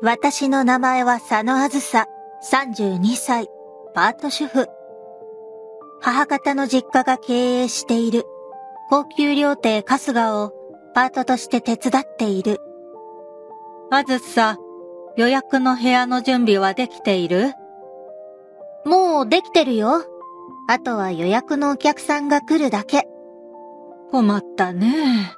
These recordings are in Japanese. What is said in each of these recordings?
私の名前は佐野あずさ、32歳、パート主婦。母方の実家が経営している高級料亭春日をパートとして手伝っている。 あずさ、予約の部屋の準備はできている？ もうできてるよ。あとは予約のお客さんが来るだけ。 困ったね。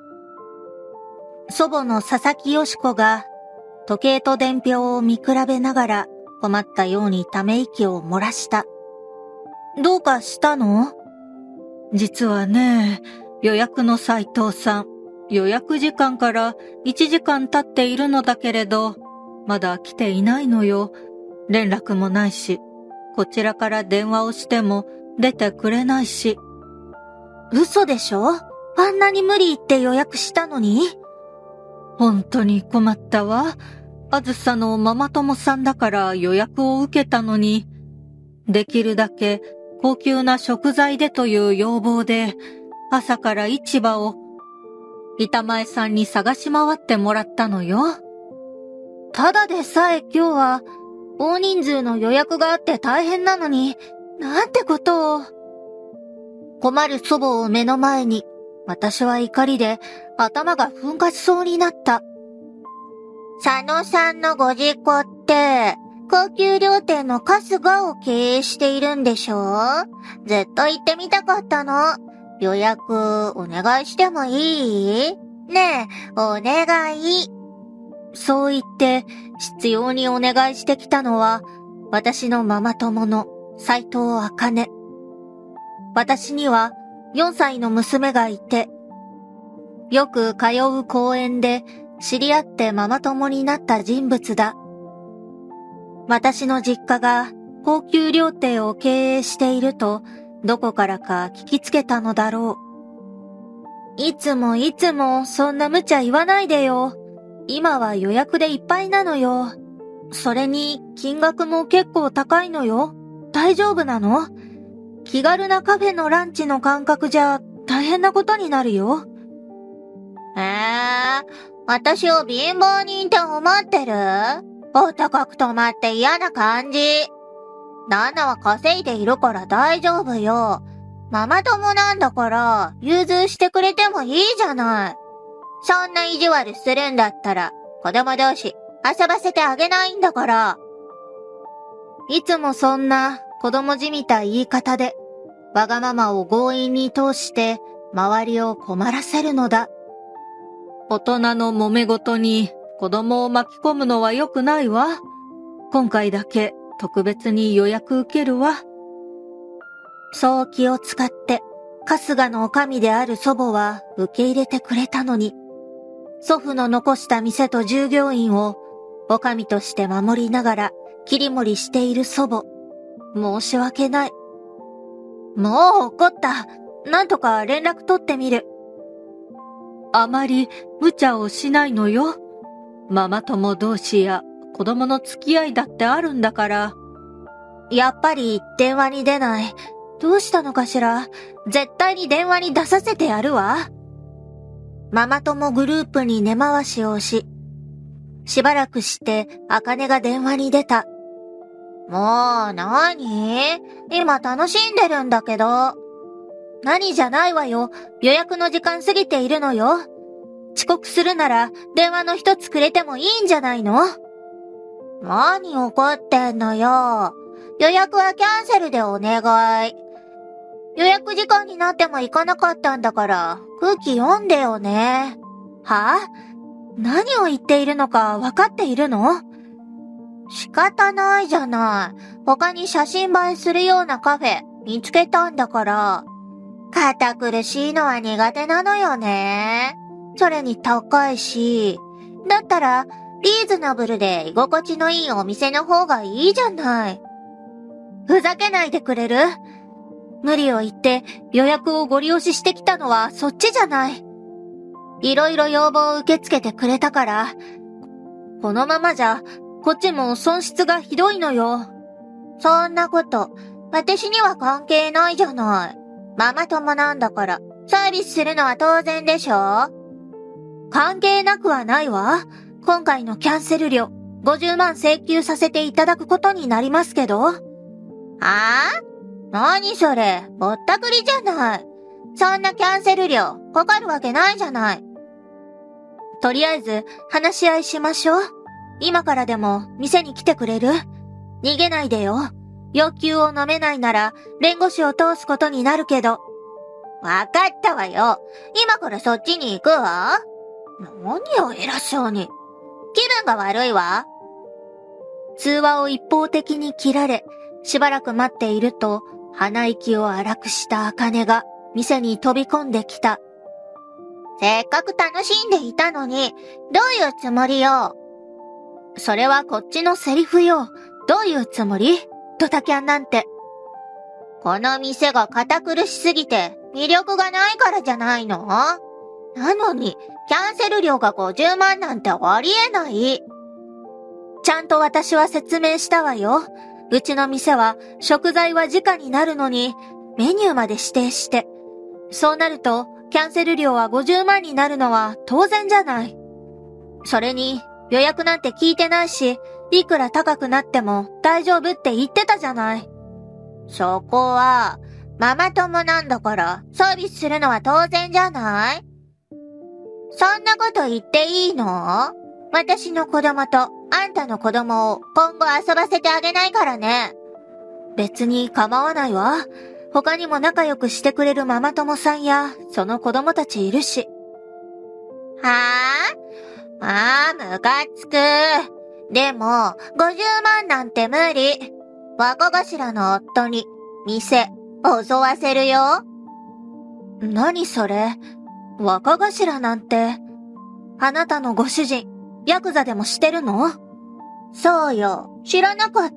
祖母の佐々木よし子が時計と伝票を見比べながら困ったようにため息を漏らした。どうかしたの？ 実はね、予約の斉藤さん、予約時間から1時間経っているのだけれど、まだ来ていないのよ。連絡もないし、こちらから電話をしても出てくれないし。 嘘でしょ？あんなに無理言って予約したのに？ 本当に困ったわ。あずさのママ友さんだから予約を受けたのに、できるだけ高級な食材でという要望で、朝から市場を板前さんに探し回ってもらったのよ。 ただでさえ今日は大人数の予約があって大変なのに、なんてことを。困る祖母を目の前に、私は怒りで頭が噴火しそうになった。佐野さんのご実家って、高級料亭の春日を経営しているんでしょ？ずっと行ってみたかったの。予約お願いしてもいい？ねえ、お願い。そう言って執拗にお願いしてきたのは、私のママ友の斉藤茜。私には4歳の娘がいて、よく通う公園で知り合ってママ友になった人物だ。私の実家が高級料亭を経営していると、どこからか聞きつけたのだろう。いつもそんな無茶言わないでよ。今は予約でいっぱいなのよ。それに金額も結構高いのよ。大丈夫なの？気軽なカフェのランチの感覚じゃ大変なことになるよ。私を貧乏人って思ってる？お高く泊まって嫌な感じ。旦那は稼いでいるから大丈夫よ。ママ友なんだから融通してくれてもいいじゃない。そんな意地悪するんだったら子供同士遊ばせてあげないんだから。いつもそんな子供じみた言い方でわがままを強引に通して周りを困らせるのだ。 大人の揉め事に子供を巻き込むのは良くないわ。今回だけ特別に予約受けるわ。 そう気を使って春日の女将である祖母は受け入れてくれたのに、祖父の残した店と従業員を女将として守りながら切り盛りしている祖母。申し訳ない。もう怒った。なんとか連絡取ってみる。 あまり無茶をしないのよ。ママ友同士や子供の付き合いだってあるんだから。 やっぱり電話に出ない。どうしたのかしら。絶対に電話に出させてやるわ。ママ友グループに根回しをし、しばらくして茜が電話に出た。もう何？今楽しんでるんだけど。何じゃないわよ。予約の時間過ぎているのよ。遅刻するなら電話の一つくれてもいいんじゃないの？何怒ってんのよ。予約はキャンセルでお願い。予約時間になっても行かなかったんだから空気読んでよね。はぁ？何を言っているのか分かっているの？仕方ないじゃない。他に写真映えするようなカフェ見つけたんだから。堅苦しいのは苦手なのよね。それに高いし。だったらリーズナブルで居心地のいいお店の方がいいじゃない。ふざけないでくれる？無理を言って予約をご利用ししてきたのはそっちじゃない。いろいろ要望を受け付けてくれたから、このままじゃこっちも損失がひどいのよ。そんなこと私には関係ないじゃない。ママ友なんだからサービスするのは当然でしょ？関係なくはないわ。今回のキャンセル料 50万請求させていただくことになりますけど。何それ、ぼったくりじゃない。そんなキャンセル料、かかるわけないじゃない。とりあえず、話し合いしましょう。今からでも、店に来てくれる？逃げないでよ。要求を飲めないなら、弁護士を通すことになるけど。わかったわよ。今からそっちに行くわ。何を偉そうに。気分が悪いわ。通話を一方的に切られ、しばらく待っていると、鼻息を荒くした茜が店に飛び込んできた。せっかく楽しんでいたのに、どういうつもりよ。それはこっちのセリフよ。どういうつもり？ドタキャンなんて。この店が堅苦しすぎて魅力がないからじゃないの？なのに、キャンセル料が50万なんてありえない。ちゃんと私は説明したわよ。うちの店は食材は直になるのにメニューまで指定して。そうなるとキャンセル料は50万になるのは当然じゃない。それに予約なんて聞いてないし、いくら高くなっても大丈夫って言ってたじゃない。そこはママ友なんだからサービスするのは当然じゃない？そんなこと言っていいの？私の子供とあんたの子供を今後遊ばせてあげないからね。別に構わないわ。他にも仲良くしてくれるママ友さんやその子供たちいるし。ムカつく。でも50万なんて無理。若頭の夫に店襲わせるよ。何それ？若頭なんて。あなたのご主人、ヤクザでもしてるの？そうよ。知らなかった？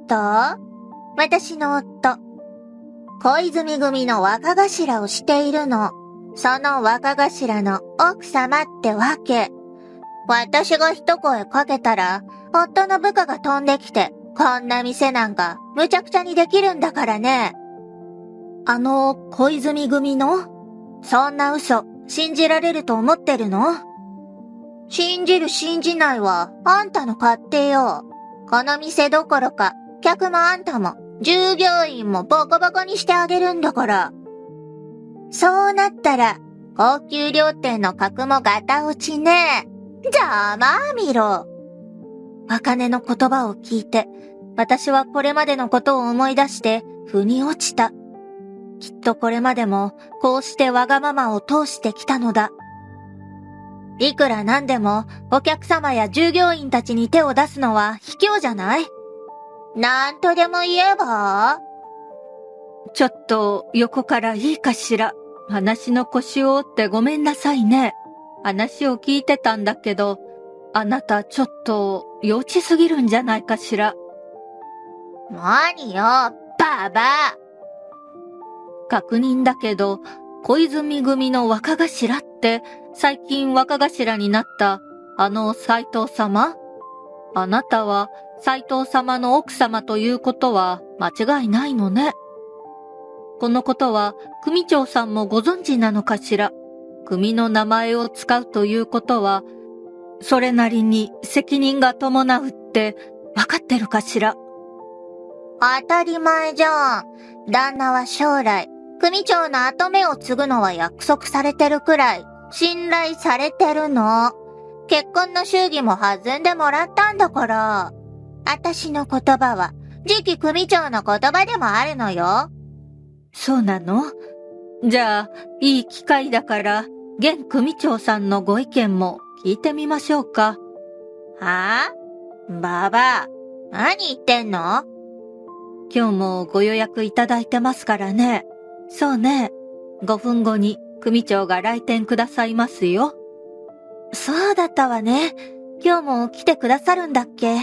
私の夫、小泉組の若頭をしているの。その若頭の奥様ってわけ。私が一声かけたら、夫の部下が飛んできて、こんな店なんかむちゃくちゃにできるんだからね。小泉組の？そんな嘘、信じられると思ってるの？信じる信じないは、あんたの勝手よ。この店どころか、客もあんたも、従業員もボコボコにしてあげるんだから。そうなったら、高級料亭の格もガタ落ちね。じゃあまあ見ろ。茜の言葉を聞いて、私はこれまでのことを思い出して、腑に落ちた。きっとこれまでも、こうしてわがままを通してきたのだ。いくらなんでも、お客様や従業員たちに手を出すのは卑怯じゃない？なんとでも言えば？ ちょっと横からいいかしら。話の腰を折ってごめんなさいね。話を聞いてたんだけど、あなたちょっと幼稚すぎるんじゃないかしら。 何よ、ババア。 確認だけど、小泉組の若頭って最近若頭になった斉藤様？あなたは斉藤様の奥様ということは間違いないのね。このことは組長さんもご存知なのかしら。組の名前を使うということは、それなりに責任が伴うってわかってるかしら。 当たり前じゃん。旦那は将来、組長の後目を継ぐのは約束されてるくらい、信頼されてるの。結婚の祝儀も弾んでもらったんだから。私の言葉は、次期組長の言葉でもあるのよ。 そうなの？じゃあ、いい機会だから、現組長さんのご意見も聞いてみましょうか。 はぁ？ババア、何言ってんの？ 今日もご予約いただいてますからね。そうね。5分後に組長が来店くださいますよ。 そうだったわね。今日も来てくださるんだっけ？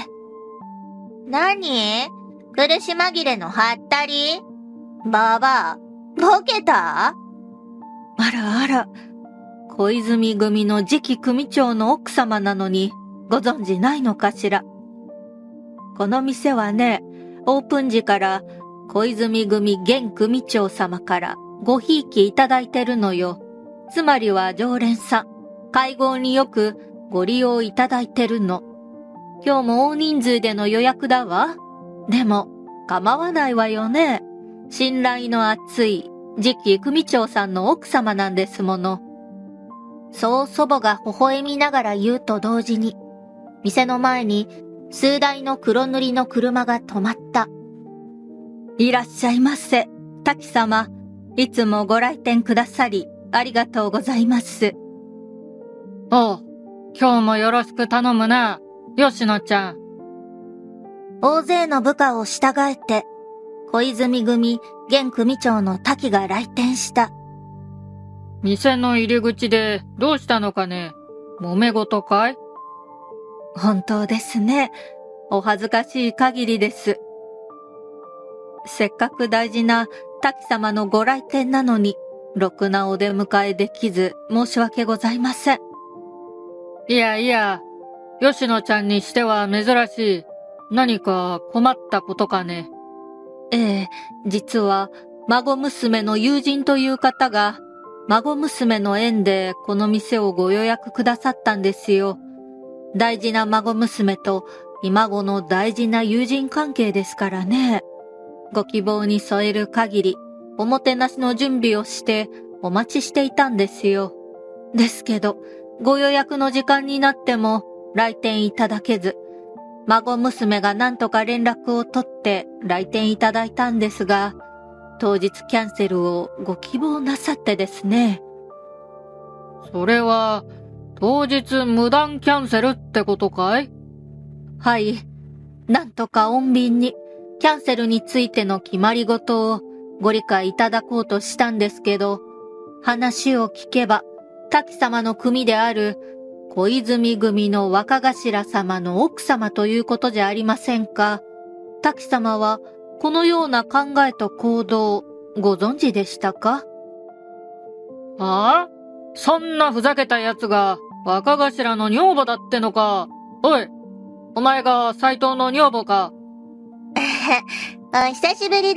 何？苦し紛れのハッタリ？ババア、ボケた？ あらあら、小泉組の次期組長の奥様なのにご存知ないのかしら。この店はね、オープン時から小泉組現組長様からごひいきいただいてるのよ。つまりは常連さん、会合によくご利用いただいてるの。 今日も大人数での予約だわ。でも、構わないわよね。信頼の厚い次期組長さんの奥様なんですもの。 そう祖母が微笑みながら言うと同時に、店の前に数台の黒塗りの車が止まった。 いらっしゃいませ。滝様、いつもご来店くださり、ありがとうございます。 おう、今日もよろしく頼むな、吉野ちゃん。 大勢の部下を従えて、小泉組現組長の滝が来店した。 店の入り口でどうしたのかね？揉め事かい？ 本当ですね。お恥ずかしい限りです。せっかく大事な滝様のご来店なのに、ろくなお出迎えできず申し訳ございません。 いやいや、吉野ちゃんにしては珍しい。何か困ったことかね？ ええ、実は孫娘の友人という方が、孫娘の縁でこの店をご予約くださったんですよ。大事な孫娘とひ孫の大事な友人関係ですからね。ご希望に添える限り、おもてなしの準備をしてお待ちしていたんですよ。ですけど、ご予約の時間になっても来店いただけず、孫娘が何とか連絡を取って来店いただいたんですが、当日キャンセルをご希望なさってですね。 それは、当日無断キャンセルってことかい？ はい。なんとか穏便に、キャンセルについての決まり事をご理解いただこうとしたんですけど、話を聞けば、滝様の組である小泉組の若頭様の奥様ということじゃありませんか。滝様はこのような考えと行動ご存知でしたか？ ああ？そんなふざけた奴が若頭の女房だってのか。おい、お前が斎藤の女房か？ お久しぶりです、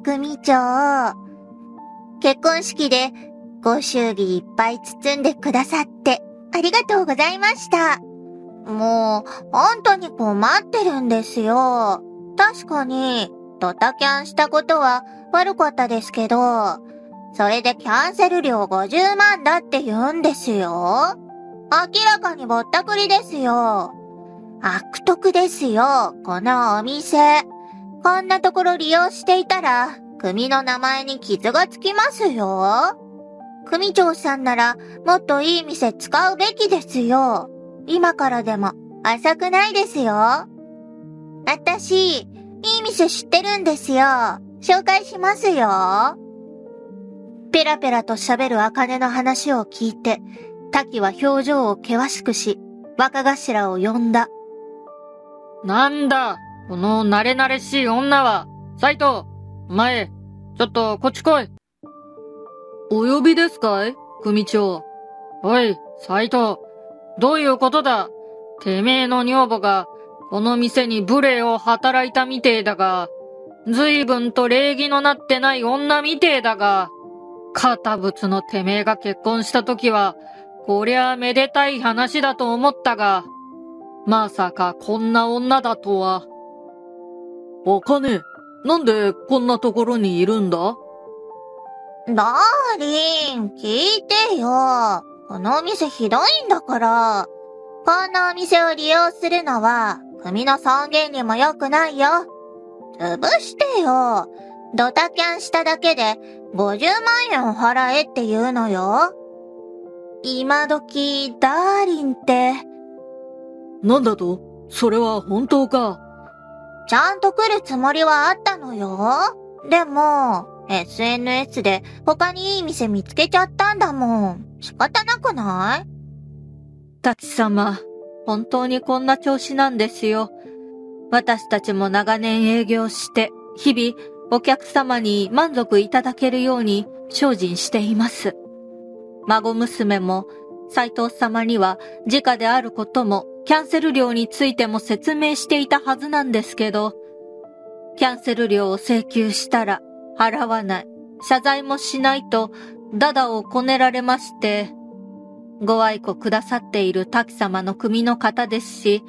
組長。結婚式でご祝儀いっぱい包んでくださってありがとうございました。もう、本当に困ってるんですよ。確かに、ドタキャンしたことは悪かったですけど、それでキャンセル料50万だって言うんですよ。明らかにぼったくりですよ。悪徳ですよ、このお店。こんなところ利用していたら、組の名前に傷がつきますよ。組長さんなら、もっといい店使うべきですよ。今からでも浅くないですよ。私、いい店知ってるんですよ。紹介しますよ。ペラペラと喋る茜の話を聞いて、滝は表情を険しくし、若頭を呼んだ。 なんだ、この慣れ慣れしい女は。斎藤、お前、ちょっとこっち来い。 お呼びですかい、組長。 おい、斎藤、どういうことだ？てめえの女房が、この店に無礼を働いたみてえだが、随分と礼儀のなってない女みてえだが、堅物のてめえが結婚した時は、こりゃめでたい話だと思ったが、まさかこんな女だとは。 茜、なんでこんなところにいるんだ？ ダーリン、聞いてよ。このお店ひどいんだから。こんなお店を利用するのは、組の尊厳にも良くないよ。潰してよ。ドタキャンしただけで50万円払えって言うのよ。今時、ダーリンって。 なんだと？それは本当か？ ちゃんと来るつもりはあったのよ。でも、SNS で他にいい店見つけちゃったんだもん。仕方なくない？ 滝様、本当にこんな調子なんですよ。私たちも長年営業して、日々お客様に満足いただけるように精進しています。孫娘も斎藤様には時価であることもキャンセル料についても説明していたはずなんですけど、キャンセル料を請求したら払わない、謝罪もしないとダダをこねられまして、ご愛顧くださっている滝様の組の方ですし、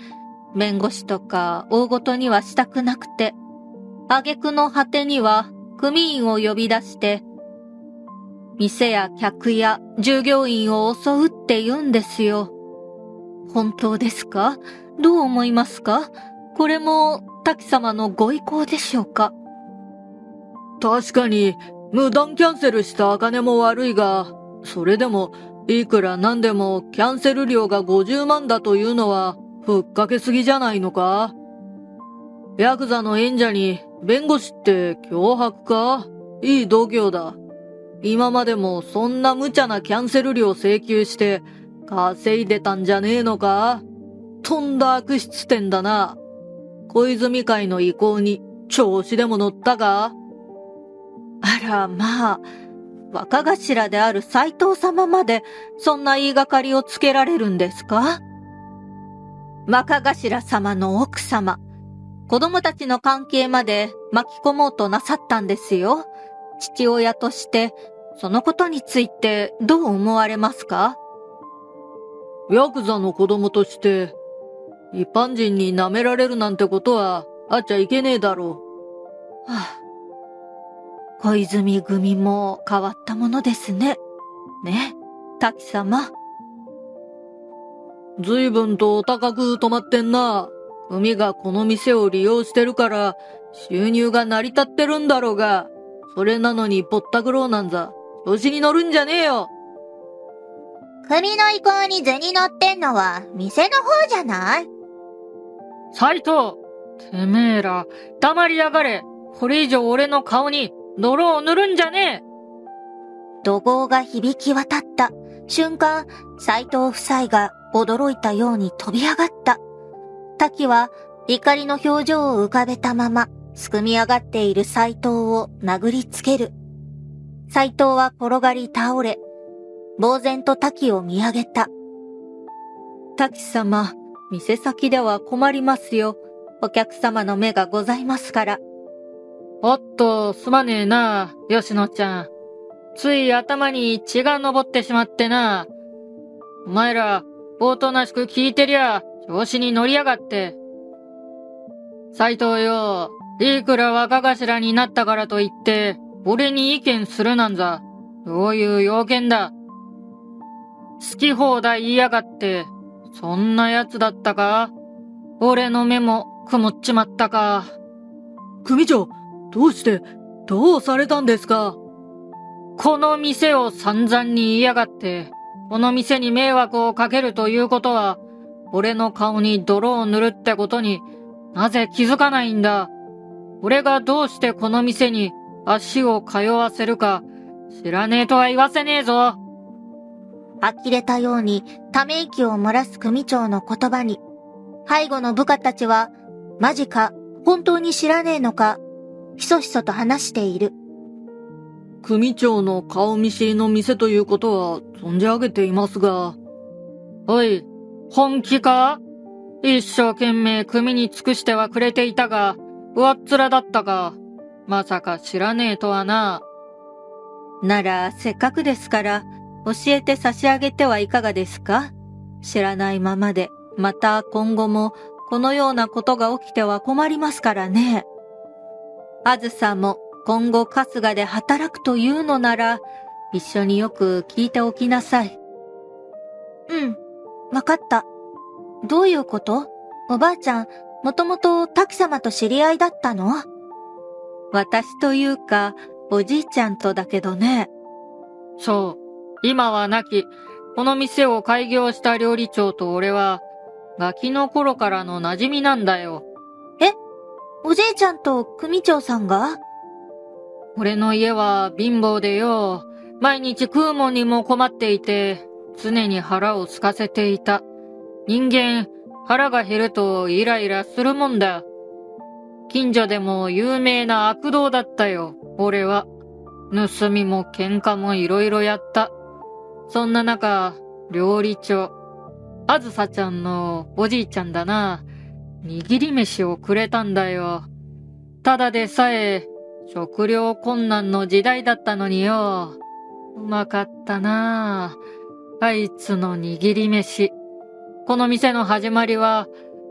弁護士とか大ごとにはしたくなくて、挙句の果てには組員を呼び出して、店や客や従業員を襲うって言うんですよ。本当ですか？どう思いますか？これも滝様のご意向でしょうか？ 確かに、無断キャンセルした茜も悪いが、それでも、いくらなんでもキャンセル料が50万だというのは、ふっかけすぎじゃないのか？ヤクザの縁者に弁護士って脅迫か？いい度胸だ。今までもそんな無茶なキャンセル料請求して稼いでたんじゃねえのか？とんだ悪質店だな。小泉会の意向に調子でも乗ったか？ あらまあ、若頭である斎藤様までそんな言いがかりをつけられるんですか？若頭様の奥様、子供たちの関係まで巻き込もうとなさったんですよ。父親として、そのことについてどう思われますか？ ヤクザの子供として、一般人に舐められるなんてことはあっちゃいけねえだろう。はあ、小泉組も変わったものですね。ね、滝様。 随分とお高く泊まってんな。組がこの店を利用してるから収入が成り立ってるんだろうが、それなのにぼったくろうなんざ調子に乗るんじゃねえよ。 組の意向に銭乗ってんのは店の方じゃない？ 斉藤、てめえら黙りやがれ。これ以上俺の顔に泥を塗るんじゃねえ。 怒号が響き渡った瞬間、斉藤夫妻が驚いたように飛び上がった。滝は怒りの表情を浮かべたまま、すくみ上がっている斉藤を殴りつける。斉藤は転がり倒れ、呆然と滝を見上げた。 滝様、店先では困りますよ。お客様の目がございますから。 おっと、すまねえな、吉野ちゃん。つい頭に血が昇ってしまってな。お前ら、おとなしく聞いてりゃ、調子に乗りやがって。斉藤よ、いくら若頭になったからといって、俺に意見するなんざ、どういう要件だ。好き放題言いやがって、そんな奴だったか？俺の目も曇っちまったか。組長、どううされたんですか？この店を散々に言いやがって、この店に迷惑をかけるということは、俺の顔に泥を塗るってことになぜ気づかないんだ。俺がどうしてこの店に足を通わせるか知らねえとは言わせねえぞ。 呆れたようにため息を漏らす組長の言葉に、背後の部下たちは、マジか、本当に知らねえのか、ひそひそと話している。 組長の顔見知りの店ということは存じ上げていますが。おい、本気か？一生懸命組に尽くしてはくれていたが、上っ面だったか。まさか知らねえとはな。 なら、せっかくですから、教えて差し上げてはいかがですか？知らないままで、また今後もこのようなことが起きては困りますからね。あずさも今後春日で働くというのなら、一緒によく聞いておきなさい。 うん、わかった。どういうこと？おばあちゃん、もともと滝様と知り合いだったの？ 私というか、おじいちゃんとだけどね。 そう。今は亡き、この店を開業した料理長と俺は、ガキの頃からの馴染みなんだよ。 え？おじいちゃんと組長さんが？ 俺の家は貧乏でよ、毎日食うもんにも困っていて、常に腹を空かせていた。人間、腹が減るとイライラするもんだ。近所でも有名な悪童だったよ、俺は。盗みも喧嘩もいろいろやった。そんな中、料理長、あずさちゃんのおじいちゃんだな、握り飯をくれたんだよ。ただでさえ、食料困難の時代だったのによ。うまかったなあいつの握り飯。この店の始まりは、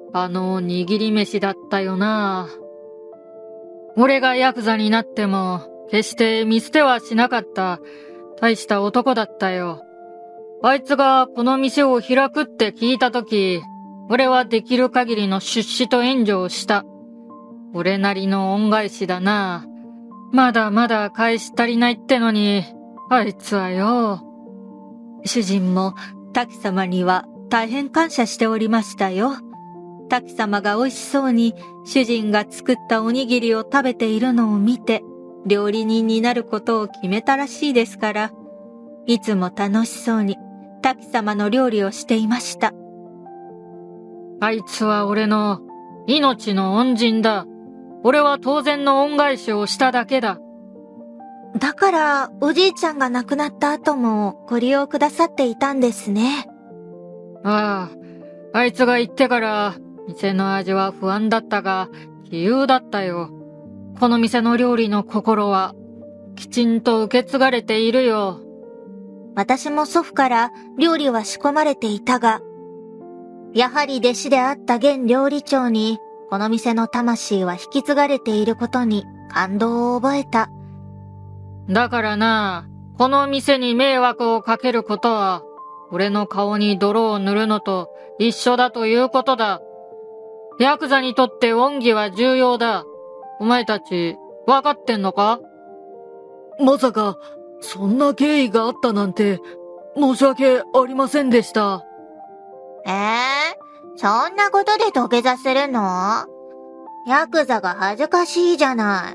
握り飯だったよな。俺がヤクザになっても、決して見捨てはしなかった、大した男だったよ。あいつがこの店を開くって聞いたとき、俺はできる限りの出資と援助をした。俺なりの恩返しだな。まだまだ返し足りないってのに、あいつはよ。 主人も滝様には大変感謝しておりましたよ。滝様が美味しそうに主人が作ったおにぎりを食べているのを見て、料理人になることを決めたらしいですから、いつも楽しそうに滝様の料理をしていました。 あいつは俺の命の恩人だ。俺は当然の恩返しをしただけだ。 だから、おじいちゃんが亡くなった後もご利用くださっていたんですね。 ああ、あいつが行ってから、店の味は不安だったが、自由だったよ。この店の料理の心は、きちんと受け継がれているよ。 私も祖父から料理は仕込まれていたが、やはり弟子であった現料理長に、この店の魂は引き継がれていることに感動を覚えた。 だからな、この店に迷惑をかけることは、俺の顔に泥を塗るのと一緒だということだ。ヤクザにとって恩義は重要だ。お前たち、わかってんのか？ まさか、そんな経緯があったなんて、申し訳ありませんでした。 そんなことで土下座するの？ヤクザが恥ずかしいじゃない。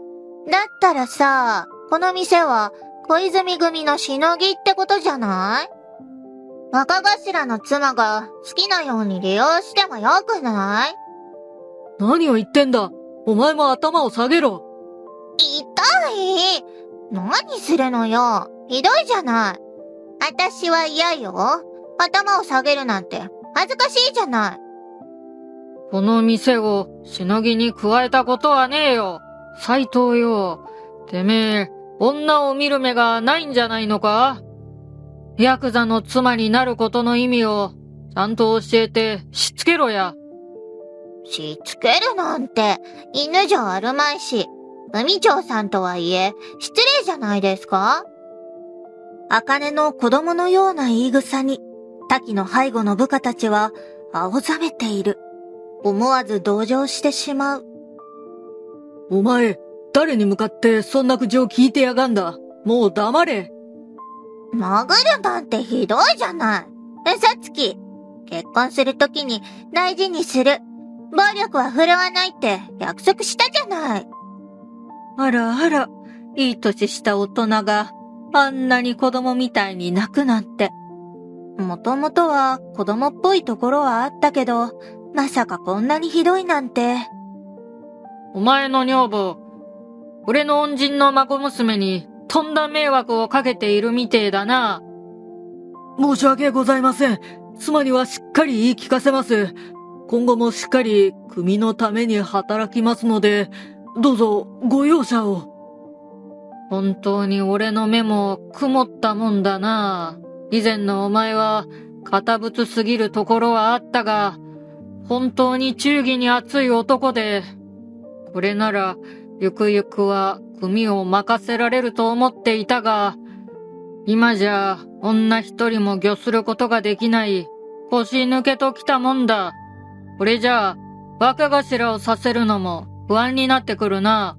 だったらさ、この店は小泉組のしのぎってことじゃない？若頭の妻が好きなように利用してもよくない？ 何を言ってんだ。お前も頭を下げろ。 痛い。何するのよ。ひどいじゃない。私は嫌よ。頭を下げるなんて恥ずかしいじゃない。 この店をしのぎに加えたことはねえよ。斎藤よ。てめえ、女を見る目がないんじゃないのか？ヤクザの妻になることの意味をちゃんと教えてしつけろや。 しつけるなんて犬じゃあるまいし、組長さんとはいえ失礼じゃないですか？茜の子供のような言い草に、滝の背後の部下たちは青ざめている。思わず同情してしまう。 お前、誰に向かってそんな口を聞いてやがんだ。もう黙れ。 殴るなんてひどいじゃない。さつき、結婚するときに大事にする。暴力は振るわないって約束したじゃない。 あらあら、いい年した大人があんなに子供みたいに泣くなんて。 もともとは子供っぽいところはあったけど、まさかこんなにひどいなんて。 お前の女房、俺の恩人の孫娘にとんだ迷惑をかけているみてえだな。 申し訳ございません。妻にはしっかり言い聞かせます。今後もしっかり組のために働きますので、どうぞご容赦を。 本当に俺の目も曇ったもんだな。以前のお前は堅物すぎるところはあったが、本当に忠義に熱い男で、これならゆくゆくは組を任せられると思っていたが、今じゃ女一人も御することができない腰抜けときたもんだ。これじゃあ若頭をさせるのも不安になってくるな。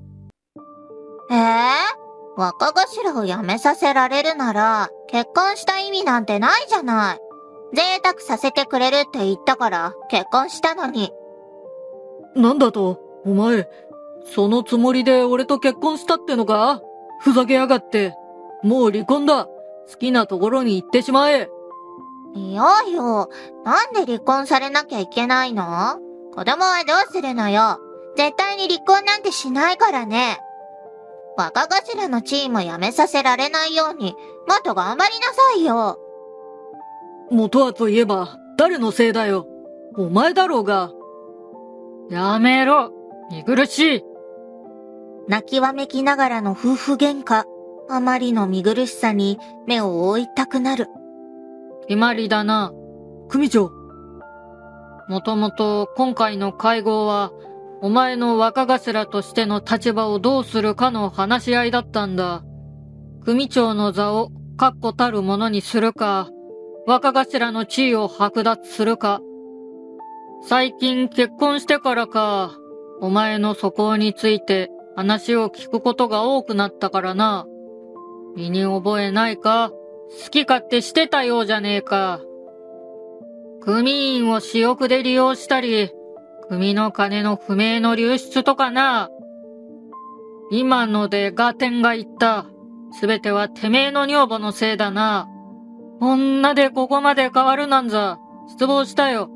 若頭を辞めさせられるなら結婚した意味なんてないじゃない。贅沢させてくれるって言ったから結婚したのに。 なんだと、お前、そのつもりで俺と結婚したってのか？ふざけやがって。もう離婚だ。好きなところに行ってしまえ。 いやよ、なんで離婚されなきゃいけないの？子供はどうするのよ。絶対に離婚なんてしないからね。若頭の地位も辞めさせられないように、もっと頑張りなさいよ。 元はといえば、誰のせいだよ。お前だろうが。 やめろ、見苦しい。 泣きわめきながらの夫婦喧嘩。あまりの見苦しさに目を覆いたくなる。 決まりだな。 組長。 もともと今回の会合は、お前の若頭としての立場をどうするかの話し合いだったんだ。組長の座を確固たるものにするか、若頭の地位を剥奪するか。最近結婚してからか、お前の素行について話を聞くことが多くなったからな。身に覚えないか？好き勝手してたようじゃねえか。組員を私欲で利用したり、組の金の不明の流出とかな。今のでガテンが言った。すべてはてめえの女房のせいだな。女でここまで変わるなんざ、失望したよ。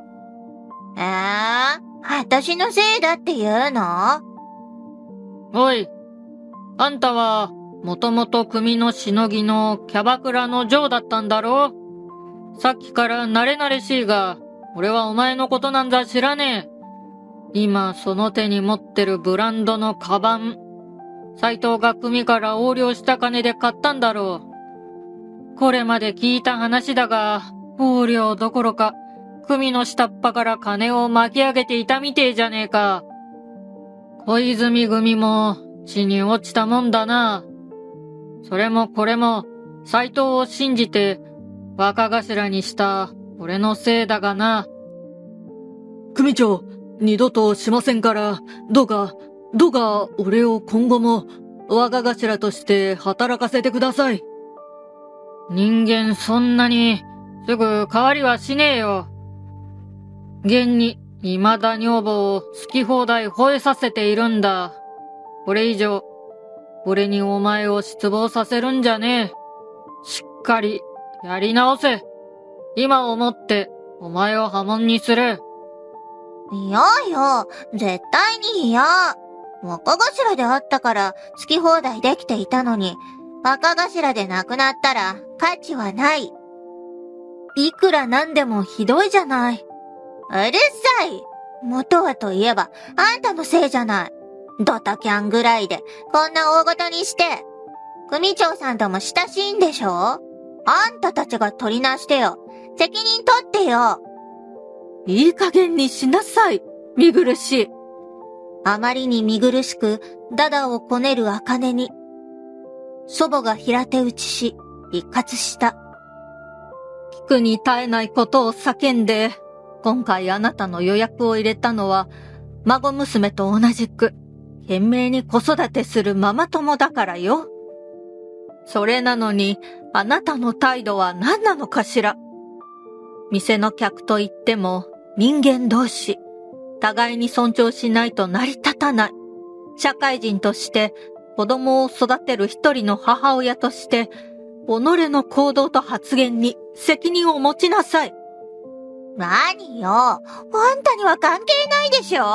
私のせいだって言うの？ おい、あんたは、もともと組のしのぎのキャバクラのジョーだったんだろ？さっきから慣れ慣れしいが、俺はお前のことなんざ知らねえ。今その手に持ってるブランドのカバン、斎藤が組から横領した金で買ったんだろう。これまで聞いた話だが、横領どころか、組の下っ端から金を巻き上げていたみてえじゃねえか。小泉組も地に落ちたもんだな。それもこれも、斎藤を信じて、若頭にした俺のせいだがな。 組長、二度としませんから、どうか俺を今後も若頭として働かせてください。 人間そんなにすぐ変わりはしねえよ。現に未だ女房を好き放題吠えさせているんだ。これ以上、俺にお前を失望させるんじゃねえ。しっかりやり直せ。今をもってお前を破門にする。 嫌よ。絶対に嫌。若頭であったから好き放題できていたのに、若頭でなくなったら価値はない。 いくらなんでもひどいじゃない。 うるさい。元はといえばあんたのせいじゃない。ドタキャンぐらいでこんな大ごとにして。組長さんとも親しいんでしょ？あんたたちが取りなしてよ。責任取ってよ。 いい加減にしなさい。見苦しい。 あまりに見苦しく、ダダをこねる茜に、祖母が平手打ちし、一喝した。 聞くに耐えないことを叫んで、今回あなたの予約を入れたのは、孫娘と同じく、懸命に子育てするママ友だからよ。それなのに、あなたの態度は何なのかしら。店の客といっても、人間同士、互いに尊重しないと成り立たない。社会人として、子供を育てる一人の母親として、己の行動と発言に責任を持ちなさい。 何よ、あんたには関係ないでしょ。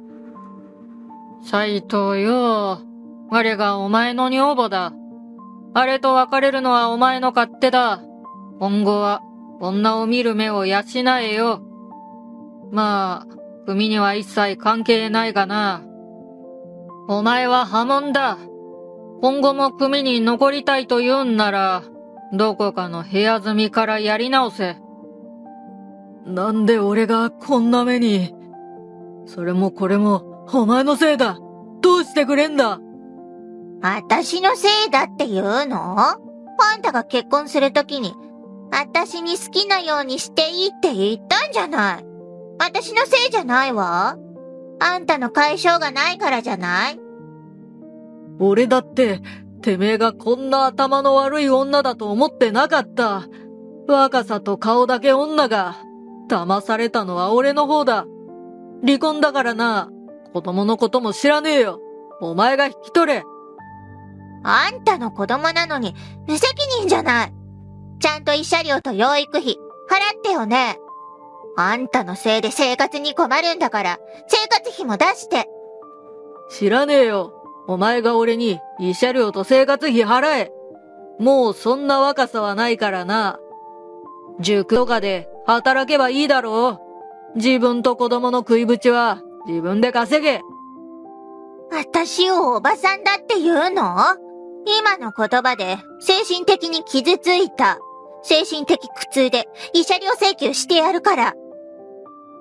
斎藤よ、我がお前の女房だ。あれと別れるのはお前の勝手だ。今後は女を見る目を養えよ。まあ、組には一切関係ないがな。お前は破門だ。今後も組に残りたいと言うんなら、どこかの部屋住みからやり直せ。 なんで俺がこんな目に。それもこれもお前のせいだ。どうしてくれんだ。 私のせいだって言うの？あんたが結婚するときに、私に好きなようにしていいって言ったんじゃない。私のせいじゃないわ。あんたの解消がないからじゃない？ 俺だって、てめえがこんな頭の悪い女だと思ってなかった。若さと顔だけ女が、騙されたのは俺の方だ。離婚だからな。子供のことも知らねえよ。お前が引き取れ。 あんたの子供なのに無責任じゃない。ちゃんと慰謝料と養育費払ってよね。あんたのせいで生活に困るんだから、生活費も出して。 知らねえよ。お前が俺に慰謝料と生活費払え。もうそんな若さはないからな。塾とかで働けばいいだろう。自分と子供の食いぶちは自分で稼げ。 私をおばさんだって言うの？今の言葉で精神的に傷ついた。精神的苦痛で慰謝料請求してやるから。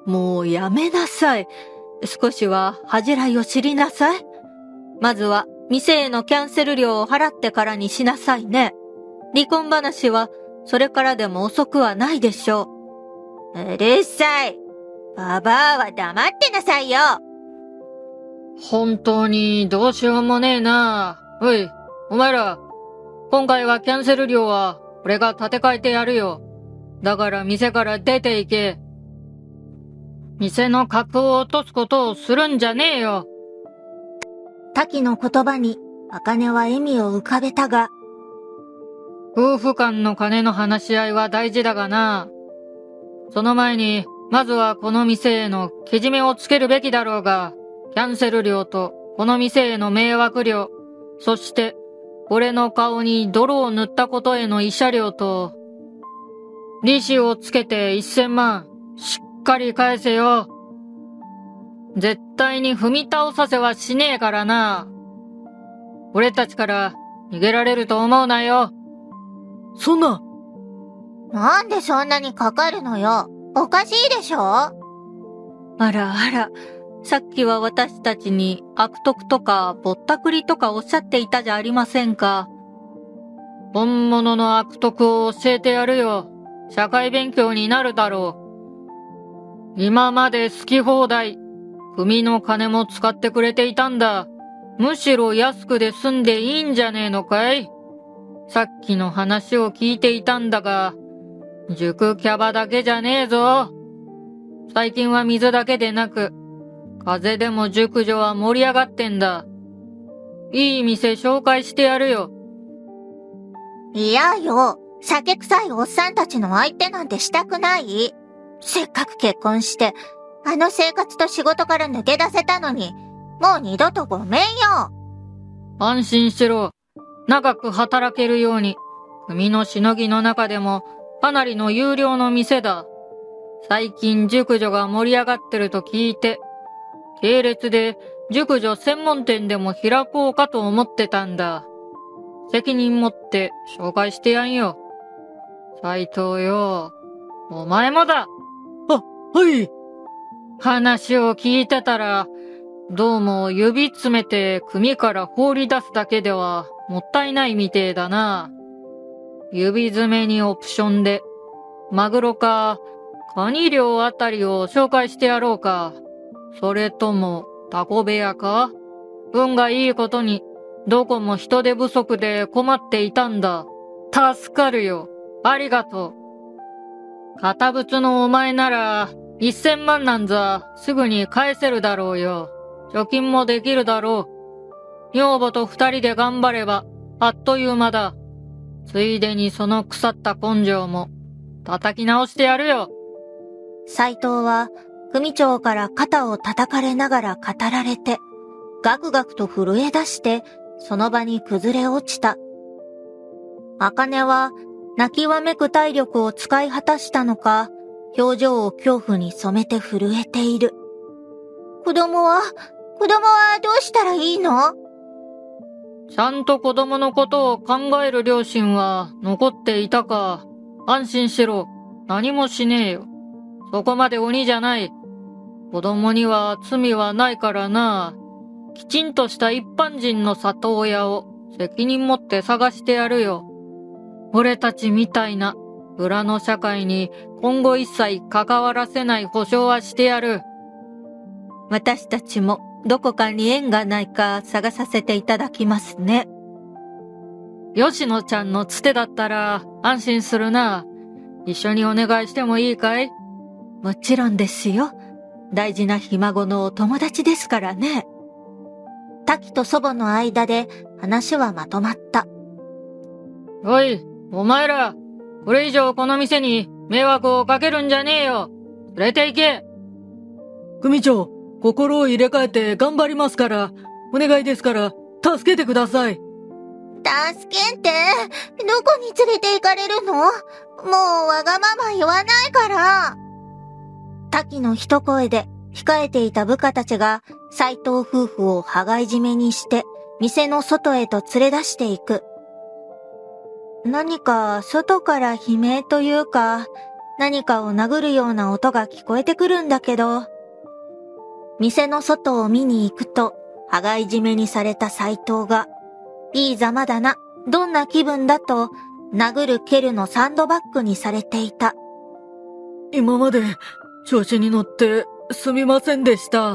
もうやめなさい。少しは恥じらいを知りなさい。まずは店へのキャンセル料を払ってからにしなさいね。離婚話はそれからでも遅くはないでしょう。 うるさい。ババアは黙ってなさいよ。 本当にどうしようもねえな。おい、お前ら、今回はキャンセル料は俺が立て替えてやるよ。だから店から出て行け。店の格を落とすことをするんじゃねえよ。 滝の言葉に、茜は笑みを浮かべたが、 夫婦間の金の話し合いは大事だがな。その前に、まずはこの店へのけじめをつけるべきだろうが、キャンセル料とこの店への迷惑料、そして俺の顔に泥を塗ったことへの慰謝料と、利子をつけて1000万、しっかり返せよ。絶対に踏み倒させはしねえからな。俺たちから逃げられると思うなよ。 そんな。 なんでそんなにかかるのよ。おかしいでしょ？ あらあら、さっきは私たちに悪徳とかぼったくりとかおっしゃっていたじゃありませんか。 本物の悪徳を教えてやるよ。社会勉強になるだろう。今まで好き放題、組の金も使ってくれていたんだ。むしろ安くで済んでいいんじゃねえのかい？さっきの話を聞いていたんだが、塾キャバだけじゃねえぞ。最近は水だけでなく、風でも熟女は盛り上がってんだ。いい店紹介してやるよ。 いやよ、酒臭いおっさんたちの相手なんてしたくない。せっかく結婚して、あの生活と仕事から抜け出せたのに、もう二度とごめんよ。 安心しろ。長く働けるように、組のしのぎの中でもかなりの有料の店だ。最近熟女が盛り上がってると聞いて、系列で熟女専門店でも開こうかと思ってたんだ。責任持って紹介してやんよ。斉藤よ、お前もだ。 はい。 話を聞いてたら、どうも指詰めて組から放り出すだけではもったいないみてえだな。指詰めにオプションで、マグロかカニ漁あたりを紹介してやろうか。それともタコ部屋か？運がいいことに、どこも人手不足で困っていたんだ。助かるよ。ありがとう。堅物のお前なら、1000万なんざすぐに返せるだろうよ。貯金もできるだろう。女房と2人で頑張れば、あっという間だ。ついでにその腐った根性も、叩き直してやるよ。 斉藤は、組長から肩を叩かれながら語られて、ガクガクと震え出して、その場に崩れ落ちた。茜は、泣きわめく体力を使い果たしたのか、表情を恐怖に染めて震えている。子供はどうしたらいいの？ ちゃんと子供のことを考える両親は残っていたか。安心しろ。何もしねえよ。そこまで鬼じゃない。子供には罪はないからな。きちんとした一般人の里親を責任持って探してやるよ。俺たちみたいな裏の社会に今後一切関わらせない保証はしてやる。 私たちもどこかに縁がないか探させていただきますね。 吉野ちゃんのつてだったら安心するな。一緒にお願いしてもいいかい？ もちろんですよ。大事なひ孫のお友達ですからね。 滝と祖母の間で話はまとまった。 おい、お前ら、これ以上この店に迷惑をかけるんじゃねえよ。連れて行け。 組長、心を入れ替えて頑張りますから、お願いですから、助けてください。 助けって、どこに連れて行かれるの？もうわがまま言わないから。滝の一声で控えていた部下たちが斉藤夫婦を羽交い締めにして店の外へと連れ出していく。何か外から悲鳴というか、 何かを殴るような音が聞こえてくるんだけど、店の外を見に行くと、羽交い締めにされた斎藤が、いいざまだな、どんな気分だと、殴る蹴るのサンドバッグにされていた。 今まで調子に乗ってすみませんでした。 いや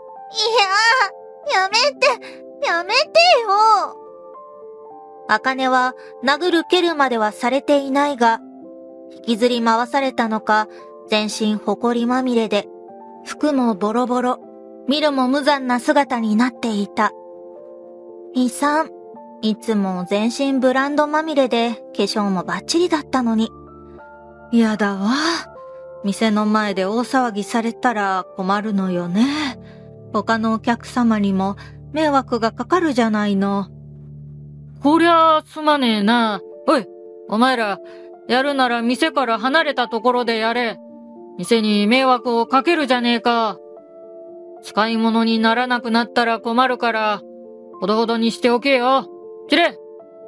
やめてよ。茜は殴る蹴るまではされていないが、引きずり回されたのか、全身埃まみれで、服もボロボロ、見るも無残な姿になっていた。遺産、いつも全身ブランドまみれで化粧もバッチリだったのに。 やだわ。店の前で大騒ぎされたら困るのよね。他のお客様にも迷惑がかかるじゃないの。 こりゃあすまねえな。おい、お前ら、やるなら店から離れたところでやれ。店に迷惑をかけるじゃねえか。使い物にならなくなったら困るから、ほどほどにしておけよ。知れ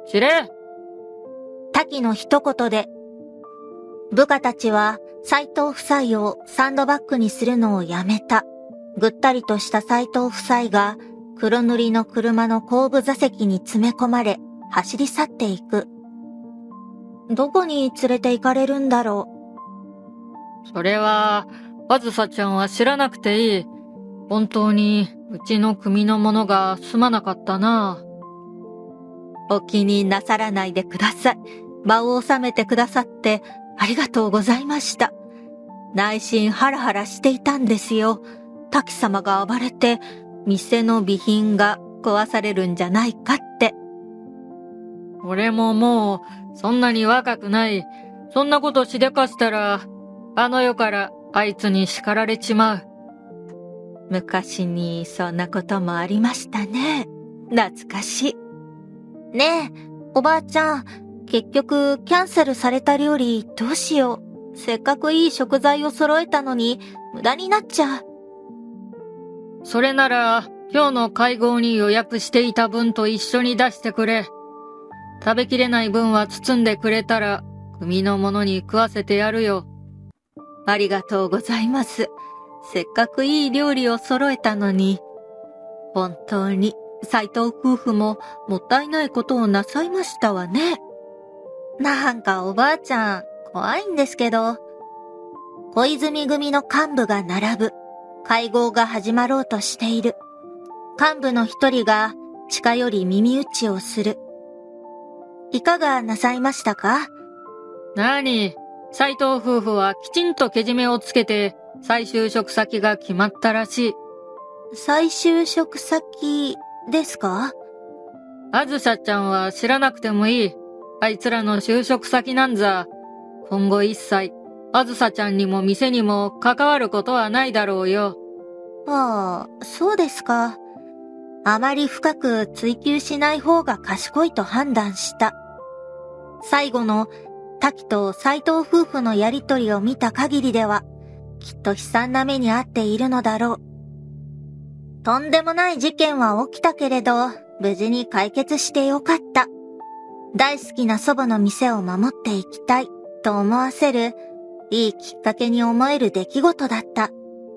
滝の一言で、部下たちは斎藤夫妻をサンドバッグにするのをやめた。ぐったりとした斎藤夫妻が黒塗りの車の後部座席に詰め込まれ、走り去っていく。どこに連れて行かれるんだろう。それは、あずさちゃんは知らなくていい。本当に、うちの組の者がすまなかったな。 お気になさらないでください。場を収めてくださってありがとうございました。内心ハラハラしていたんですよ。滝様が暴れて、店の備品が壊されるんじゃないかって。 俺ももう、そんなに若くない。そんなことしでかしたら、あの世からあいつに叱られちまう。 昔にそんなこともありましたね。懐かしい。 ねえ、おばあちゃん、結局キャンセルされた料理どうしよう。せっかくいい食材を揃えたのに無駄になっちゃう。 それなら今日の会合に予約していた分と一緒に出してくれ。食べきれない分は包んでくれたら組の者に食わせてやるよ。 ありがとうございます。せっかくいい料理を揃えたのに。本当に斎藤夫婦ももったいないことをなさいましたわね。 なんかおばあちゃん、怖いんですけど。小泉組の幹部が並ぶ。会合が始まろうとしている。幹部の一人が近寄り耳打ちをする。いかがなさいましたか？ なに、斎藤夫婦はきちんとけじめをつけて再就職先が決まったらしい。 再就職先ですか？ あずさちゃんは知らなくてもいい。あいつらの就職先なんざ、今後一切、あずさちゃんにも店にも関わることはないだろうよ。 ああ、そうですか。あまり深く追求しない方が賢いと判断した。最後の滝と斎藤夫婦のやりとりを見た限りでは、きっと悲惨な目に遭っているのだろう。とんでもない事件は起きたけれど、無事に解決してよかった。大好きな祖母の店を守っていきたいと思わせる、いいきっかけに思える出来事だった。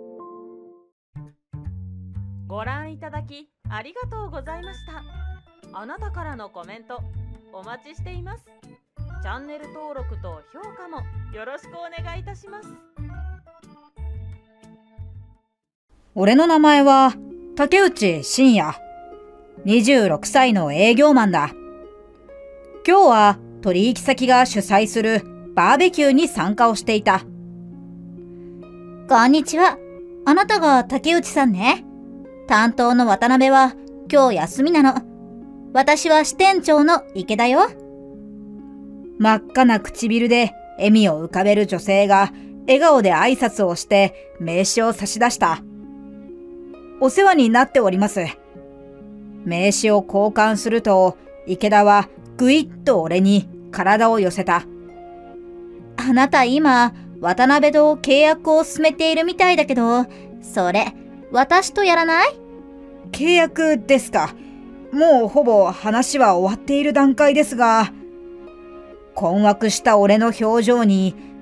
ご覧いただきありがとうございました。あなたからのコメントお待ちしています。チャンネル登録と評価もよろしくお願いいたします。 俺の名前は竹内真也。26歳の営業マンだ。今日は取引先が主催するバーベキューに参加をしていた。 こんにちは。あなたが竹内さんね。担当の渡辺は今日休みなの。私は支店長の池田よ。 真っ赤な唇で笑みを浮かべる女性が笑顔で挨拶をして名刺を差し出した。お世話になっております。名刺を交換すると池田はぐいっと俺に体を寄せた。 あなた今渡辺と契約を進めているみたいだけど、それ私とやらない？ 契約ですか。もうほぼ話は終わっている段階ですが。困惑した俺の表情に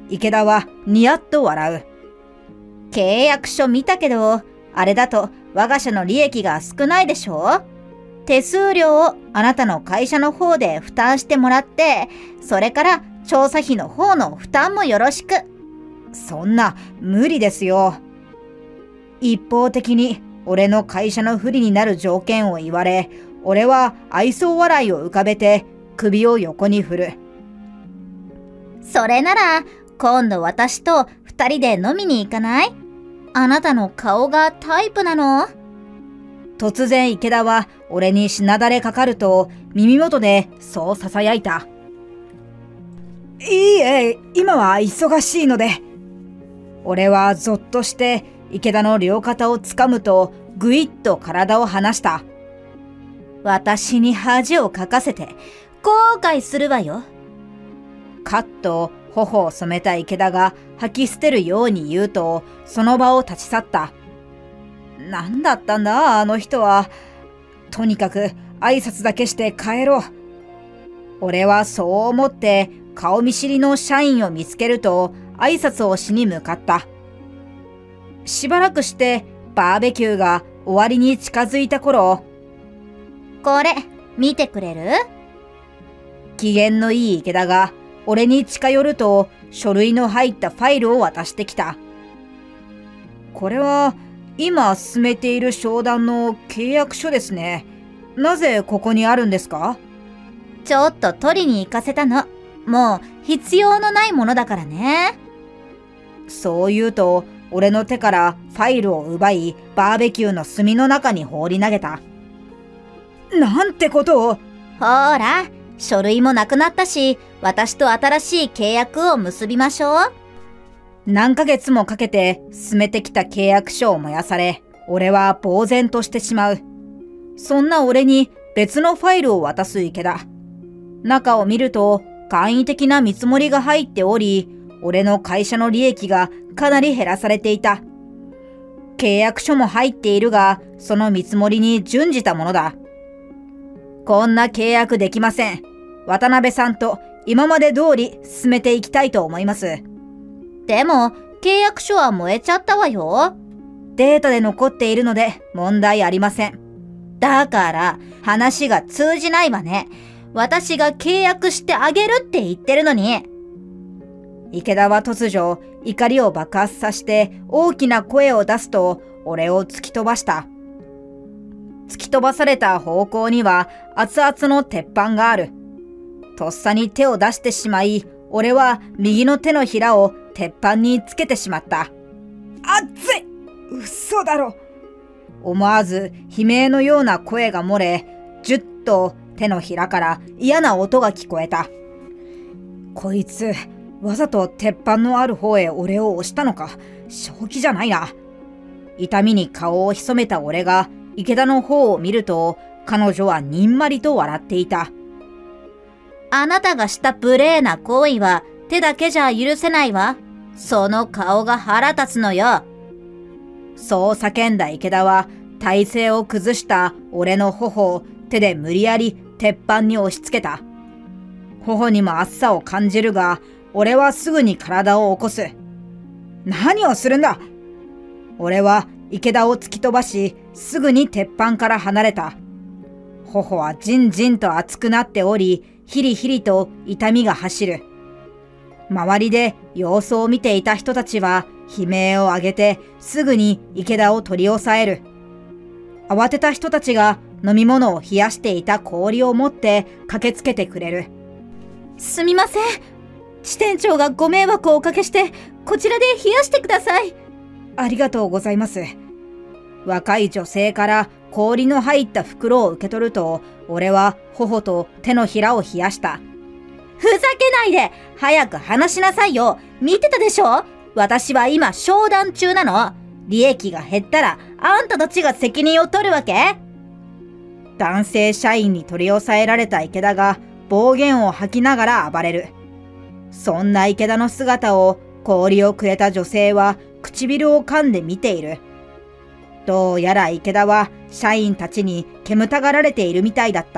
池田はニヤッと笑う。 契約書見たけど、あれだと我が社の利益が少ないでしょ？手数料をあなたの会社の方で負担してもらって、それから調査費の方の負担もよろしく。 そんな無理ですよ。一方的に俺の会社の不利になる条件を言われ、俺は愛想笑いを浮かべて首を横に振る。 それなら今度私と2人で飲みに行かない？あなたの顔がタイプなの？ 突然池田は俺にしなだれかかると耳元でそう囁いた。いいえ、今は忙しいので。俺はぞっとして池田の両肩をつかむとぐいっと体を離した。 私に恥をかかせて後悔するわよ。 カッと頬を染めた池田が吐き捨てるように言うと、その場を立ち去った。なんだったんだあの人は。とにかく挨拶だけして帰ろう。俺はそう思って顔見知りの社員を見つけると挨拶をしに向かった。しばらくしてバーベキューが終わりに近づいた頃、 これ見てくれる？ 機嫌のいい池田が俺に近寄ると書類の入ったファイルを渡してきた。これは今進めている商談の契約書ですね。なぜここにあるんですか？ ちょっと取りに行かせたの。もう必要のないものだからね。 そう言うと俺の手からファイルを奪い、バーベキューの炭の中に放り投げた。なんてことを。 ほら、書類もなくなったし、私と新しい契約を結びましょう。 何ヶ月もかけて進めてきた契約書を燃やされ、俺は呆然としてしまう。そんな俺に別のファイルを渡す池田。中を見ると簡易的な見積もりが入っており、俺の会社の利益がかなり減らされていた。契約書も入っているが、その見積もりに準じたものだ。こんな契約できません。渡辺さんと今まで通り進めていきたいと思います。 でも、契約書は燃えちゃったわよ。 データで残っているので問題ありません。 だから、話が通じないわね。私が契約してあげるって言ってるのに。 池田は突如、怒りを爆発させて大きな声を出すと、俺を突き飛ばした。突き飛ばされた方向には熱々の鉄板がある。とっさに手を出してしまい、俺は右の手のひらを鉄板につけてしまった。熱い！嘘だろ。思わず悲鳴のような声が漏れ、ジュッと手のひらから嫌な音が聞こえた。こいつ、わざと鉄板のある方へ俺を押したのか。正気じゃないな。痛みに顔を潜めた俺が池田の方を見ると、彼女はにんまりと笑っていた。 あなたがした無礼な行為は手だけじゃ許せないわ。その顔が腹立つのよ。 そう叫んだ池田は体勢を崩した俺の頬を手で無理やり鉄板に押し付けた。頬にも熱さを感じるが、俺はすぐに体を起こす。何をするんだ！俺は池田を突き飛ばし、すぐに鉄板から離れた。頬はじんじんと熱くなっており、ヒリヒリと痛みが走る。周りで様子を見ていた人たちは悲鳴を上げてすぐに池田を取り押さえる。慌てた人たちが飲み物を冷やしていた氷を持って駆けつけてくれる。 すみません。支店長がご迷惑をおかけして、こちらで冷やしてください。 ありがとうございます。若い女性から氷の入った袋を受け取ると、俺は頬と手のひらを冷やした。 ふざけないで！早く話しなさいよ！見てたでしょ？私は今商談中なの。利益が減ったらあんたたちが責任を取るわけ？ 男性社員に取り押さえられた池田が暴言を吐きながら暴れる。そんな池田の姿を氷をくれた女性は唇を噛んで見ている。どうやら池田は社員たちに煙たがられているみたいだった。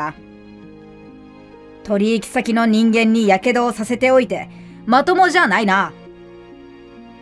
取引先の人間に火傷をさせておいてまともじゃないな。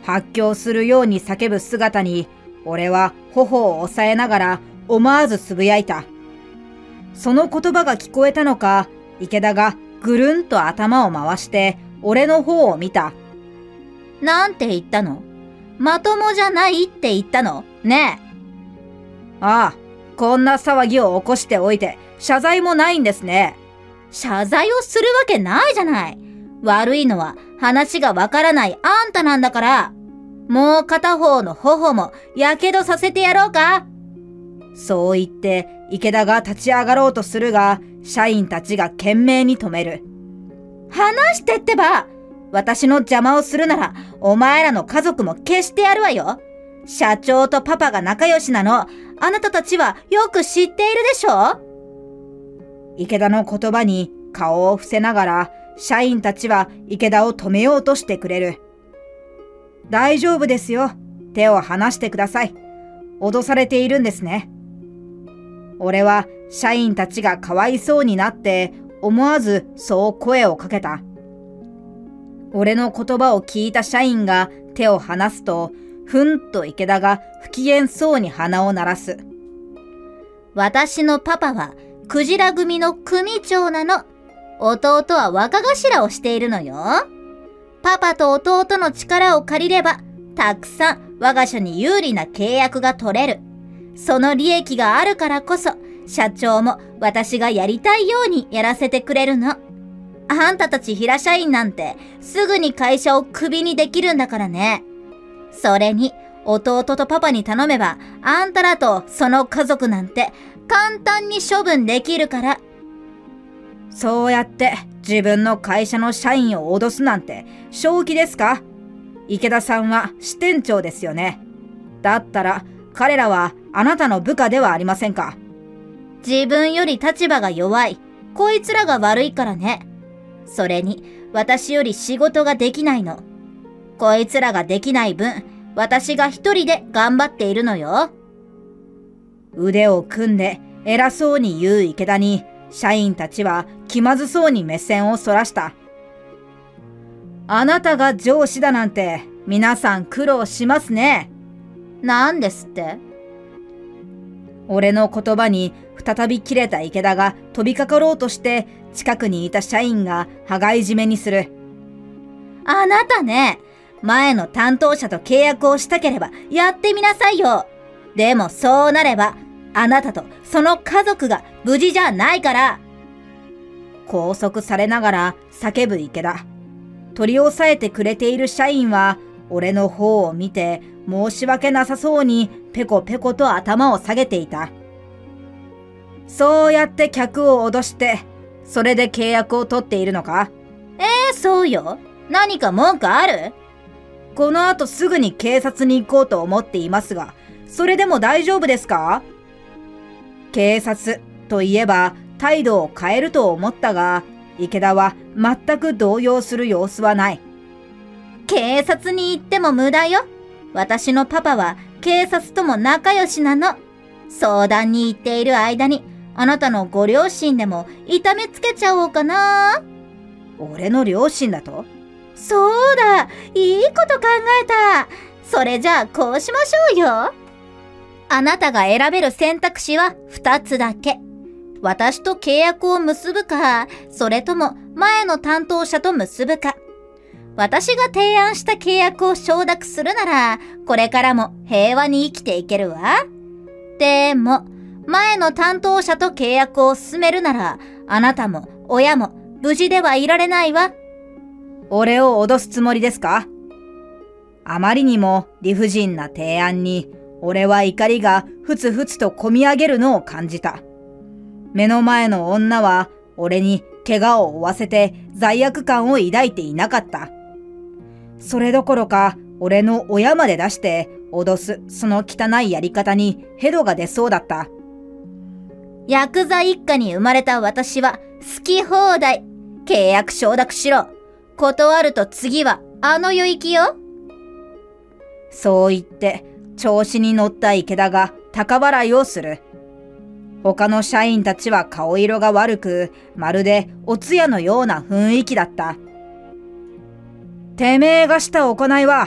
発狂するように叫ぶ姿に、俺は頬を押さえながら思わずつぶやいた。その言葉が聞こえたのか、池田がぐるんと頭を回して俺の方を見た。 なんて言ったの？まともじゃないって言ったの？ねえ。ああ、こんな騒ぎを起こしておいて謝罪もないんですね。 謝罪をするわけないじゃない。悪いのは話がわからないあんたなんだから。もう片方の頬もやけどさせてやろうか。 そう言って池田が立ち上がろうとするが、社員たちが懸命に止める。 話してってば。私の邪魔をするならお前らの家族も消してやるわよ。社長とパパが仲良しなの、あなたたちはよく知っているでしょ。 池田の言葉に顔を伏せながら、社員たちは池田を止めようとしてくれる。大丈夫ですよ。手を離してください。脅されているんですね。俺は社員たちがかわいそうになって思わずそう声をかけた。俺の言葉を聞いた社員が手を離すと、ふんと池田が不機嫌そうに鼻を鳴らす。 私のパパはクジラ組の組長なの。弟は若頭をしているのよ。パパと弟の力を借りれば、たくさん我が社に有利な契約が取れる。その利益があるからこそ、社長も私がやりたいようにやらせてくれるの。あんたたち平社員なんてすぐに会社をクビにできるんだからね。それに弟とパパに頼めば、あんたらとその家族なんて簡単に処分できるから。 そうやって自分の会社の社員を脅すなんて正気ですか？池田さんは支店長ですよね。だったら彼らはあなたの部下ではありませんか？ 自分より立場が弱いこいつらが悪いからね。それに私より仕事ができないの。こいつらができない分、私が一人で頑張っているのよ。 腕を組んで偉そうに言う池田に、社員たちは気まずそうに目線をそらした。あなたが上司だなんて皆さん苦労しますね。 なんですって？ 俺の言葉に再び切れた池田が飛びかかろうとして、近くにいた社員が羽交い締めにする。 あなたね、前の担当者と契約をしたければやってみなさいよ。でもそうなれば、あなたとその家族が無事じゃないから。拘束されながら叫ぶ池田。取り押さえてくれている社員は、俺の方を見て申し訳なさそうにペコペコと頭を下げていた。そうやって客を脅して、それで契約を取っているのか？ そうよ。何か文句ある？ この後すぐに警察に行こうと思っていますが、それでも大丈夫ですか？警察といえば態度を変えると思ったが、池田は全く動揺する様子はない。 警察に行っても無駄よ。私のパパは警察とも仲良しなの。相談に行っている間に、あなたのご両親でも痛めつけちゃおうかな。 俺の両親だと？ そうだ、いいこと考えた。それじゃあこうしましょうよ。あなたが選べる選択肢は2つだけ。私と契約を結ぶか、それとも前の担当者と結ぶか。私が提案した契約を承諾するなら、これからも平和に生きていけるわ。でも、前の担当者と契約を進めるなら、あなたも親も無事ではいられないわ。 俺を脅すつもりですか？あまりにも理不尽な提案に、俺は怒りがふつふつとこみ上げるのを感じた。目の前の女は俺に怪我を負わせて罪悪感を抱いていなかった。それどころか俺の親まで出して脅すその汚いやり方にヘドが出そうだった。 ヤクザ一家に生まれた私は好き放題。契約承諾しろ。断ると次はあの世行きよ。 そう言って調子に乗った池田が高笑いをする。他の社員たちは顔色が悪く、まるでお通夜のような雰囲気だった。てめえがした行いは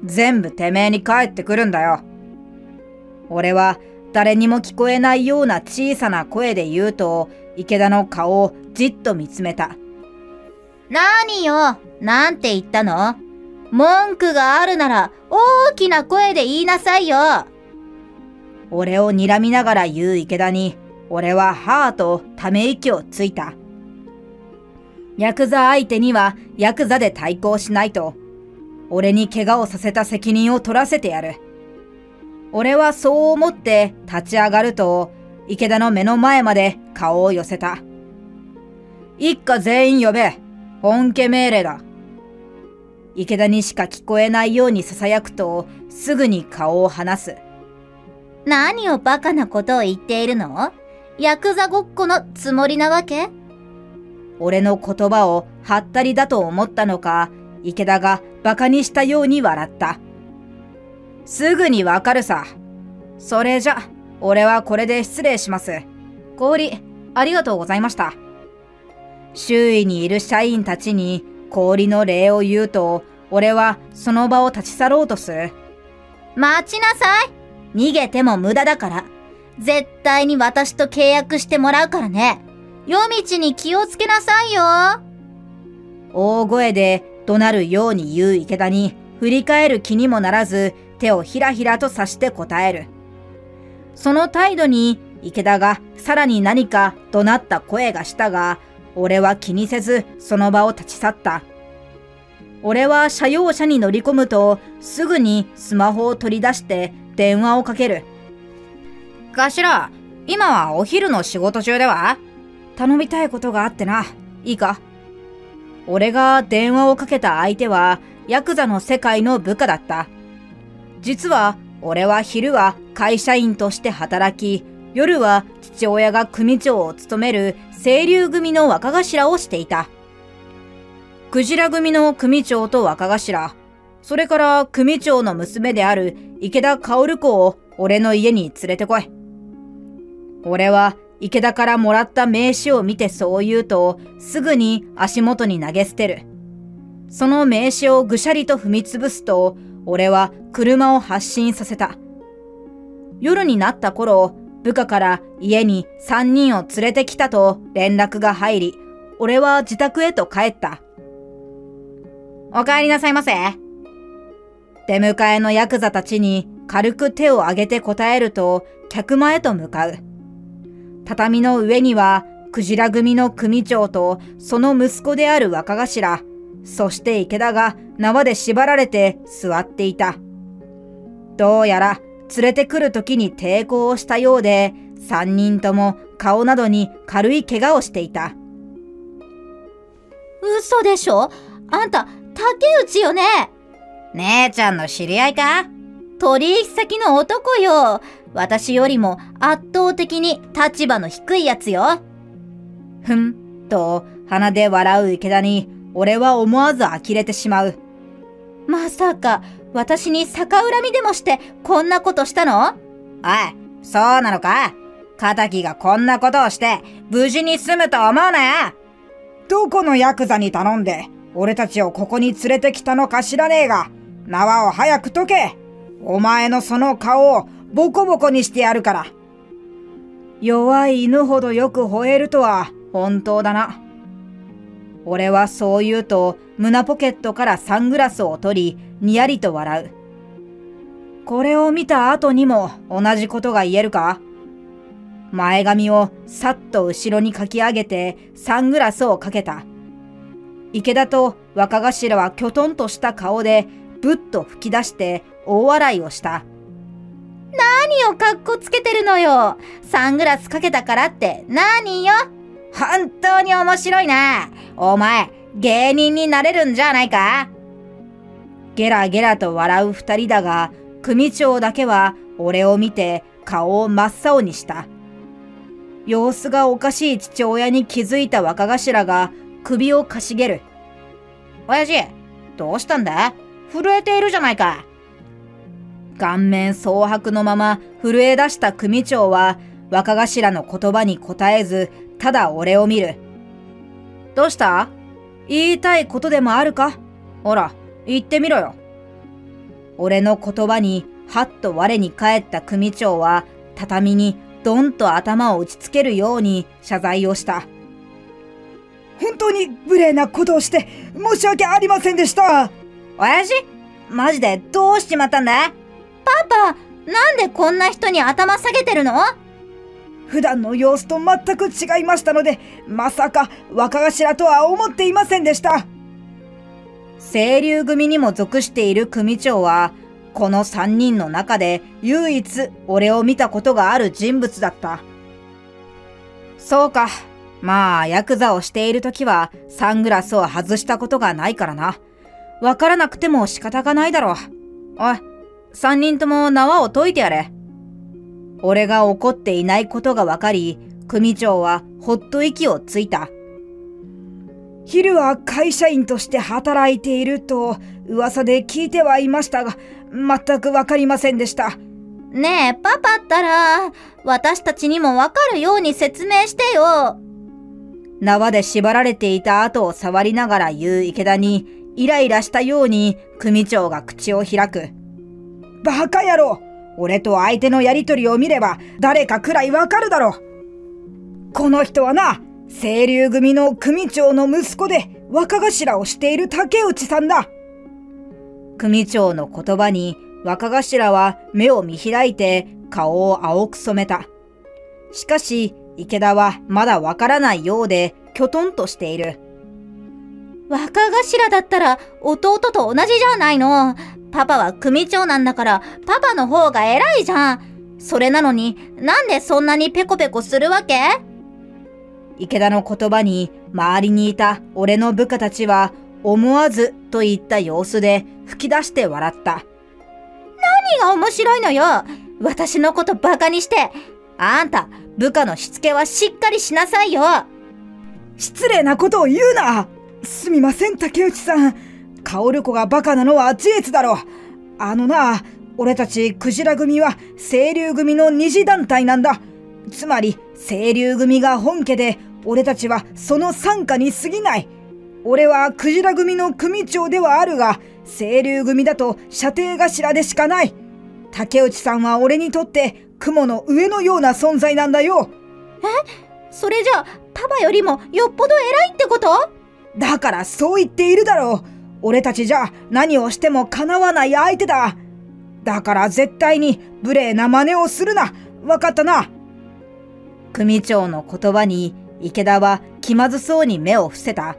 全部てめえに返ってくるんだよ。俺は誰にも聞こえないような小さな声で言うと、池田の顔をじっと見つめた。 何よ、なんて言ったの？文句があるなら大きな声で言いなさいよ。 俺を睨みながら言う池田に、俺ははぁとため息をついた。ヤクザ相手にはヤクザで対抗しないと。俺に怪我をさせた責任を取らせてやる。俺はそう思って立ち上がると、池田の目の前まで顔を寄せた。一家全員呼べ。本家命令だ。池田にしか聞こえないように囁くと、すぐに顔を離す。 何をバカなことを言っているの？ヤクザごっこのつもりなわけ？ 俺の言葉をはったりだと思ったのか、池田がバカにしたように笑った。すぐにわかるさ。それじゃ、俺はこれで失礼します。氷、ありがとうございました。周囲にいる社員たちに氷の礼を言うと、俺はその場を立ち去ろうとする。 待ちなさい。逃げても無駄だから。絶対に私と契約してもらうからね。夜道に気をつけなさいよ。 大声で怒鳴るように言う池田に振り返る気にもならず、手をひらひらと指して答える。その態度に池田がさらに何か怒鳴った声がしたが、俺は気にせずその場を立ち去った。俺は車用車に乗り込むと、すぐにスマホを取り出して電話をかける。頭、今はお昼の仕事中では？頼みたいことがあってな。いいか？俺が電話をかけた相手はヤクザの世界の部下だった。実は俺は昼は会社員として働き、夜は父親が組長を務める清流組の若頭をしていた。クジラ組の組長と若頭、それから組長の娘である池田薫子を俺の家に連れてこい。俺は池田からもらった名刺を見てそう言うと、すぐに足元に投げ捨てる。その名刺をぐしゃりと踏みつぶすと、俺は車を発進させた。夜になった頃、部下から家に3人を連れてきたと連絡が入り、俺は自宅へと帰った。お帰りなさいませ。出迎えのヤクザたちに軽く手を挙げて答えると、客間へと向かう。畳の上には、クジラ組の組長とその息子である若頭、そして池田が縄で縛られて座っていた。どうやら連れてくる時に抵抗をしたようで、3人とも顔などに軽い怪我をしていた。 嘘でしょ？あんた、竹内よね？ 姉ちゃんの知り合いか？ 取引先の男よ。私よりも圧倒的に立場の低いやつよ。 ふん、と鼻で笑う池田に、俺は思わず呆れてしまう。 まさか、私に逆恨みでもしてこんなことしたの？ おい、そうなのか？仇がこんなことをして無事に済むと思うなよ。どこのヤクザに頼んで俺たちをここに連れてきたのか知らねえが、縄を早く解け。お前のその顔をボコボコにしてやるから。弱い犬ほどよく吠えるとは本当だな。俺はそう言うと胸ポケットからサングラスを取り、にやりと笑う。これを見た後にも同じことが言えるか？前髪をさっと後ろにかき上げてサングラスをかけた。池田と若頭はきょとんとした顔でぶっと吹き出して大笑いをした。 何をかっこつけてるのよ。サングラスかけたからって何よ。 本当に面白いな。お前、芸人になれるんじゃないか？ゲラゲラと笑う二人だが、組長だけは俺を見て顔を真っ青にした。様子がおかしい父親に気づいた若頭が首をかしげる。親父、どうしたんだ？震えているじゃないか。顔面蒼白のまま震え出した組長は若頭の言葉に答えず、ただ俺を見る。どうした？言いたいことでもあるか？ほら、言ってみろよ。 俺の言葉にはっと我に返った組長は、畳にドンと頭を打ちつけるように謝罪をした。 本当に無礼なことをして申し訳ありませんでした。 親父、マジでどうしちまったんだ？パパ、なんでこんな人に頭下げてるの？ 普段の様子と全く違いましたので、まさか若頭とは思っていませんでした。 清流組にも属している組長は、この3人の中で唯一俺を見たことがある人物だった。そうか。まあ、ヤクザをしているときはサングラスを外したことがないからな。わからなくても仕方がないだろう。おい、3人とも縄を解いてやれ。俺が怒っていないことがわかり、組長はほっと息をついた。 昼は会社員として働いていると噂で聞いてはいましたが、全くわかりませんでした。 ねえ、パパったら、私たちにもわかるように説明してよ。 縄で縛られていた後を触りながら言う池田に、イライラしたように組長が口を開く。 バカ野郎！俺と相手のやりとりを見れば誰かくらいわかるだろう。この人はな、清流組の組長の息子で若頭をしている竹内さんだ。 組長の言葉に若頭は目を見開いて顔を青く染めた。しかし池田はまだわからないようできょとんとしている。 若頭だったら弟と同じじゃないの。パパは組長なんだからパパの方が偉いじゃん。それなのになんでそんなにペコペコするわけ？ 池田の言葉に周りにいた俺の部下たちは思わずといった様子で吹き出して笑った。 何が面白いのよ。私のことバカにして。あんた、部下のしつけはしっかりしなさいよ。 失礼なことを言うな。すみません、竹内さん。薫子がバカなのは事実だろう。俺たちクジラ組は清流組の二次団体なんだ。つまり清流組が本家で、俺たちはその傘下に過ぎない。俺はクジラ組の組長ではあるが、清流組だと舎弟頭でしかない。竹内さんは俺にとって雲の上のような存在なんだよ。 それじゃあパパよりもよっぽど偉いってこと？ だからそう言っているだろう。俺たちじゃ何をしても叶わない相手だ。だから絶対に無礼な真似をするな。わかったな。 組長の言葉に池田は気まずそうに目を伏せた。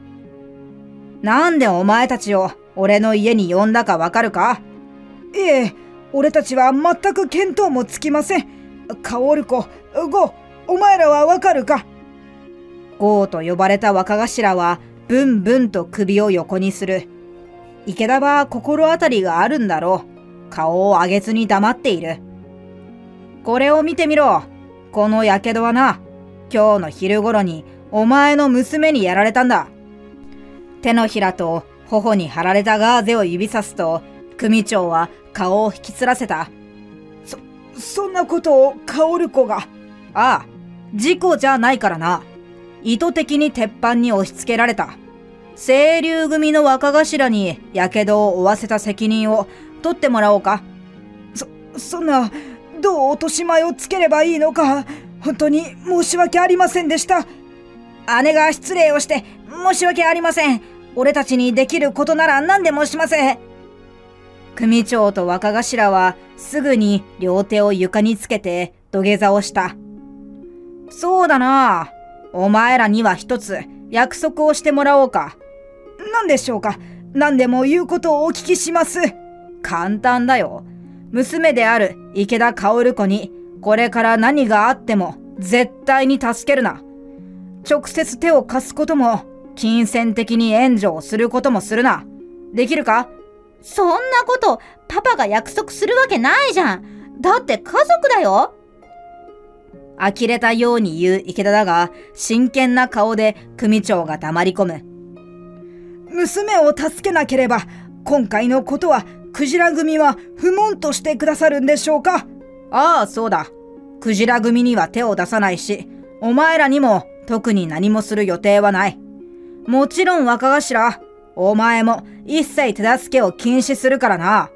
なんでお前たちを俺の家に呼んだかわかるか？ いえ、俺たちは全く見当もつきません。薫子、ゴー、お前らはわかるか？ ゴーと呼ばれた若頭はブンブンと首を横にする。池田は心当たりがあるんだろう。顔を上げずに黙っている。これを見てみろ。このやけどはな、今日の昼頃にお前の娘にやられたんだ。手のひらと頬に貼られたガーゼを指さすと、組長は顔を引きつらせた。 そんなことを薫子が。 ああ、事故じゃないからな。意図的に鉄板に押し付けられた。清流組の若頭にやけどを負わせた責任を取ってもらおうか。 そんな、どう落とし前をつければいいのか、本当に申し訳ありませんでした。 姉が失礼をして申し訳ありません。俺たちにできることなら何でもします。組長と若頭はすぐに両手を床につけて土下座をした。そうだな。お前らには一つ約束をしてもらおうか。 何でしょうか。何でも言うことをお聞きします。 簡単だよ。娘である池田薫子にこれから何があっても絶対に助けるな。直接手を貸すことも金銭的に援助をすることもするな。できるか？ そんなことパパが約束するわけないじゃん。だって家族だよ。 呆れたように言う池田だが、真剣な顔で組長が黙り込む。 娘を助けなければ今回のことはクジラ組は不問としてくださるんでしょうか？ ああ、そうだ。クジラ組には手を出さないし、お前らにも特に何もする予定はない。もちろん若頭、お前も一切手助けを禁止するからな。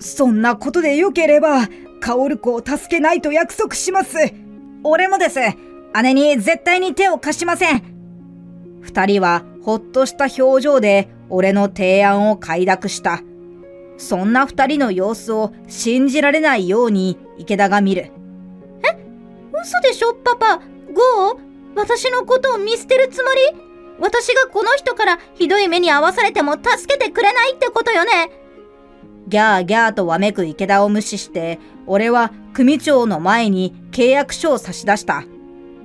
そんなことでよければ、薫子を助けないと約束します。 俺もです。姉に絶対に手を貸しません。二人はほっとした表情で俺の提案を快諾した。そんな二人の様子を信じられないように池田が見る。 嘘でしょ、パパ。ゴー、私のことを見捨てるつもり？私がこの人からひどい目に遭わされても助けてくれないってことよね。 ギャーギャーとわめく池田を無視して、俺は組長の前に契約書を差し出した。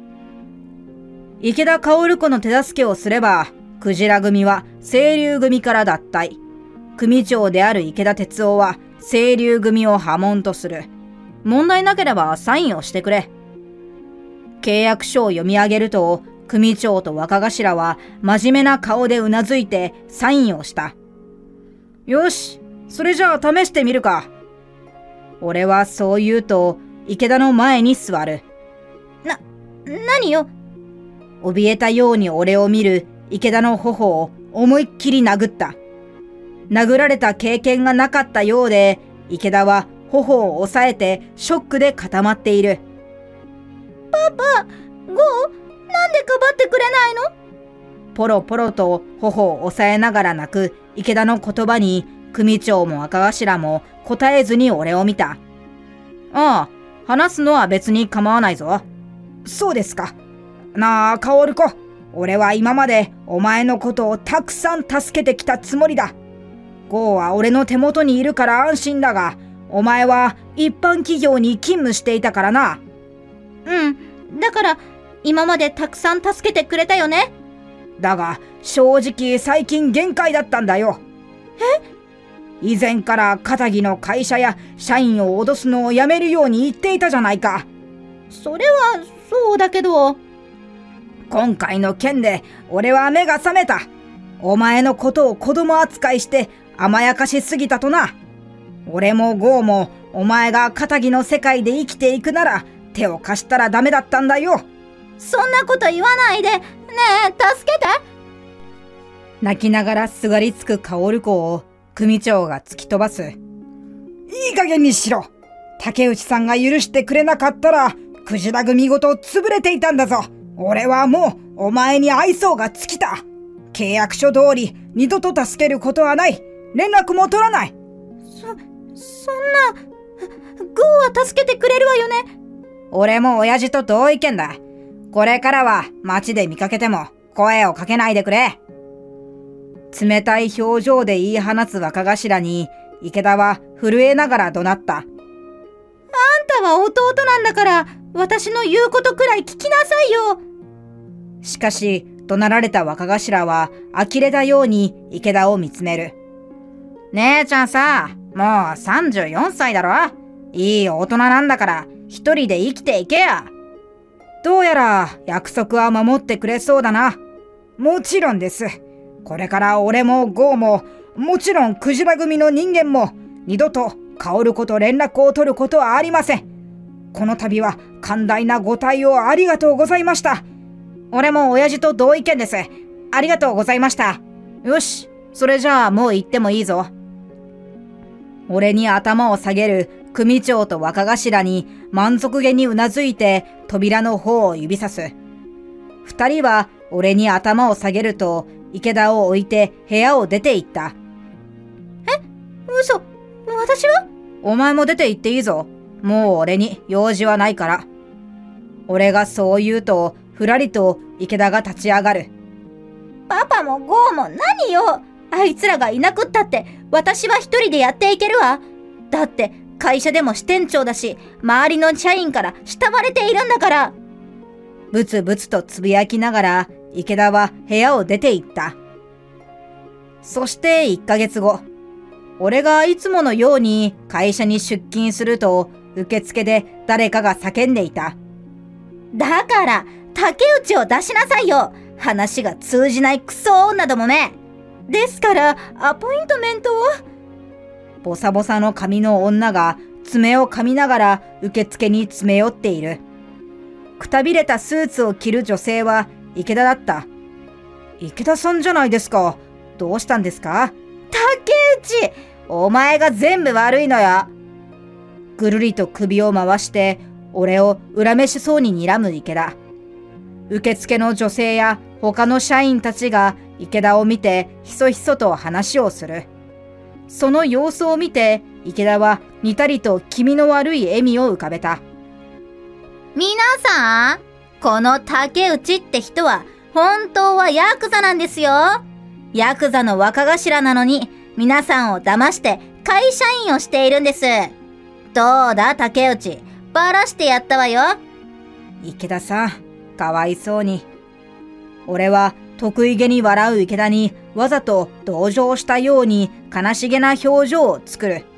池田薫子の手助けをすれば、クジラ組は清流組から脱退。組長である池田哲夫は清流組を破門とする。問題なければサインをしてくれ。契約書を読み上げると、組長と若頭は真面目な顔でうなずいてサインをした。よし、それじゃあ試してみるか。俺はそう言うと、池田の前に座る。 何よ。 怯えたように俺を見る池田の頬を思いっきり殴った。殴られた経験がなかったようで、池田は頬を押さえてショックで固まっている。 パパ、ゴー、なんでかばってくれないの？ ポロポロと頬を押さえながら泣く池田の言葉に、組長も赤頭も答えずに俺を見た。ああ、話すのは別に構わないぞ。 そうですか。なあ、薫子。俺は今までお前のことをたくさん助けてきたつもりだ。ゴーは俺の手元にいるから安心だが、お前は一般企業に勤務していたからな。 うん。だから、今までたくさん助けてくれたよね。 だが、正直最近限界だったんだよ。以前から片木の会社や社員を脅すのをやめるように言っていたじゃないか。 それはそうだけど。 今回の件で俺は目が覚めた。お前のことを子供扱いして甘やかしすぎたとな。俺もゴーもお前が片木の世界で生きていくなら手を貸したらダメだったんだよ。 そんなこと言わないで。ねえ、助けて。 泣きながらすがりつく薫子を組長が突き飛ばす。 いい加減にしろ。竹内さんが許してくれなかったらクジラ組ごと潰れていたんだぞ。俺はもうお前に愛想が尽きた。契約書通り二度と助けることはない。連絡も取らない。 そんな、ゴーは助けてくれるわよね。 俺も親父と同意見だ。これからは街で見かけても声をかけないでくれ。冷たい表情で言い放つ若頭に池田は震えながら怒鳴った。 あんたは弟なんだから私の言うことくらい聞きなさいよ。 しかし怒鳴られた若頭は呆れたように池田を見つめる。姉ちゃんさ、もう34歳だろ。いい大人なんだから一人で生きていけや。どうやら約束は守ってくれそうだな。 もちろんです。これから俺もゴーも、もちろんクジラ組の人間も二度と薫子と連絡を取ることはありません。この度は寛大なご対応ありがとうございました。 俺も親父と同意見です。ありがとうございました。よし、それじゃあもう行ってもいいぞ。俺に頭を下げる組長と若頭に満足げにうなずいて扉の方を指さす。二人は俺に頭を下げると池田を置いて部屋を出て行った。 嘘、私は？ お前も出て行っていいぞ。もう俺に用事はないから。俺がそう言うとふらりと池田が立ち上がる。 パパもゴーも何よ。あいつらがいなくったって私は一人でやっていけるわ。だって会社でも支店長だし、周りの社員から慕われているんだから。 ブツブツとつぶやきながら池田は部屋を出て行った。そして1ヶ月後、俺がいつものように会社に出勤すると受付で誰かが叫んでいた。 だから竹内を出しなさいよ。話が通じないクソ女どもめ。ですからアポイントメントを。 ボサボサの髪の女が爪を噛みながら受付に詰め寄っている。くたびれたスーツを着る女性は池田だった。池田さんじゃないですか。どうしたんですか？ 竹内、 お前が全部悪いのよ。ぐるりと首を回して、俺を恨めしそうに睨む池田。受付の女性や他の社員たちが池田を見てひそひそと話をする。その様子を見て池田はにたりと気味の悪い笑みを浮かべた。 皆さん、この竹内って人は本当はヤクザなんですよ。ヤクザの若頭なのに皆さんを騙して会社員をしているんです。どうだ竹内、バラしてやったわよ。 池田さん、かわいそうに。俺は得意げに笑う池田にわざと同情したように悲しげな表情を作る。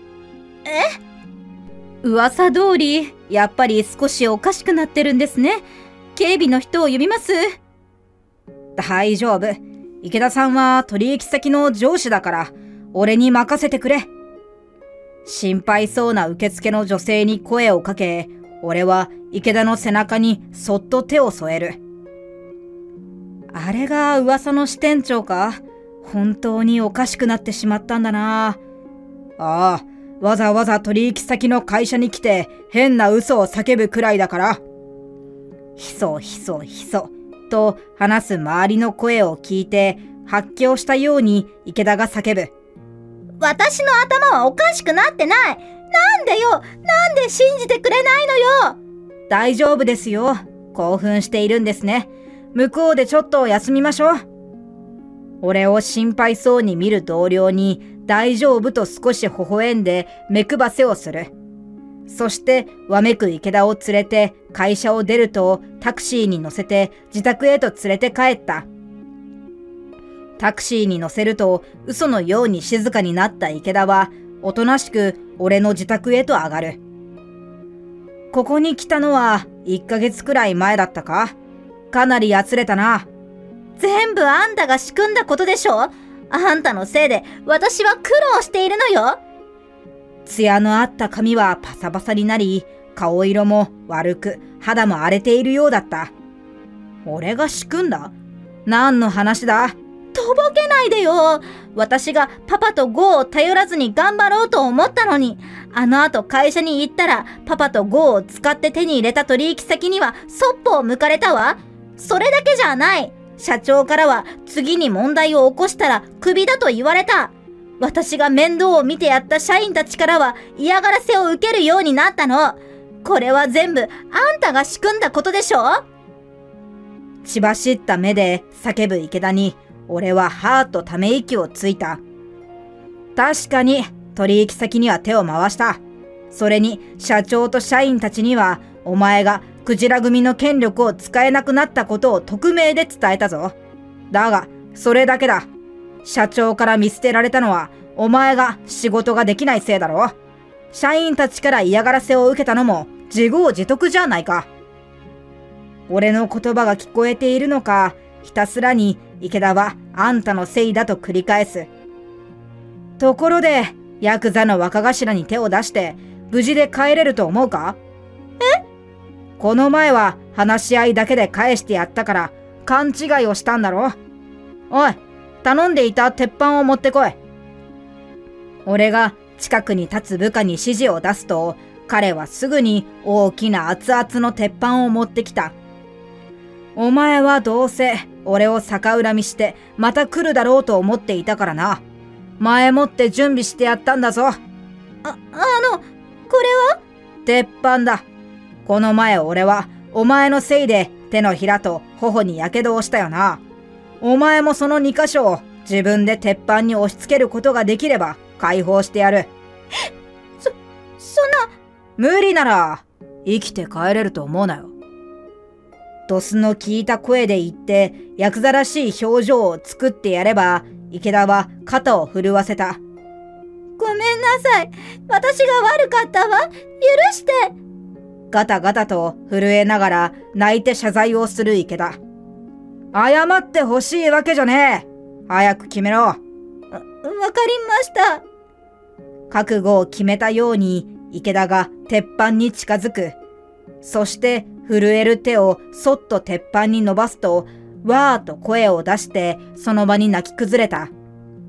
噂通り、やっぱり少しおかしくなってるんですね。警備の人を呼びます。 大丈夫。池田さんは取引先の上司だから、俺に任せてくれ。心配そうな受付の女性に声をかけ、俺は池田の背中にそっと手を添える。あれが噂の支店長か。本当におかしくなってしまったんだな。ああ、わざわざ取引先の会社に来て変な嘘を叫ぶくらいだから。ひそひそひそと話す周りの声を聞いて発狂したように池田が叫ぶ。 私の頭はおかしくなってない。なんでよ、なんで信じてくれないのよ。 大丈夫ですよ。興奮しているんですね。向こうでちょっと休みましょう。俺を心配そうに見る同僚に大丈夫と少し微笑んで目配せをする。そしてわめく池田を連れて会社を出るとタクシーに乗せて自宅へと連れて帰った。タクシーに乗せると嘘のように静かになった池田はおとなしく俺の自宅へと上がる。ここに来たのは1ヶ月くらい前だったか。かなりやつれたな。 全部あんたが仕組んだことでしょ。あんたのせいで私は苦労しているのよ。 艶のあった髪はパサパサになり、顔色も悪く肌も荒れているようだった。俺が仕組んだ？何の話だ？ とぼけないでよ。私がパパとゴーを頼らずに頑張ろうと思ったのに、あの後会社に行ったらパパとゴーを使って手に入れた取引先にはそっぽを向かれたわ。それだけじゃない。社長からは次に問題を起こしたらクビだと言われた。私が面倒を見てやった社員たちからは嫌がらせを受けるようになったの。これは全部あんたが仕組んだことでしょ。 血走った目で叫ぶ池田に俺ははーっとため息をついた。確かに取引先には手を回した。それに社長と社員たちにはお前がクジラ組の権力を使えなくなったことを匿名で伝えたぞ。だがそれだけだ。社長から見捨てられたのはお前が仕事ができないせいだろ。社員たちから嫌がらせを受けたのも自業自得じゃないか。俺の言葉が聞こえているのか、ひたすらに池田はあんたのせいだと繰り返す。ところでヤクザの若頭に手を出して無事で帰れると思うか？この前は話し合いだけで返してやったから勘違いをしたんだろ。おい、頼んでいた鉄板を持ってこい。俺が近くに立つ部下に指示を出すと、彼はすぐに大きな熱々の鉄板を持ってきた。お前はどうせ俺を逆恨みしてまた来るだろうと思っていたからな。前もって準備してやったんだぞ。 これは？ 鉄板だ。この前俺はお前のせいで手のひらと頬にやけどをしたよな。お前もその2箇所を自分で鉄板に押し付けることができれば解放してやる。 そんな。 無理なら生きて帰れると思うなよ。ドスの効いた声で言ってヤクザらしい表情を作ってやれば、池田は肩を震わせた。 ごめんなさい。私が悪かったわ。許して。 ガタガタと震えながら泣いて謝罪をする池田。謝ってほしいわけじゃねえ。早く決めろ。 わかりました。 覚悟を決めたように池田が鉄板に近づく。そして震える手をそっと鉄板に伸ばすと、わーっと声を出してその場に泣き崩れた。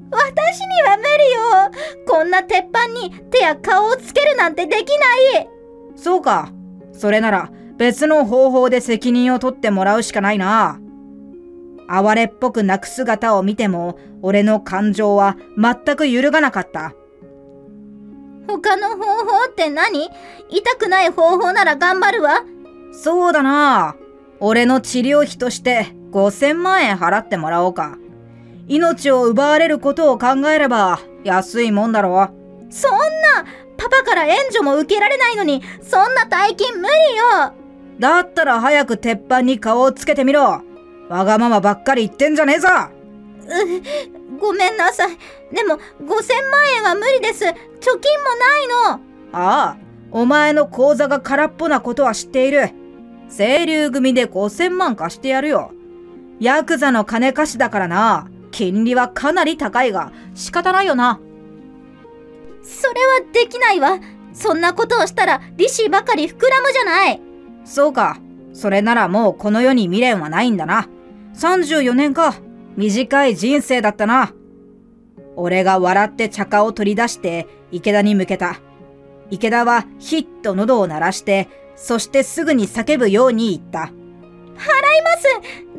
私には無理よ。こんな鉄板に手や顔をつけるなんてできない。 そうか。それなら別の方法で責任を取ってもらうしかないな。哀れっぽく泣く姿を見ても、俺の感情は全く揺るがなかった。 他の方法って何？痛くない方法なら頑張るわ。 そうだな。俺の治療費として5000万円払ってもらおうか。命を奪われることを考えれば安いもんだろう。 そんな、パパから援助も受けられないのに、そんな大金無理よ。 だったら早く鉄板に顔をつけてみろ。わがままばっかり言ってんじゃねえぞ。 ごめんなさい。でも5000万円は無理です。貯金もないの。 ああ、お前の口座が空っぽなことは知っている。清流組で5000万貸してやるよ。ヤクザの金貸しだからな。金利はかなり高いが仕方ないよな。 それはできないわ。そんなことをしたら利子ばかり膨らむじゃない。 そうか。それならもうこの世に未練はないんだな。34年か。短い人生だったな。俺が笑って茶化を取り出して池田に向けた。池田はヒッと喉を鳴らして、そしてすぐに叫ぶように言った。払います。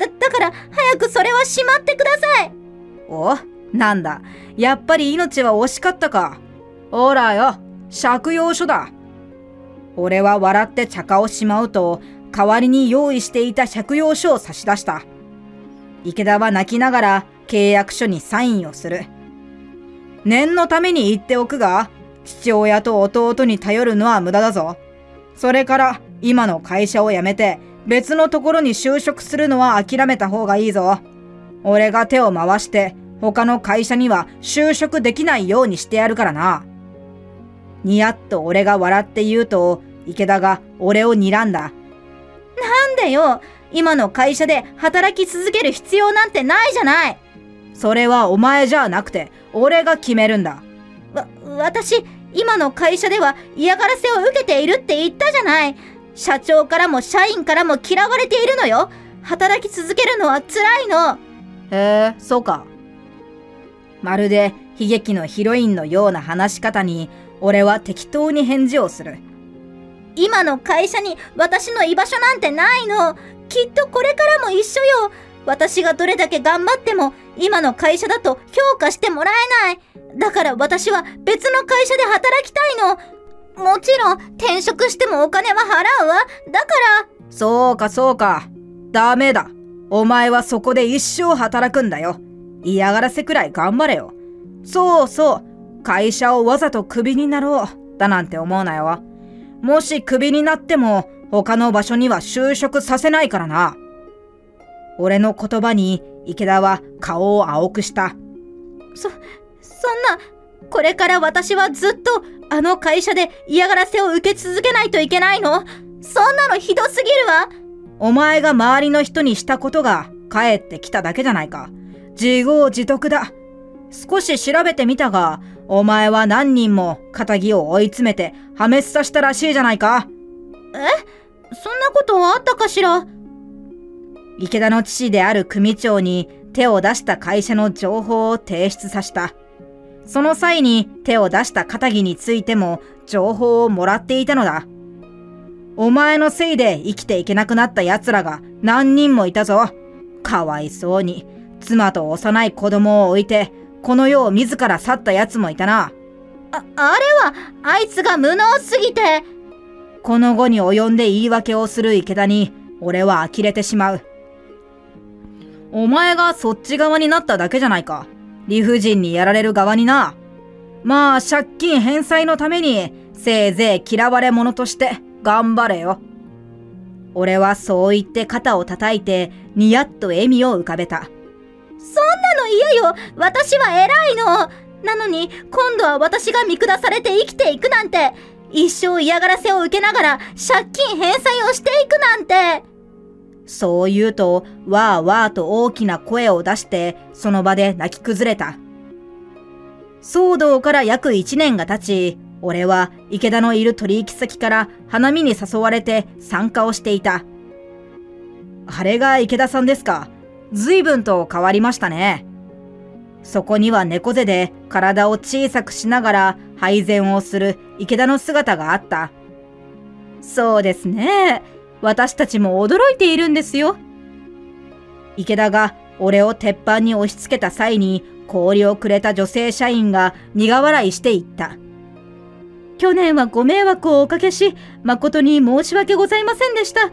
だから早くそれはしまってください。 お、なんだ。やっぱり命は惜しかったか。ほらよ、借用書だ。俺は笑って茶化をしまうと、代わりに用意していた借用書を差し出した。池田は泣きながら契約書にサインをする。念のために言っておくが、父親と弟に頼るのは無駄だぞ。それから今の会社を辞めて別のところに就職するのは諦めた方がいいぞ。俺が手を回して他の会社には就職できないようにしてやるからな。にやっと俺が笑って言うと、池田が俺を睨んだ。 なんでよ、今の会社で働き続ける必要なんてないじゃない。 それはお前じゃなくて俺が決めるんだ。 私、今の会社では嫌がらせを受けているって言ったじゃない。社長からも社員からも嫌われているのよ。働き続けるのは辛いの。 へえ、そうか。まるで悲劇のヒロインのような話し方に、俺は適当に返事をする。 今の会社に私の居場所なんてないの。きっとこれからも一緒よ。私がどれだけ頑張っても今の会社だと評価してもらえない。だから私は別の会社で働きたいの。もちろん転職してもお金は払うわ。だから。 そうかそうか。ダメだ。お前はそこで一生働くんだよ。嫌がらせくらい頑張れよ。そうそう。会社をわざとクビになろう。だなんて思うなよ。もしクビになっても他の場所には就職させないからな。俺の言葉に池田は顔を青くした。 そんな、これから私はずっとあの会社で嫌がらせを受け続けないといけないの？そんなのひどすぎるわ。 お前が周りの人にしたことが返ってきただけじゃないか。自業自得だ。少し調べてみたが、お前は何人も仇を追い詰めて破滅させたらしいじゃないか。 そんなことあったかしら？ 池田の父である組長に手を出した会社の情報を提出させた。その際に手を出した仇についても情報をもらっていたのだ。お前のせいで生きていけなくなった奴らが何人もいたぞ。かわいそうに妻と幼い子供を置いてこの世を自ら去った奴もいたな。 あれはあいつが無能すぎて。 この後に及んで言い訳をする池田に俺は呆れてしまう。お前がそっち側になっただけじゃないか。理不尽にやられる側にな。まあ借金返済のためにせいぜい嫌われ者として頑張れよ。俺はそう言って肩を叩いてニヤッと笑みを浮かべた。 そんなの嫌よ。私は偉いの。なのに今度は私が見下されて生きていくなんて。一生嫌がらせを受けながら借金返済をしていくなんて。 そう言うとわーわーと大きな声を出してその場で泣き崩れた。騒動から約1年が経ち、俺は池田のいる取引先から花見に誘われて参加をしていた。あれが池田さんですか。随分と変わりましたね。 そこには猫背で体を小さくしながら配膳をする池田の姿があった。そうですね。私たちも驚いているんですよ。池田が俺を鉄板に押し付けた際に氷をくれた女性社員が苦笑いして言った。去年はご迷惑をおかけし、誠に申し訳ございませんでした。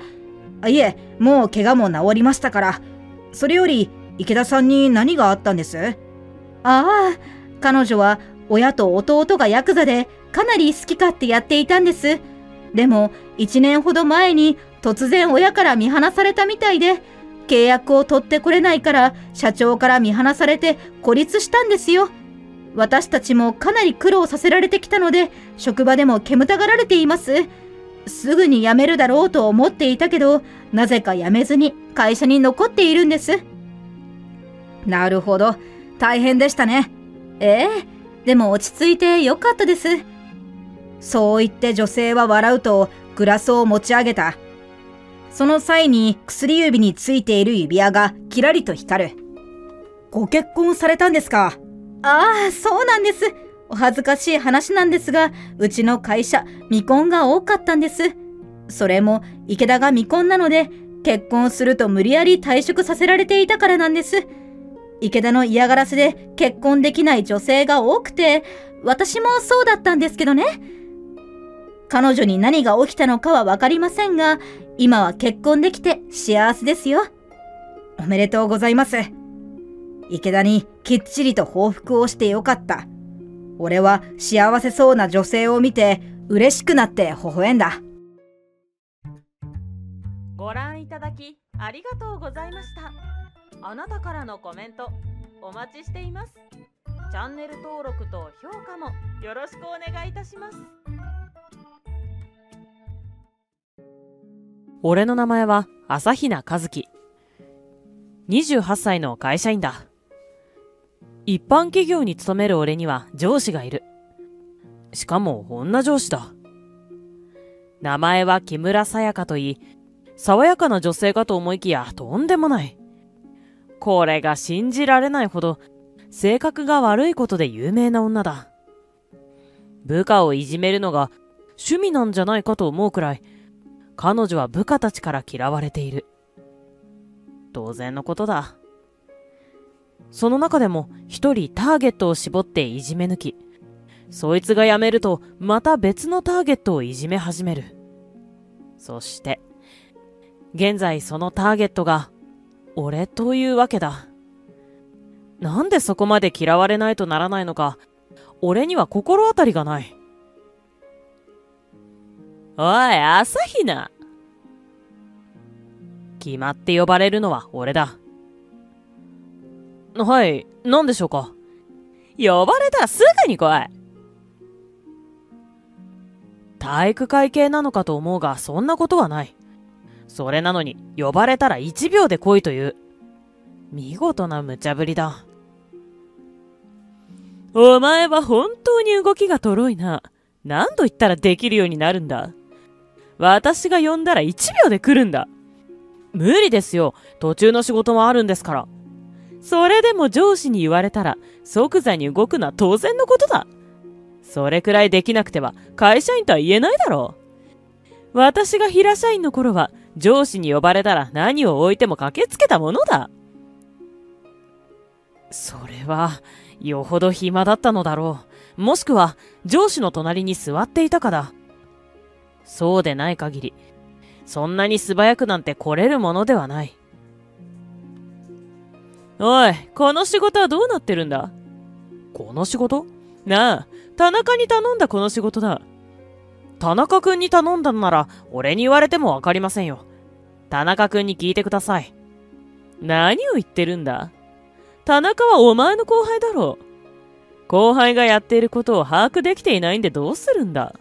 いえ、もう怪我も治りましたから。それより、池田さんに何があったんです？ああ、彼女は親と弟がヤクザでかなり好き勝手やっていたんです。でも、1年ほど前に突然親から見放されたみたいで、契約を取ってこれないから社長から見放されて孤立したんですよ。私たちもかなり苦労させられてきたので、職場でも煙たがられています。すぐに辞めるだろうと思っていたけど、なぜか辞めずに会社に残っているんです。なるほど、大変でしたね。でも落ち着いてよかったです。そう言って女性は笑うとグラスを持ち上げた。その際に薬指についている指輪がキラリと光る。ご結婚されたんですか？ああ、そうなんです。お恥ずかしい話なんですが、うちの会社、未婚が多かったんです。それも池田が未婚なので、結婚すると無理やり退職させられていたからなんです。池田の嫌がらせで結婚できない女性が多くて、私もそうだったんですけどね。彼女に何が起きたのかはわかりませんが、今は結婚できて幸せですよ。おめでとうございます。池田にきっちりと報復をしてよかった。俺は幸せそうな女性を見て嬉しくなって微笑んだ。 ご覧いただきありがとうございました。あなたからのコメントお待ちしています。チャンネル登録と評価もよろしくお願いいたします。 俺の名前は朝比奈和樹。28歳の会社員だ。一般企業に勤める俺には上司がいる。しかも女上司だ。名前は木村さやかといい、爽やかな女性かと思いきやとんでもない。これが信じられないほど性格が悪いことで有名な女だ。部下をいじめるのが趣味なんじゃないかと思うくらい、彼女は部下たちから嫌われている。当然のことだ。その中でも一人ターゲットを絞っていじめ抜き、そいつが辞めるとまた別のターゲットをいじめ始める。そして現在そのターゲットが俺というわけだ。なんでそこまで嫌われないとならないのか、俺には心当たりがない。おい、朝比奈。決まって呼ばれるのは俺だ。はい、何でしょうか。呼ばれたらすぐに来い。体育会系なのかと思うが、そんなことはない。それなのに呼ばれたら1秒で来いという。見事な無茶ぶりだ。お前は本当に動きがとろいな。何度言ったらできるようになるんだ。私が呼んだら1秒で来るんだ。無理ですよ。途中の仕事もあるんですから。それでも上司に言われたら即座に動くのは当然のことだ。それくらいできなくては会社員とは言えないだろう。私が平社員の頃は上司に呼ばれたら何を置いても駆けつけたものだ。それはよほど暇だったのだろう。もしくは上司の隣に座っていたかだ。そうでない限りそんなに素早くなんて来れるものではない。おい、この仕事はどうなってるんだ？この仕事？なあ、田中に頼んだこの仕事だ。田中君に頼んだのなら俺に言われてもわかりませんよ。田中君に聞いてください。何を言ってるんだ？田中はお前の後輩だろう。後輩がやっていることを把握できていないんでどうするんだ？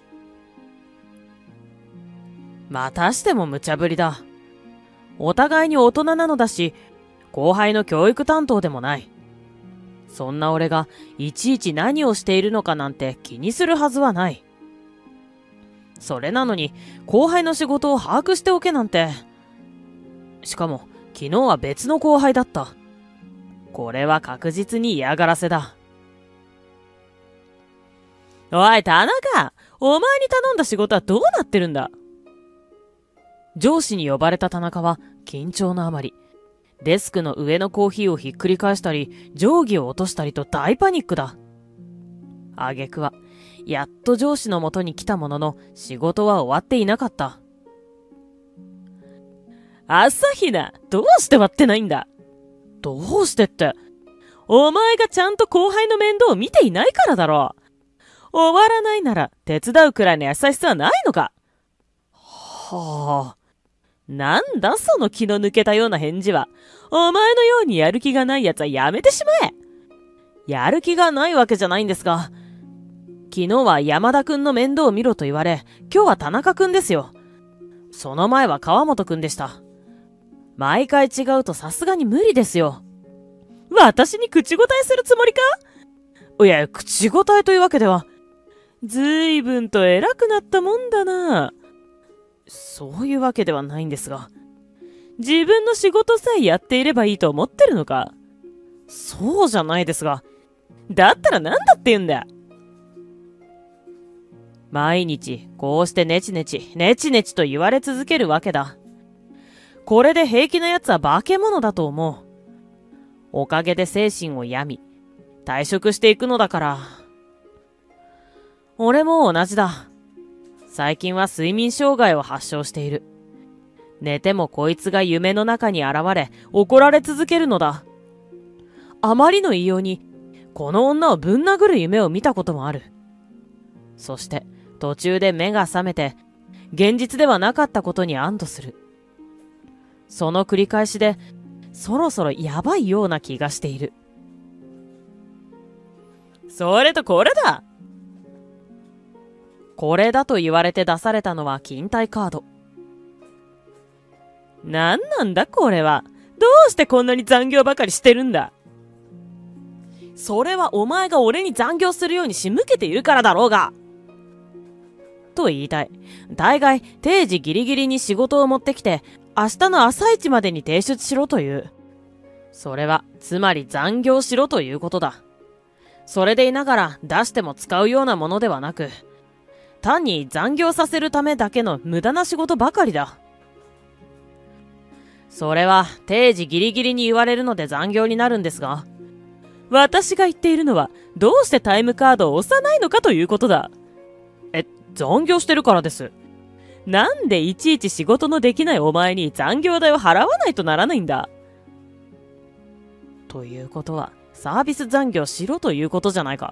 またしても無茶ぶりだ。お互いに大人なのだし、後輩の教育担当でもない。そんな俺がいちいち何をしているのかなんて気にするはずはない。それなのに後輩の仕事を把握しておけなんて。しかも昨日は別の後輩だった。 これは確実に嫌がらせだ。おい、田中！お前に頼んだ仕事はどうなってるんだ？上司に呼ばれた田中は緊張のあまり、デスクの上のコーヒーをひっくり返したり、定規を落としたりと大パニックだ。挙句は、やっと上司の元に来たものの、仕事は終わっていなかった。朝比奈、どうして終わってないんだ？どうしてって、お前がちゃんと後輩の面倒を見ていないからだろう。終わらないなら手伝うくらいの優しさはないのか？はあ。なんだその気の抜けたような返事は。お前のようにやる気がない奴はやめてしまえ。やる気がないわけじゃないんですが、昨日は山田くんの面倒を見ろと言われ、今日は田中くんですよ。その前は川本くんでした。毎回違うとさすがに無理ですよ。私に口答えするつもりか？いや、口答えというわけでは。ずいぶんと偉くなったもんだな。そういうわけではないんですが、自分の仕事さえやっていればいいと思ってるのか？そうじゃないですが。だったらなんだって言うんだ。毎日こうしてネチネチと言われ続けるわけだ。これで平気な奴は化け物だと思う。おかげで精神を病み、退職していくのだから。俺も同じだ。最近は睡眠障害を発症している。寝てもこいつが夢の中に現れ、怒られ続けるのだ。あまりの異様に、この女をぶん殴る夢を見たこともある。そして、途中で目が覚めて、現実ではなかったことに安堵する。その繰り返しで、そろそろやばいような気がしている。それとこれだ！これだと言われて出されたのは勤怠カード。なんなんだこれは。どうしてこんなに残業ばかりしてるんだ？それはお前が俺に残業するように仕向けているからだろうが。と言いたい。大概定時ギリギリに仕事を持ってきて、明日の朝一までに提出しろという。それはつまり残業しろということだ。それでいながら出しても使うようなものではなく、単に残業させるためだけの無駄な仕事ばかりだ。それは定時ギリギリに言われるので残業になるんですが、私が言っているのはどうしてタイムカードを押さないのかということだ。残業してるからです。なんでいちいち仕事のできないお前に残業代を払わないとならないんだ。ということはサービス残業しろということじゃないか。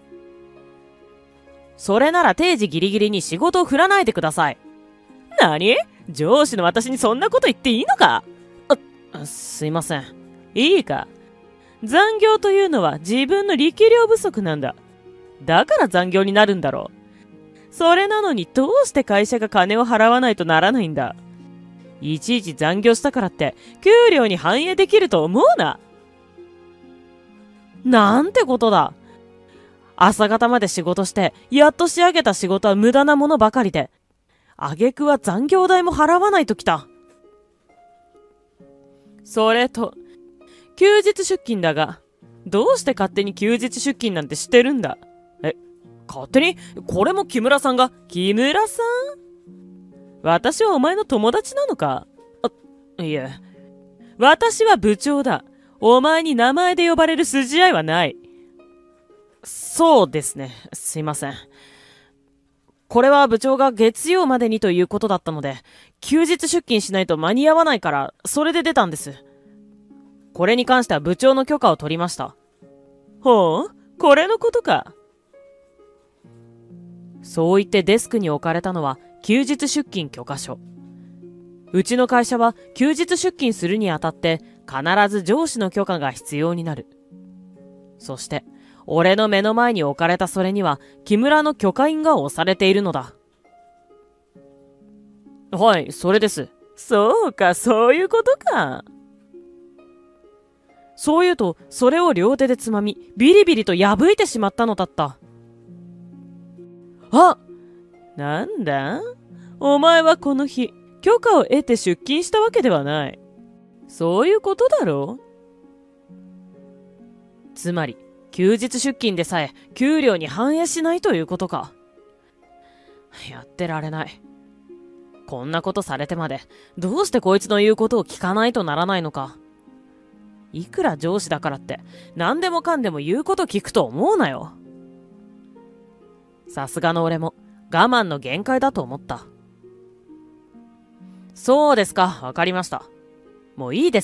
それなら定時ギリギリに仕事を振らないでください。何？上司の私にそんなこと言っていいのか？すいません。いいか。残業というのは自分の力量不足なんだ。だから残業になるんだろう。それなのにどうして会社が金を払わないとならないんだ。いちいち残業したからって給料に反映できると思うな。なんてことだ。朝方まで仕事してやっと仕上げた仕事は無駄なものばかりで、挙句は残業代も払わないときた。それと休日出勤だが、どうして勝手に休日出勤なんてしてるんだ？勝手に？これも木村さんが？木村さん？私はお前の友達なのか？いえ。私は部長だ。お前に名前で呼ばれる筋合いはない。そうですね。すいません。これは部長が月曜までにということだったので、休日出勤しないと間に合わないから、それで出たんです。これに関しては部長の許可を取りました。ほう、これのことか。そう言ってデスクに置かれたのは休日出勤許可書。うちの会社は休日出勤するにあたって必ず上司の許可が必要になる。そして俺の目の前に置かれたそれには木村の許可印が押されているのだ。はい、それです。そうか、そういうことか。そう言うとそれを両手でつまみビリビリと破いてしまったのだった。なんだ？お前はこの日、許可を得て出勤したわけではない。そういうことだろう？ つまり、休日出勤でさえ給料に反映しないということか。やってられない。こんなことされてまで、どうしてこいつの言うことを聞かないとならないのか。いくら上司だからって、何でもかんでも言うこと聞くと思うなよ。さすがの俺も、我慢の限界だと思った。そうですか、わかりました。もういいです。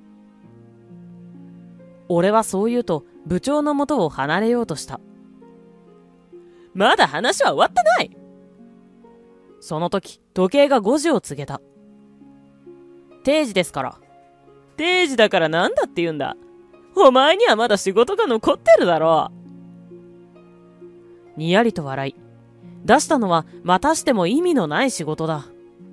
俺はそう言うと、部長の元を離れようとした。まだ話は終わってない。その時、時計が5時を告げた。定時ですから。定時だからなんだって言うんだ。お前にはまだ仕事が残ってるだろう。にやりと笑い。出したのはまたしても意味のない仕事だ。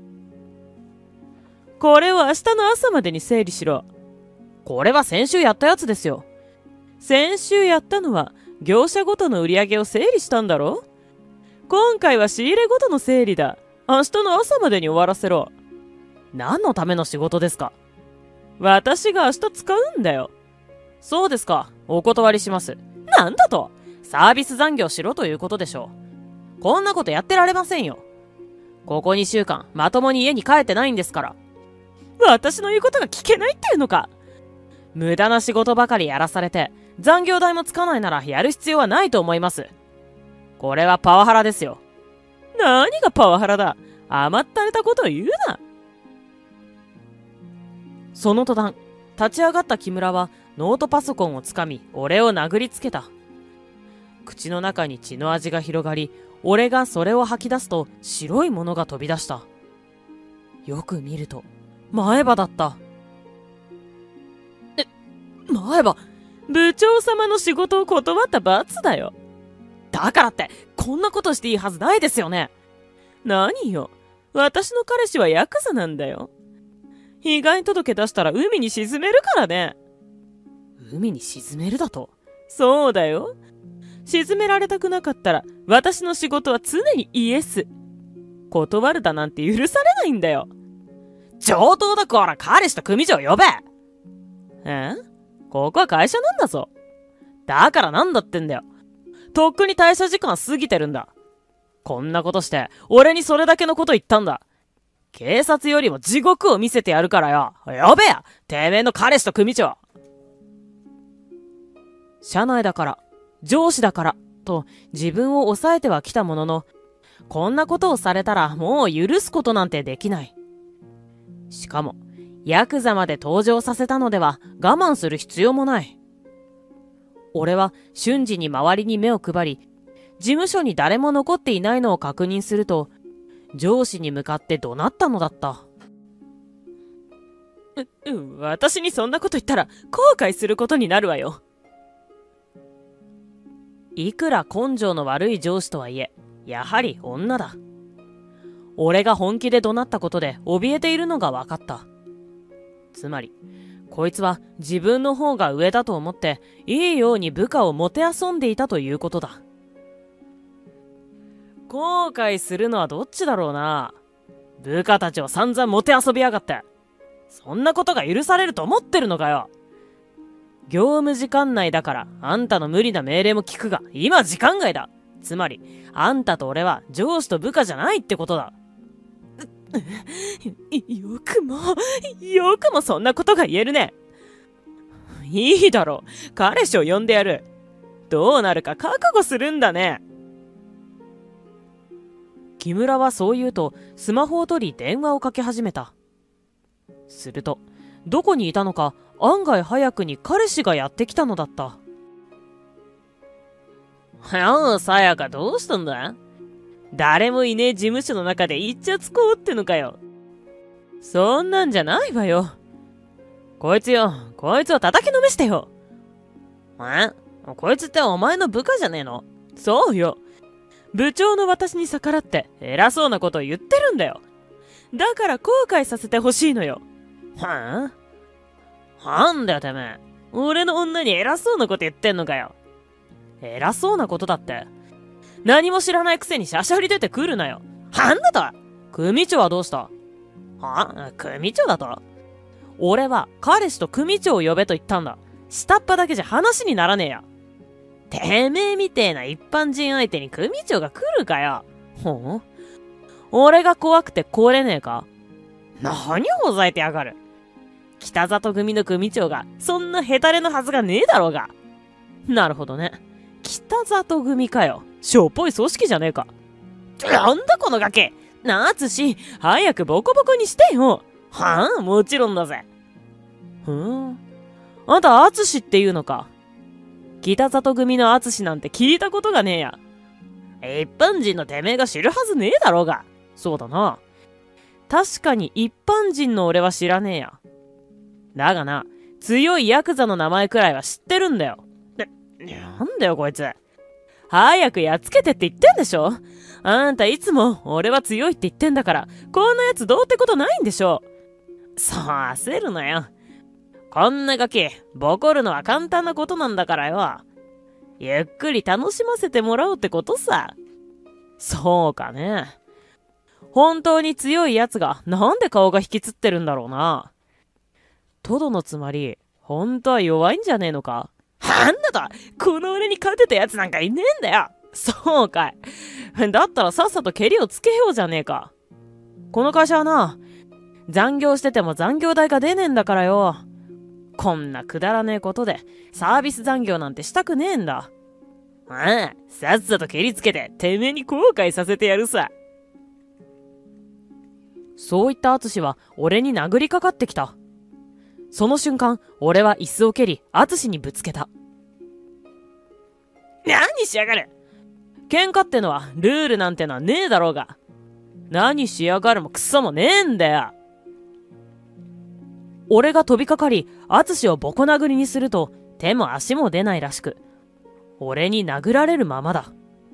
これを明日の朝までに整理しろ。これは先週やったやつですよ。先週やったのは業者ごとの売り上げを整理したんだろ。今回は仕入れごとの整理だ。明日の朝までに終わらせろ。何のための仕事ですか。私が明日使うんだよ。そうですか。お断りします。なんだと。サービス残業しろということでしょう。こんなことやってられませんよ。ここ2週間まともに家に帰ってないんですから。私の言うことが聞けないっていうのか。無駄な仕事ばかりやらされて残業代もつかないならやる必要はないと思います。これはパワハラですよ。何がパワハラだ。甘ったれたことを言うな。その途端、立ち上がった木村はノートパソコンをつかみ、俺を殴りつけた。口の中に血の味が広がり、俺がそれを吐き出すと白いものが飛び出した。よく見ると、前歯だった。前歯、部長様の仕事を断った罰だよ。だからって、こんなことしていいはずないですよね。何よ。私の彼氏はヤクザなんだよ。被害届出したら海に沈めるからね。海に沈めるだと。そうだよ。沈められたくなかったら、私の仕事は常にイエス。断るだなんて許されないんだよ。上等だから彼氏と組長呼べ。ここは会社なんだぞ。だからなんだってんだよ。とっくに退社時間過ぎてるんだ。こんなことして、俺にそれだけのこと言ったんだ。警察よりも地獄を見せてやるからよ。呼べや、てめえの彼氏と組長。社内だから、上司だから、と自分を抑えてはきたものの、こんなことをされたらもう許すことなんてできない。しかも、ヤクザまで登場させたのでは我慢する必要もない。俺は瞬時に周りに目を配り、事務所に誰も残っていないのを確認すると、上司に向かって怒鳴ったのだった。私にそんなこと言ったら後悔することになるわよ。いくら根性の悪い上司とはいえ、やはり女だ。俺が本気で怒鳴ったことで怯えているのが分かった。つまり、こいつは自分の方が上だと思って、いいように部下をもてあそんでいたということだ。後悔するのはどっちだろうな。部下たちを散々もてあそびやがって。そんなことが許されると思ってるのかよ。業務時間内だからあんたの無理な命令も聞くが、今時間外だ。つまり、あんたと俺は上司と部下じゃないってことだ。よくもそんなことが言えるね。いいだろう。彼氏を呼んでやる。どうなるか覚悟するんだね。木村はそう言うと、スマホを取り電話をかけ始めた。すると、どこにいたのか、案外早くに彼氏がやってきたのだった。さやかどうしたんだ？誰もいねえ事務所の中でイチャつこうってのかよ。そんなんじゃないわよ。こいつを叩きのめしてよ。こいつってお前の部下じゃねえの？そうよ。部長の私に逆らって偉そうなことを言ってるんだよ。だから後悔させてほしいのよ。なんだよてめえ。俺の女に偉そうなこと言ってんのかよ。偉そうなことだって。何も知らないくせにしゃしゃり出てくるなよ。なんだと？組長はどうした？組長だと？俺は彼氏と組長を呼べと言ったんだ。 下っ端だけじゃ話にならねえよ。てめえみてえな一般人相手に組長が来るかよ。俺が怖くて来れねえか？何をほざいてやがる。北里組の組長がそんなヘタレのはずがねえだろうが。なるほどね。北里組かよ。しょっぽい組織じゃねえか。なんだこのガキ。なあつし、早くボコボコにしてよ。はあ、もちろんだぜ。あんたアツシっていうのか。北里組のアツシなんて聞いたことがねえや。一般人のてめえが知るはずねえだろうが。そうだな。確かに一般人の俺は知らねえや。だがな、強いヤクザの名前くらいは知ってるんだよ。なんだよこいつ。早くやっつけてって言ってんでしょ。あんたいつも俺は強いって言ってんだから、こんなやつどうってことないんでしょ。そう焦るなよ。こんなガキ、ボコるのは簡単なことなんだからよ。ゆっくり楽しませてもらおうってことさ。そうかね。本当に強いやつがなんで顔が引きつってるんだろうな。トドのつまり、本当は弱いんじゃねえのか。なんだと、この俺に勝てたやつなんかいねえんだよ。そうかい。だったらさっさとケリをつけようじゃねえか。この会社はな、残業してても残業代が出ねえんだからよ。こんなくだらねえことでサービス残業なんてしたくねえんだ。さっさと蹴りつけててめえに後悔させてやるさ。そう言ったアツシは俺に殴りかかってきた。その瞬間、俺は椅子を蹴りアツシにぶつけた。何しやがる。喧嘩ってのはルールなんてのはねえだろうが。何しやがるもクソもねえんだよ。俺が飛びかかり、アツシをボコ殴りにすると、手も足も出ないらしく、俺に殴られるままだ。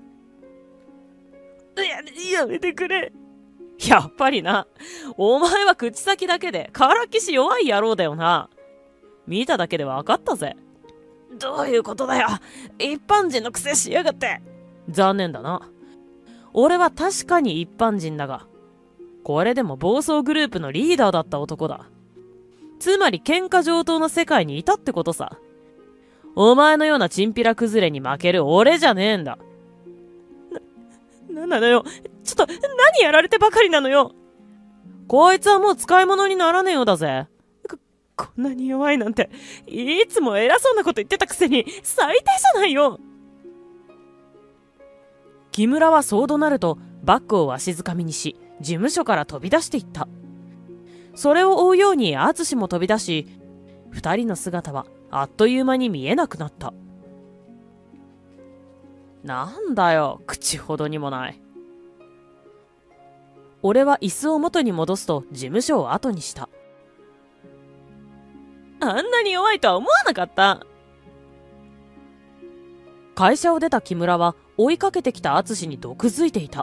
やめてくれ。やっぱりな、お前は口先だけでからっきし弱い野郎だよな。見ただけで分かったぜ。どういうことだよ。一般人のくせしやがって。残念だな。俺は確かに一般人だが、これでも暴走グループのリーダーだった男だ。つまり喧嘩上等の世界にいたってことさ。お前のようなチンピラ崩れに負ける俺じゃねえんだ。なんなのよ。ちょっと何やられてばかりなのよ。こいつはもう使い物にならねえようだぜ。こんなに弱いなんて、いつも偉そうなこと言ってたくせに最低じゃないよ。木村はそう怒鳴るとバッグをわしづかみにし、事務所から飛び出していった。それを追うようにアツシも飛び出し、二人の姿はあっという間に見えなくなった。なんだよ、口ほどにもない。俺は椅子を元に戻すと事務所を後にした。あんなに弱いとは思わなかった。会社を出た木村は追いかけてきたアツシに毒づいていた。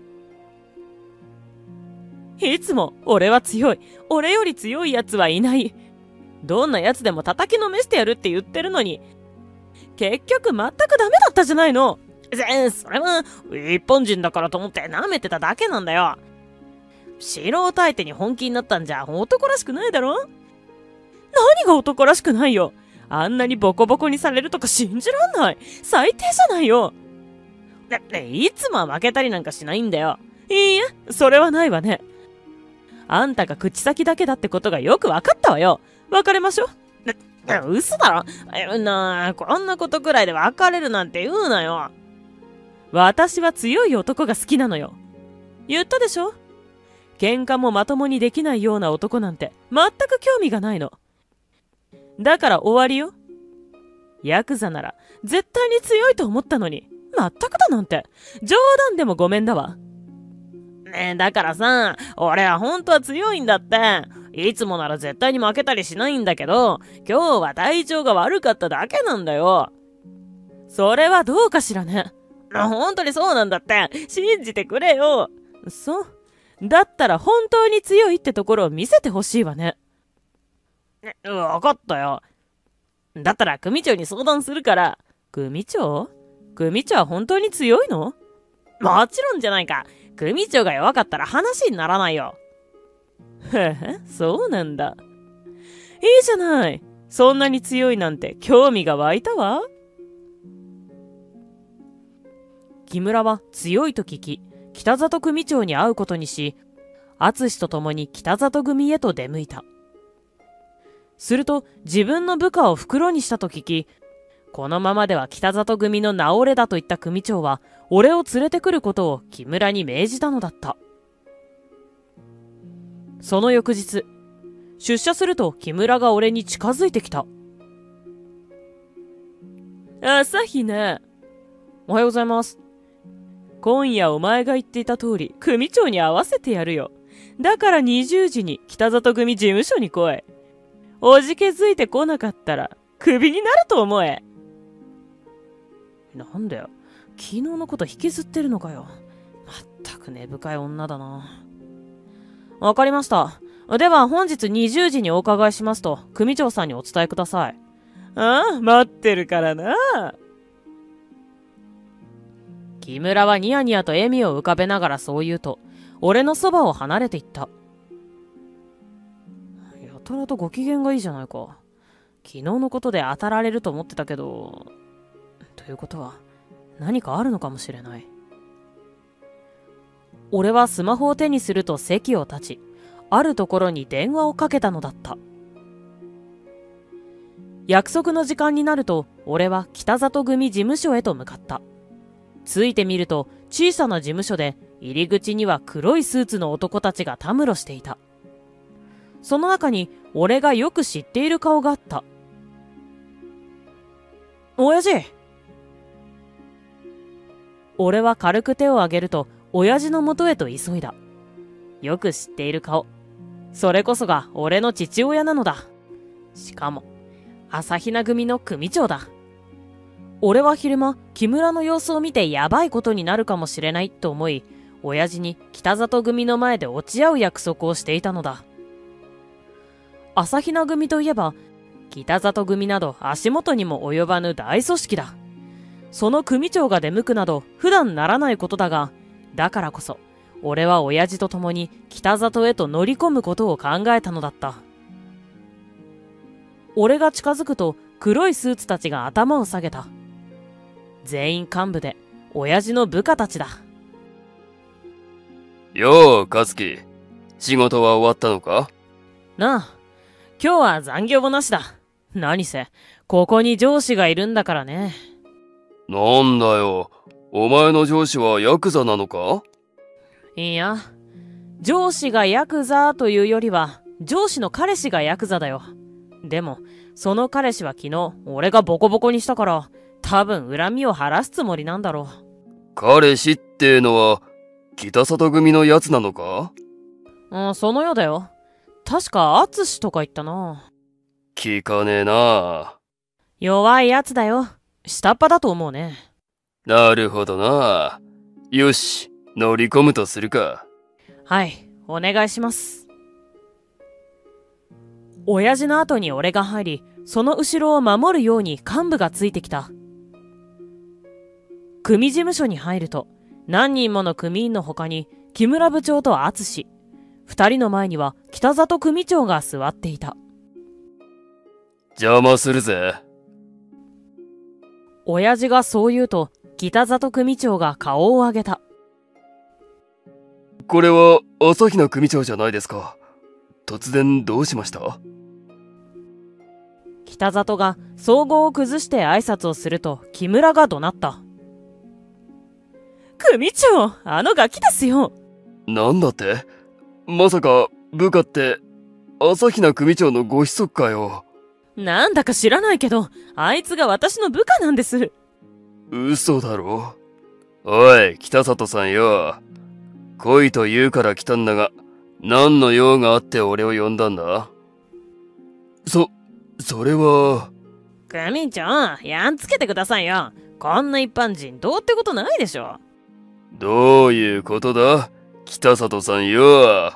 いつも俺は強い、俺より強いやつはいない、どんなやつでも叩きのめしてやるって言ってるのに、結局全くダメだったじゃないの。それは一般人だからと思って舐めてただけなんだよ。素人相手に本気になったんじゃ男らしくないだろ。何が男らしくないよ。あんなにボコボコにされるとか信じらんない。最低じゃないよ。いつもは負けたりなんかしないんだよ。いいえ、それはないわね。あんたが口先だけだってことがよくわかったわよ。別れましょう。嘘だろ。こんなことくらいで別れるなんて言うなよ。私は強い男が好きなのよ。言ったでしょ。喧嘩もまともにできないような男なんて全く興味がないの。だから終わりよ。ヤクザなら絶対に強いと思ったのに、全くだなんて。冗談でもごめんだわ。だからさ、俺は本当は強いんだって。いつもなら絶対に負けたりしないんだけど、今日は体調が悪かっただけなんだよ。それはどうかしらね。本当にそうなんだって。信じてくれよ。そう。だったら本当に強いってところを見せてほしいわね。わかったよ。だったら組長に相談するから。組長は本当に強いの？もちろんじゃないか。組長が弱かったら話にならないよ。へへ、そうなんだ。いいじゃない。 そんなに強いなんて興味が湧いたわ。木村は強いと聞き、北里組長に会うことにし、敦と共に北里組へと出向いた。すると自分の部下を袋にしたと聞き、このままでは北里組の名折れだと言った組長は、俺を連れてくることを木村に命じたのだった。その翌日、出社すると木村が俺に近づいてきた。朝日奈。おはようございます。今夜お前が言っていた通り、組長に会わせてやるよ。だから20時に北里組事務所に来い。おじけづいてこなかったら、クビになると思え。なんだよ。昨日のこと引きずってるのかよ。まったく根深い女だな。わかりました。では本日20時にお伺いしますと、組長さんにお伝えください。ああ、待ってるからな。木村はニヤニヤと笑みを浮かべながらそう言うと、俺のそばを離れていった。やたらとご機嫌がいいじゃないか。昨日のことで当たられると思ってたけど、ということは何かあるのかもしれない。俺はスマホを手にすると席を立ち、あるところに電話をかけたのだった。約束の時間になると、俺は北里組事務所へと向かった。ついてみると、小さな事務所で、入り口には黒いスーツの男たちがたむろしていた。その中に、俺がよく知っている顔があった。親父！俺は軽く手を挙げると、親父の元へと急いだ。よく知っている顔。それこそが俺の父親なのだ。しかも、朝比奈組の組長だ。俺は昼間、木村の様子を見てやばいことになるかもしれないと思い、親父に北里組の前で落ち合う約束をしていたのだ。朝比奈組といえば、北里組など足元にも及ばぬ大組織だ。その組長が出向くなど普段ならないことだが、だからこそ、俺は親父と共に北里へと乗り込むことを考えたのだった。俺が近づくと黒いスーツたちが頭を下げた。全員幹部で親父の部下たちだ。 よう、和樹。仕事は終わったのか？ なあ、今日は残業もなしだ。何せ、ここに上司がいるんだからね。 なんだよ、お前の上司はヤクザなのか？ いや、上司がヤクザというよりは、上司の彼氏がヤクザだよ。でも、その彼氏は昨日、俺がボコボコにしたから、多分恨みを晴らすつもりなんだろう。 彼氏ってのは、北里組のやつなのか？ そのようだよ。確か、敦とか言ったな。 聞かねえな。 弱いやつだよ。下っ端だと思うね。 なるほどな。よし、乗り込むとするか。 はい、お願いします。親父の後に俺が入り、その後ろを守るように幹部がついてきた。組事務所に入ると、何人もの組員の他に、木村部長と敦。二人の前には北里組長が座っていた。 邪魔するぜ。 親父がそう言うと、北里組長が顔を上げた。 これは朝比奈組長じゃないですか。突然どうしました？ 北里が総合を崩して挨拶をすると木村が怒鳴った。組長、あのガキですよ。 なんだって？まさか部下って朝比奈組長のご子息かよ。 なんだか知らないけど、あいつが私の部下なんです。 嘘だろ。おい、北里さんよ。来いと言うから来たんだが、何の用があって俺を呼んだんだ？それは。 組長、やんつけてくださいよ。こんな一般人どうってことないでしょ。 どういうことだ？北里さんよ。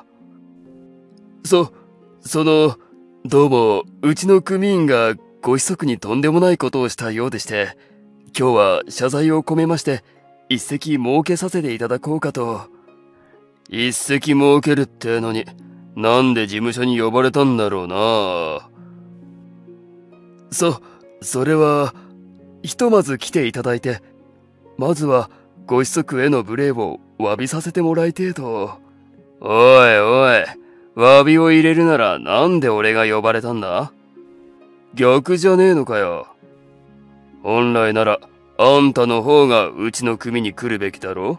どうも、うちの組員がご子息にとんでもないことをしたようでして、今日は謝罪を込めまして、一席設けさせていただこうかと。一席設けるってのに、なんで事務所に呼ばれたんだろうな。 それは、ひとまず来ていただいて、まずはご子息への無礼を詫びさせてもらいてえと。おいおい、詫びを入れるならなんで俺が呼ばれたんだ？逆じゃねえのかよ。本来なら、あんたの方がうちの組に来るべきだろ？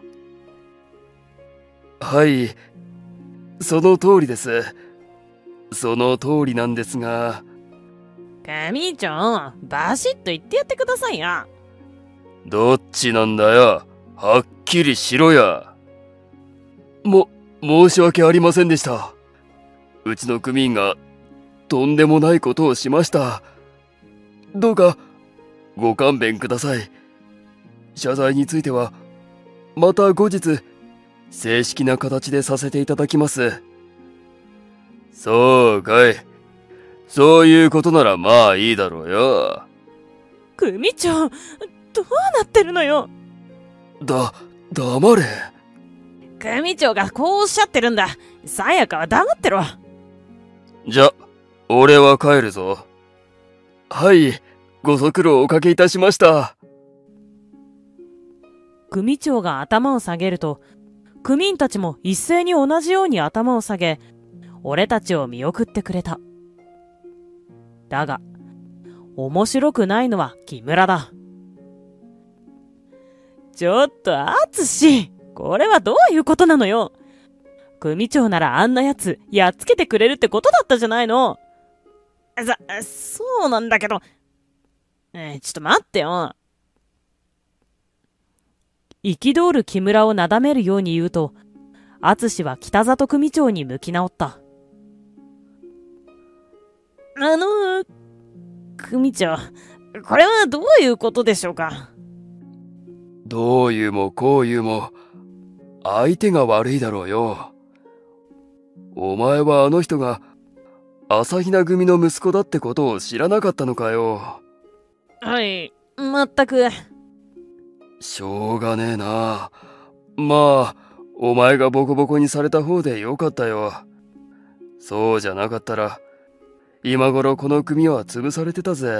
はい、その通りです。その通りなんですが。 組長、バシッと言ってやってくださいよ。 どっちなんだよ。はっきりしろや。申し訳ありませんでした。うちの組員がとんでもないことをしました。どうかご勘弁ください。謝罪についてはまた後日正式な形でさせていただきます。そうかい。そういうことならまあいいだろうよ。 組長、どうなってるのよ。 黙れ。 組長がこうおっしゃってるんだ。さやかは黙ってろ。 じゃ、俺は帰るぞ。はい、ご足労おかけいたしました。 組長が頭を下げると、組員たちも一斉に同じように頭を下げ、俺たちを見送ってくれた。だが、面白くないのは木村だ。ちょっと、アツシ、これはどういうことなのよ。組長ならあんなやつやっつけてくれるってことだったじゃないの。そうなんだけど、ちょっと待ってよ。憤る木村をなだめるように言うと、敦は北里組長に向き直った。組長、これはどういうことでしょうか。 どういうもこういうも、相手が悪いだろうよ。お前はあの人が朝比奈組の息子だってことを知らなかったのかよ。 はい、まったく。 しょうがねえな。まあ、お前がボコボコにされた方でよかったよ。そうじゃなかったら、今頃この組は潰されてたぜ。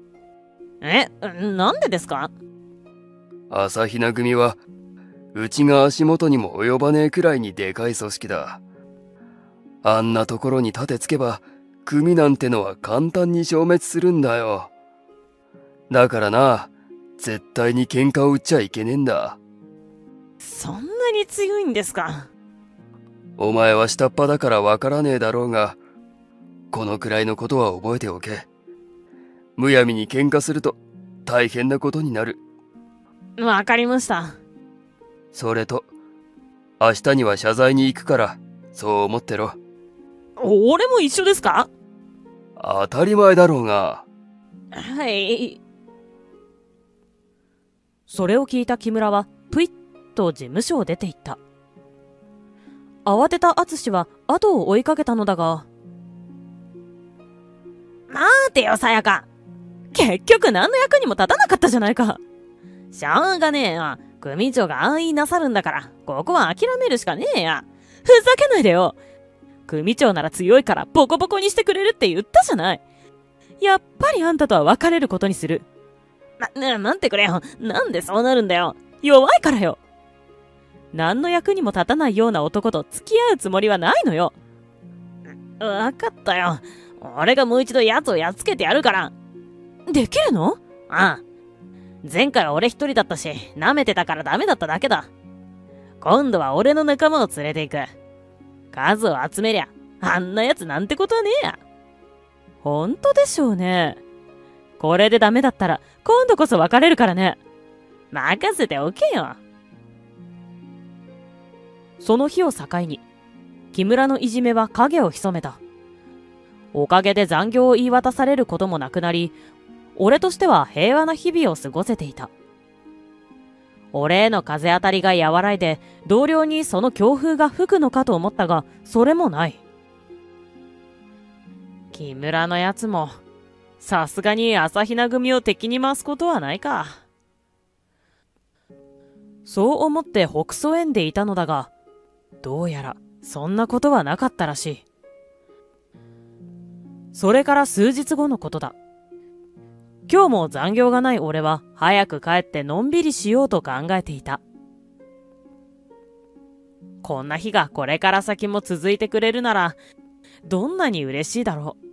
なんでですか？ 朝比奈組は、うちが足元にも及ばねえくらいにでかい組織だ。あんなところに立てつけば、組なんてのは簡単に消滅するんだよ。だからな、絶対に喧嘩を売っちゃいけねえんだ。 そんなに強いんですか？ お前は下っ端だからわからねえだろうが、このくらいのことは覚えておけ。むやみに喧嘩すると大変なことになる。 わかりました。 それと、明日には謝罪に行くから、そう思ってろ。 俺も一緒ですか？ 当たり前だろうが。 はい。それを聞いた木村は、ぷいっと事務所を出て行った。慌てた敦は後を追いかけたのだが、待てよ、さやか。結局何の役にも立たなかったじゃないか。しょうがねえよ。組長が安易なさるんだから、ここは諦めるしかねえや。ふざけないでよ。組長なら強いからボコボコにしてくれるって言ったじゃない。やっぱりあんたとは別れることにする。待ってくれよ。なんでそうなるんだよ。弱いからよ。何の役にも立たないような男と付き合うつもりはないのよ。わかったよ。俺がもう一度奴をやっつけてやるから。できるの？ああ。前回は俺一人だったし、舐めてたからダメだっただけだ。今度は俺の仲間を連れて行く。数を集めりゃ、あんな奴なんてことはねえや。ほんとでしょうね。これでダメだったら、今度こそ別れるからね。任せておけよ。その日を境に、木村のいじめは影を潜めた。おかげで残業を言い渡されることもなくなり、俺としては平和な日々を過ごせていた。俺への風当たりが和らいで、同僚にその強風が吹くのかと思ったが、それもない。木村のやつも、さすがに朝比奈組を敵に回すことはないか。そう思ってほくそ笑んでいたのだが、どうやらそんなことはなかったらしい。それから数日後のことだ。 今日も残業がない俺は早く帰ってのんびりしようと考えていた。こんな日がこれから先も続いてくれるなら、どんなに嬉しいだろう。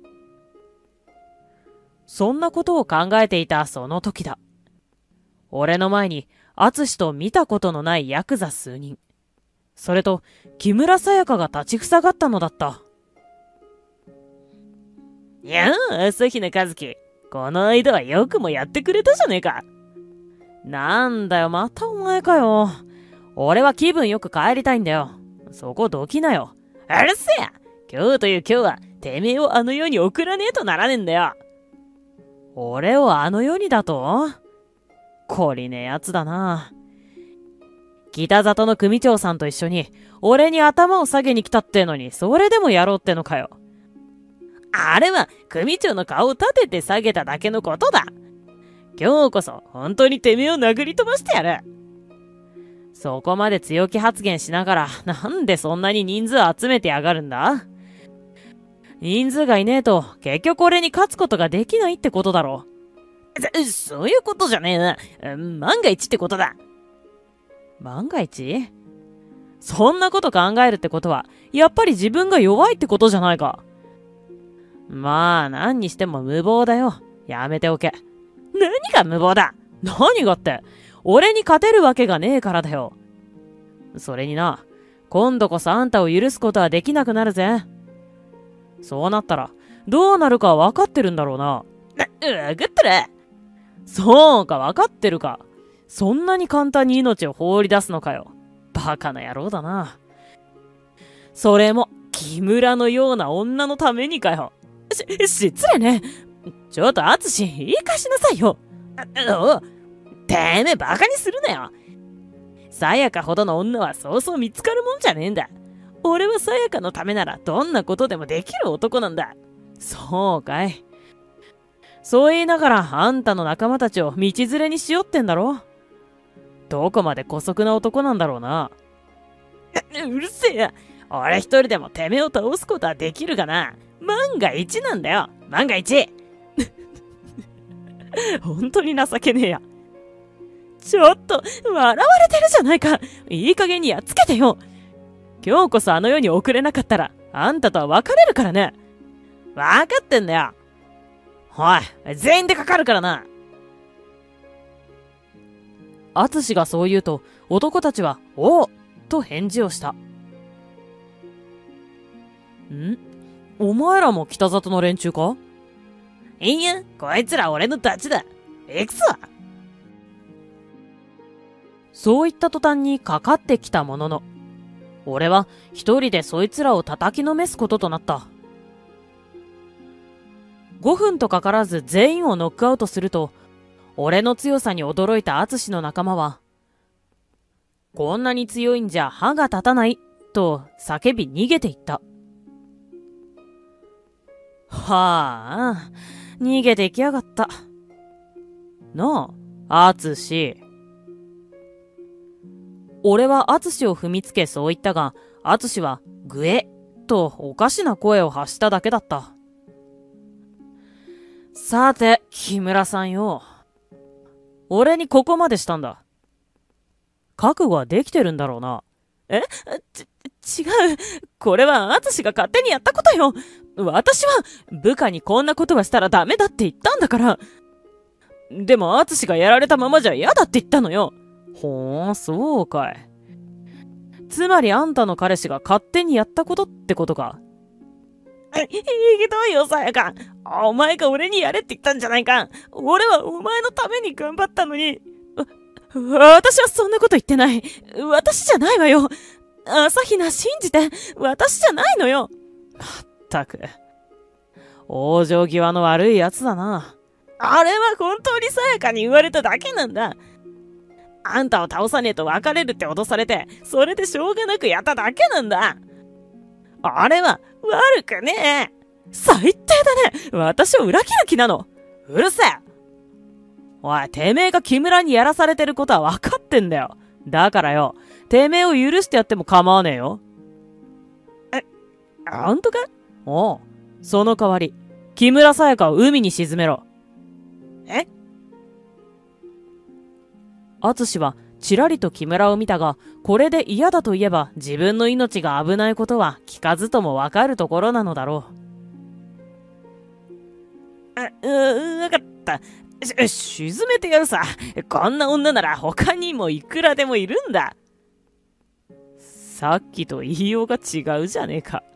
そんなことを考えていたその時だ。俺の前に、淳と見たことのないヤクザ数人。それと、木村沙也加が立ちふさがったのだった。やあ、朝日奈和樹。この間はよくもやってくれたじゃねえか。なんだよ、またお前かよ。俺は気分よく帰りたいんだよ。そこどきなよ。うるせえ！今日という今日は、てめえをあの世に送らねえとならねえんだよ。俺をあの世にだと？懲りねえやつだな。北里の組長さんと一緒に、俺に頭を下げに来たってのに、それでもやろうってのかよ。あれは、組長の顔を立てて下げただけのことだ。今日こそ、本当にてめえを殴り飛ばしてやる。そこまで強気発言しながら、なんでそんなに人数集めてやがるんだ？人数がいねえと、結局俺に勝つことができないってことだろ。そういうことじゃねえな。万が一ってことだ。万が一？そんなこと考えるってことは、やっぱり自分が弱いってことじゃないか。まあ、何にしても無謀だよ。やめておけ。何が無謀だ？何がって、俺に勝てるわけがねえからだよ。それにな、今度こそあんたを許すことはできなくなるぜ。そうなったら、どうなるか分かってるんだろうな。分かってる。そうか、分かってるか。そんなに簡単に命を放り出すのかよ。バカな野郎だな。それも、木村のような女のためにかよ。失礼ね。ちょっと淳、言い返しなさいよ。てめえバカにするなよ。さやかほどの女はそうそう見つかるもんじゃねえんだ。俺はさやかのためならどんなことでもできる男なんだ。そうかい。そう言いながらあんたの仲間たちを道連れにしよってんだろ。どこまで姑息な男なんだろうな。うるせえや。俺一人でもてめえを倒すことはできるがな。万が一なんだよ。万が一。本当に情けねえや。ちょっと、笑われてるじゃないか。いい加減にやっつけてよ。今日こそあの世に送れなかったら、あんたとは別れるからね。わかってんだよ。おい、全員でかかるからな。淳がそう言うと、男たちは、おうと返事をした。お前らも北里の連中か？いや、こいつら俺のダチだ。行くぞ。そう言った途端にかかってきたものの、俺は一人でそいつらを叩きのめすこととなった。5分とかからず全員をノックアウトすると、俺の強さに驚いた淳の仲間は、こんなに強いんじゃ歯が立たないと叫び逃げていった。はあ、逃げてきやがった。なあ、淳。俺は淳を踏みつけそう言ったが、淳はグエとおかしな声を発しただけだった。さて、木村さんよ。俺にここまでしたんだ。覚悟はできてるんだろうな。違う。これは淳が勝手にやったことよ。私は部下にこんなことはしたらダメだって言ったんだから。でも淳がやられたままじゃ嫌だって言ったのよ。ほーん、そうかい。つまりあんたの彼氏が勝手にやったことってことか。ひどいよ、さやか。お前が俺にやれって言ったんじゃないか。俺はお前のために頑張ったのに。私はそんなこと言ってない。私じゃないわよ。朝比奈信じて。私じゃないのよ。まったく。往生際の悪いやつだな。あれは本当にさやかに言われただけなんだ。あんたを倒さねえと別れるって脅されて、それでしょうがなくやっただけなんだ。あれは悪くねえ。最低だね。私を裏切る気なの。うるせえ。おい、てめえが木村にやらされてることは分かってんだよ。だからよ、てめえを許してやっても構わねえよ。ほんとか？おう。その代わり、木村沙也加を海に沈めろ。 え？淳はちらりと木村を見たが、これで嫌だと言えば自分の命が危ないことは聞かずともわかるところなのだろう。わかった。沈めてやるさ。こんな女なら他にもいくらでもいるんだ。さっきと言いようが違うじゃねえか。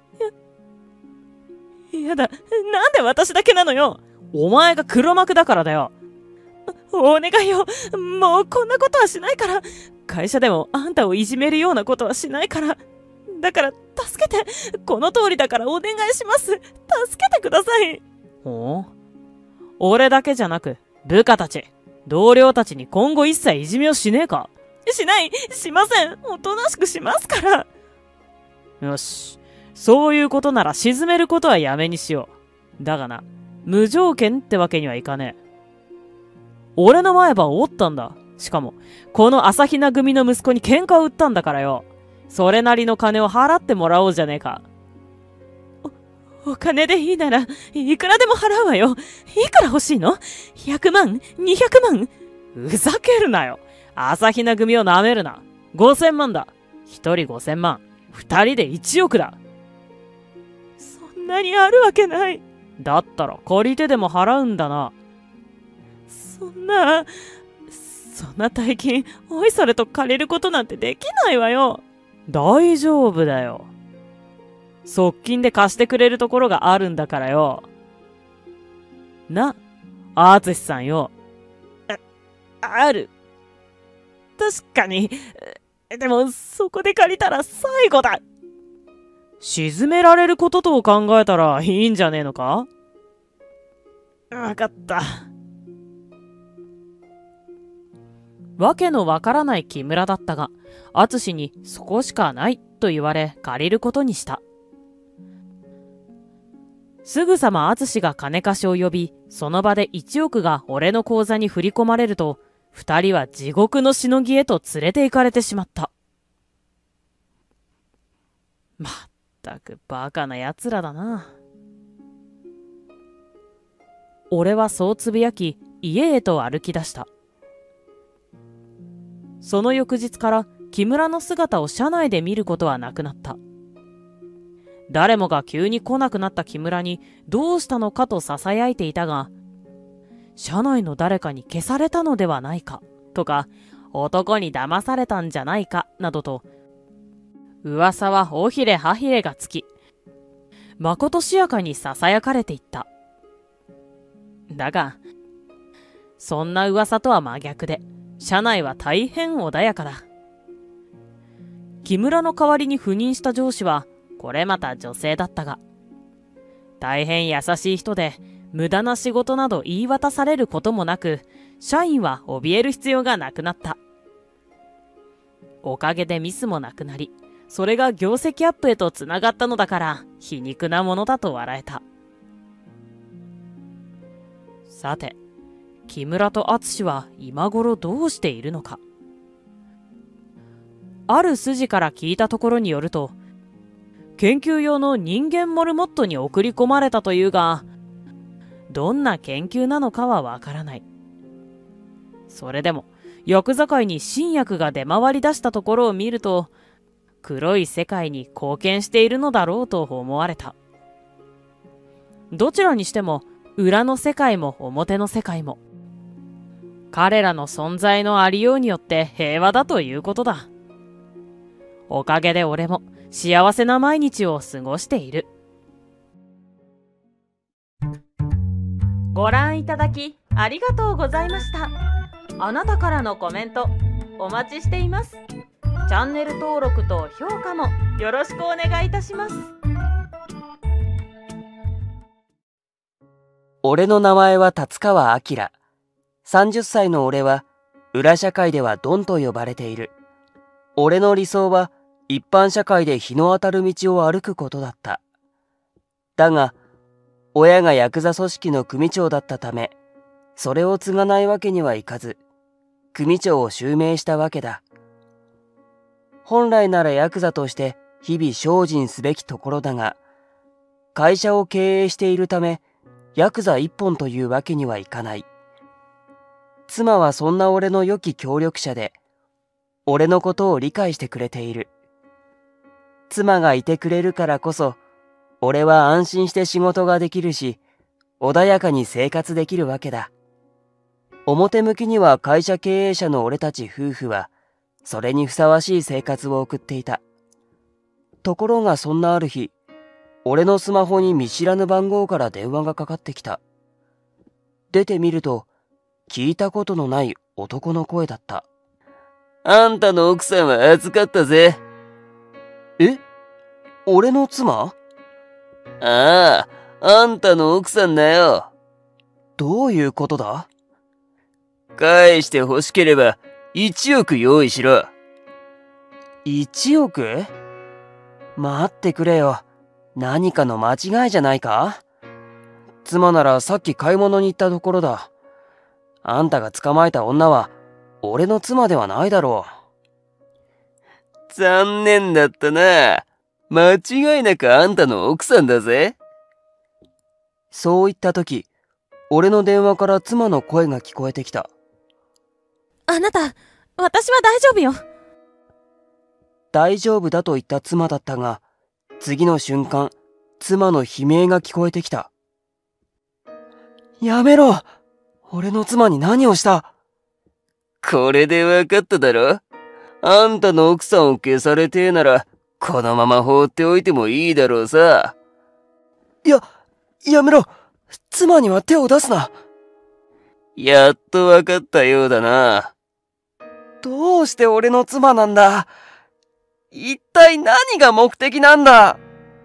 やだ。なんで私だけなのよ。お前が黒幕だからだよ。お願いよ。もうこんなことはしないから。会社でもあんたをいじめるようなことはしないから。だから助けて。この通りだからお願いします。助けてください。ほう。俺だけじゃなく、部下たち、同僚たちに今後一切いじめをしねえか？しません。おとなしくしますから。よし。そういうことなら沈めることはやめにしよう。だがな、無条件ってわけにはいかねえ。俺の前歯を折ったんだ。しかも、この朝比奈組の息子に喧嘩を売ったんだからよ。それなりの金を払ってもらおうじゃねえか。お金でいいなら、いくらでも払うわよ。いくら欲しいの？ 100 万 ?200 万？ふざけるなよ。朝比奈組を舐めるな。5000万だ。1人5000万。2人で1億だ。そんなにあるわけない。だったら借り手でも払うんだな。そんな大金、おいそれと借りることなんてできないわよ。大丈夫だよ。側近で貸してくれるところがあるんだからよ。な、淳さんよ。ある。確かに。でも、そこで借りたら最後だ。沈められることと考えたらいいんじゃねえのか？わかった。わけのわからない木村だったが、淳にそこしかないと言われ借りることにした。すぐさま淳が金貸しを呼び、その場で1億が俺の口座に振り込まれると、2人は地獄のしのぎへと連れて行かれてしまった。まったくバカな奴らだな。俺はそうつぶやき、家へと歩き出した。その翌日から木村の姿を車内で見ることはなくなった。誰もが急に来なくなった木村にどうしたのかと囁いていたが、車内の誰かに消されたのではないかとか、男に騙されたんじゃないかなどと、噂は尾ひれ歯ひれがつき、まことしやかに囁かれていった。だが、そんな噂とは真逆で、車内は大変穏やかだ。木村の代わりに赴任した上司は、これまた女性だったが、大変優しい人で、無駄な仕事など言い渡されることもなく、社員は怯える必要がなくなった。おかげでミスもなくなり、それが業績アップへとつながったのだから、皮肉なものだと笑えた。さて、木村と淳は今頃どうしているのか。ある筋から聞いたところによると、研究用の人間モルモットに送り込まれたというが、どんな研究なのかはわからない。それでも、薬剤に新薬が出回り出したところを見ると、黒い世界に貢献しているのだろうと思われた。どちらにしても、裏の世界も表の世界も、彼らの存在のありようによって平和だということだ。おかげで俺も幸せな毎日を過ごしている。 ご覧いただきありがとうございました。あなたからのコメントお待ちしています。チャンネル登録と評価もよろしくお願いいたします。 俺の名前は達川明。30歳の俺は裏社会ではドンと呼ばれている。俺の理想は一般社会で日の当たる道を歩くことだった。だが、親がヤクザ組織の組長だったため、それを継がないわけにはいかず、組長を襲名したわけだ。本来ならヤクザとして日々精進すべきところだが、会社を経営しているため、ヤクザ一本というわけにはいかない。 妻はそんな俺の良き協力者で、俺のことを理解してくれている。妻がいてくれるからこそ、俺は安心して仕事ができるし、穏やかに生活できるわけだ。表向きには会社経営者の俺たち夫婦は、それにふさわしい生活を送っていた。ところがそんなある日、俺のスマホに見知らぬ番号から電話がかかってきた。出てみると、聞いたことのない男の声だった。あんたの奥さんは預かったぜ。え？俺の妻？ああ、あんたの奥さんだよ。どういうことだ？返して欲しければ1億用意しろ。1億？待ってくれよ。何かの間違いじゃないか？妻ならさっき買い物に行ったところだ。あんたが捕まえた女は俺の妻ではないだろう。残念だったな。間違いなくあんたの奥さんだぜ。そう言ったとき、俺の電話から妻の声が聞こえてきた。 あなた、私は大丈夫よ。 大丈夫だと言った妻だったが、次の瞬間、妻の悲鳴が聞こえてきた。やめろ！俺の妻に何をした？これでわかっただろ？あんたの奥さんを消されてえなら、このまま放っておいてもいいだろうさ。やめろ！妻には手を出すな！やっとわかったようだな。どうして俺の妻なんだ？一体何が目的なんだ？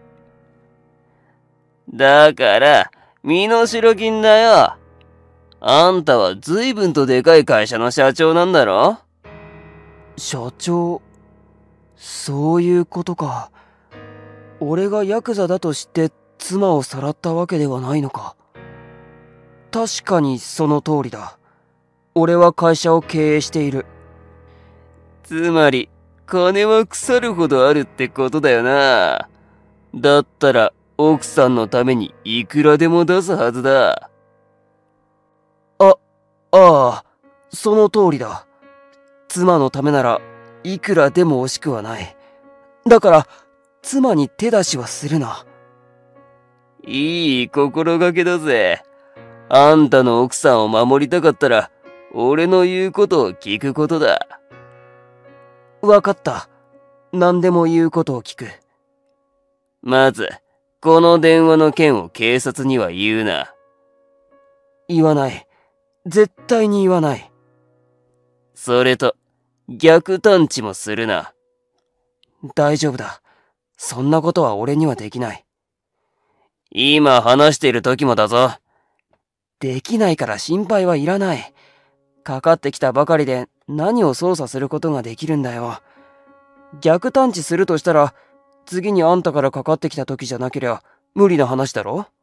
だから、身代金だよ。あんたは随分とでかい会社の社長なんだろ？社長、そういうことか。俺がヤクザだと知って妻をさらったわけではないのか。確かにその通りだ。俺は会社を経営している。つまり、金は腐るほどあるってことだよな。だったら、奥さんのためにいくらでも出すはずだ。ああ、その通りだ。妻のためならいくらでも惜しくはない。だから、妻に手出しはするな。いい心がけだぜ。あんたの奥さんを守りたかったら、俺の言うことを聞くことだ。わかった。何でも言うことを聞く。まず、この電話の件を警察には言うな。言わない。絶対に言わない。それと、逆探知もするな。大丈夫だ。そんなことは俺にはできない。今話している時もだぞ。できないから心配はいらない。かかってきたばかりで何を操作することができるんだよ。逆探知するとしたら、次にあんたからかかってきた時じゃなけりゃ無理な話だろ？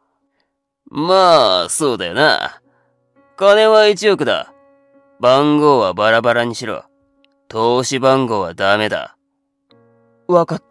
まあ、そうだよな。金は1億だ。番号はバラバラにしろ。投資番号はダメだ。わかった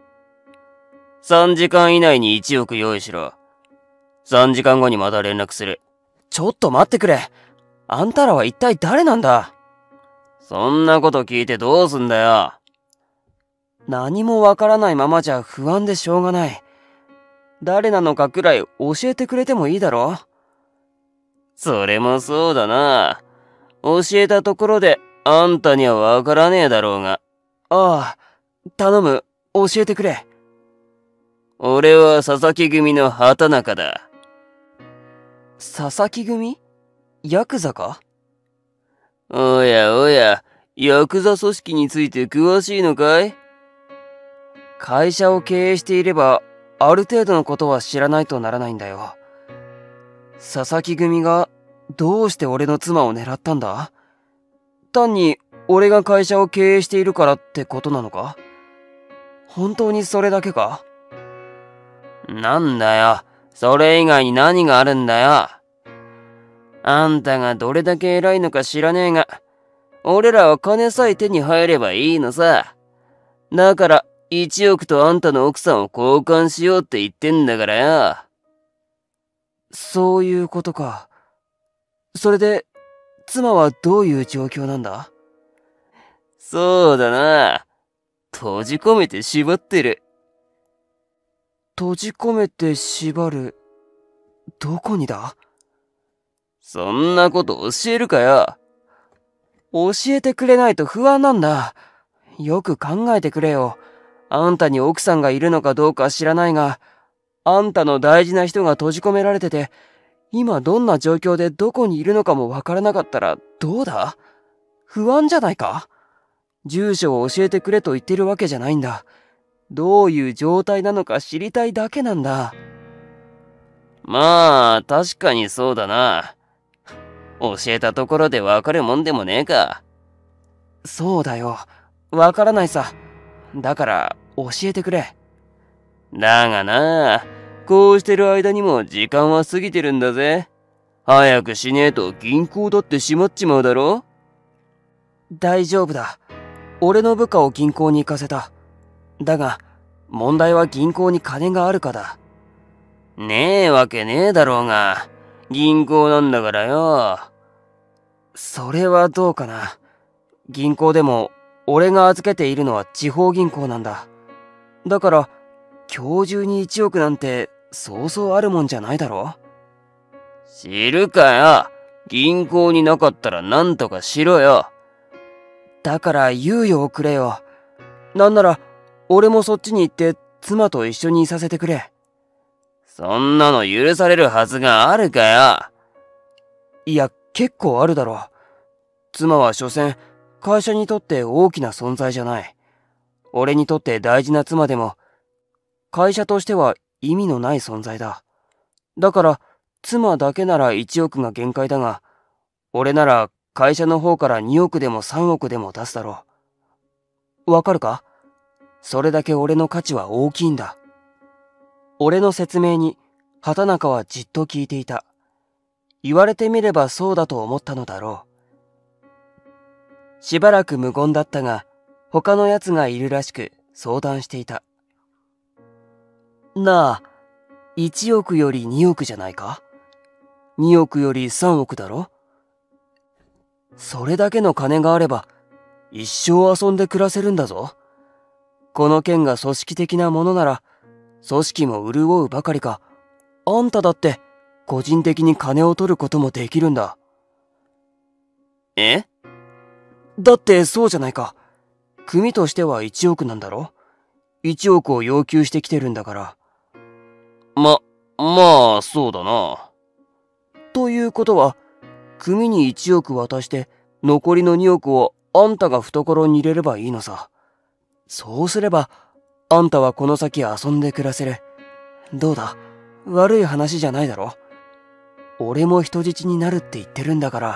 。3時間以内に1億用意しろ。3時間後にまた連絡する。ちょっと待ってくれ。あんたらは一体誰なんだ？そんなこと聞いてどうすんだよ。何もわからないままじゃ不安でしょうがない。誰なのかくらい教えてくれてもいいだろ？それもそうだな。教えたところであんたにはわからねえだろうが。ああ、頼む、教えてくれ。俺は佐々木組の畑中だ。佐々木組？ヤクザか？おやおや、ヤクザ組織について詳しいのかい？会社を経営していれば、ある程度のことは知らないとならないんだよ。佐々木組がどうして俺の妻を狙ったんだ？単に俺が会社を経営しているからってことなのか？本当にそれだけか？なんだよ、それ以外に何があるんだよ。あんたがどれだけ偉いのか知らねえが、俺らは金さえ手に入ればいいのさ。だから1億とあんたの奥さんを交換しようって言ってんだからよ。そういうことか。それで、 妻はどういう状況なんだ？そうだな。閉じ込めて縛ってる。閉じ込めて縛る。どこにだ？そんなこと教えるかよ。教えてくれないと不安なんだ。よく考えてくれよ。あんたに奥さんがいるのかどうか知らないが、あんたの大事な人が閉じ込められてて、今どんな状況でどこにいるのかもわからなかったらどうだ？不安じゃないか？住所を教えてくれと言ってるわけじゃないんだ。どういう状態なのか知りたいだけなんだ。まあ、確かにそうだな。教えたところでわかるもんでもねえか。そうだよ。わからないさ。だから、教えてくれ。だがな、こうしてる間にも時間は過ぎてるんだぜ。早くしねえと銀行だって閉まっちまうだろ？大丈夫だ。俺の部下を銀行に行かせた。だが、問題は銀行に金があるかだ。ねえわけねえだろうが、銀行なんだからよ。それはどうかな。銀行でも、俺が預けているのは地方銀行なんだ。だから、今日中に1億なんて、そうそうあるもんじゃないだろ？知るかよ。銀行になかったらなんとかしろよ。だから猶予をくれよ。なんなら、俺もそっちに行って妻と一緒にいさせてくれ。そんなの許されるはずがあるかよ。いや、結構あるだろう。妻は所詮、会社にとって大きな存在じゃない。俺にとって大事な妻でも、会社としては意味のない存在だ。だから、妻だけなら1億が限界だが、俺なら会社の方から2億でも3億でも出すだろう。わかるか？それだけ俺の価値は大きいんだ。俺の説明に畑中はじっと聞いていた。言われてみればそうだと思ったのだろう。しばらく無言だったが、他の奴がいるらしく相談していた。なあ、1億より2億じゃないか？2億より3億だろ？それだけの金があれば、一生遊んで暮らせるんだぞ。この件が組織的なものなら、組織も潤うばかりか、あんただって個人的に金を取ることもできるんだ。え？だってそうじゃないか。組としては1億なんだろ？ 1 億を要求してきてるんだから。まあ、そうだな。ということは、組に1億渡して、残りの2億をあんたが懐に入れればいいのさ。そうすれば、あんたはこの先遊んで暮らせる。どうだ？悪い話じゃないだろ？俺も人質になるって言ってるんだから。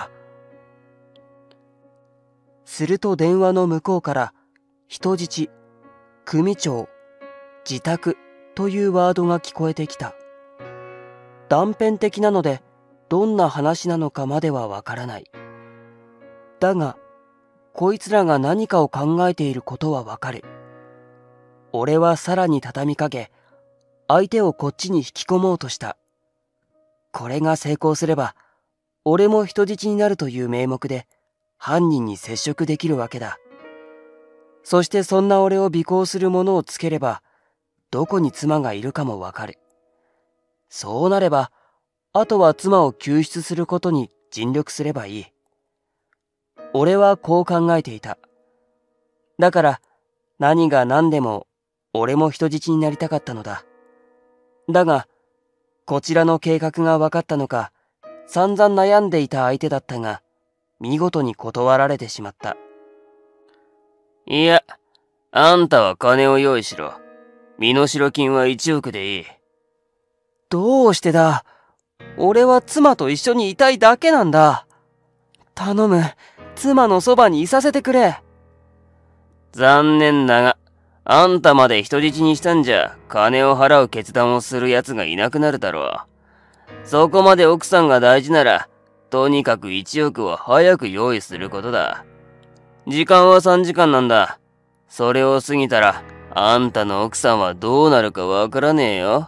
すると電話の向こうから、人質、組長、自宅というワードが聞こえてきた。断片的なので、どんな話なのかまではわからない。だが、こいつらが何かを考えていることはわかる。俺はさらに畳みかけ、相手をこっちに引き込もうとした。これが成功すれば、俺も人質になるという名目で、犯人に接触できるわけだ。そしてそんな俺を尾行する者をつければ、どこに妻がいるかもわかる。そうなれば、あとは妻を救出することに尽力すればいい。俺はこう考えていた。だから、何が何でも、俺も人質になりたかったのだ。だが、こちらの計画が分かったのか、散々悩んでいた相手だったが、見事に断られてしまった。いや、あんたは金を用意しろ。身代金は1億でいい。どうしてだ？俺は妻と一緒にいたいだけなんだ。頼む、妻のそばにいさせてくれ。残念だが、あんたまで人質にしたんじゃ、金を払う決断をする奴がいなくなるだろう。そこまで奥さんが大事なら、とにかく1億を早く用意することだ。時間は3時間なんだ。それを過ぎたら、あんたの奥さんはどうなるかわからねえよ。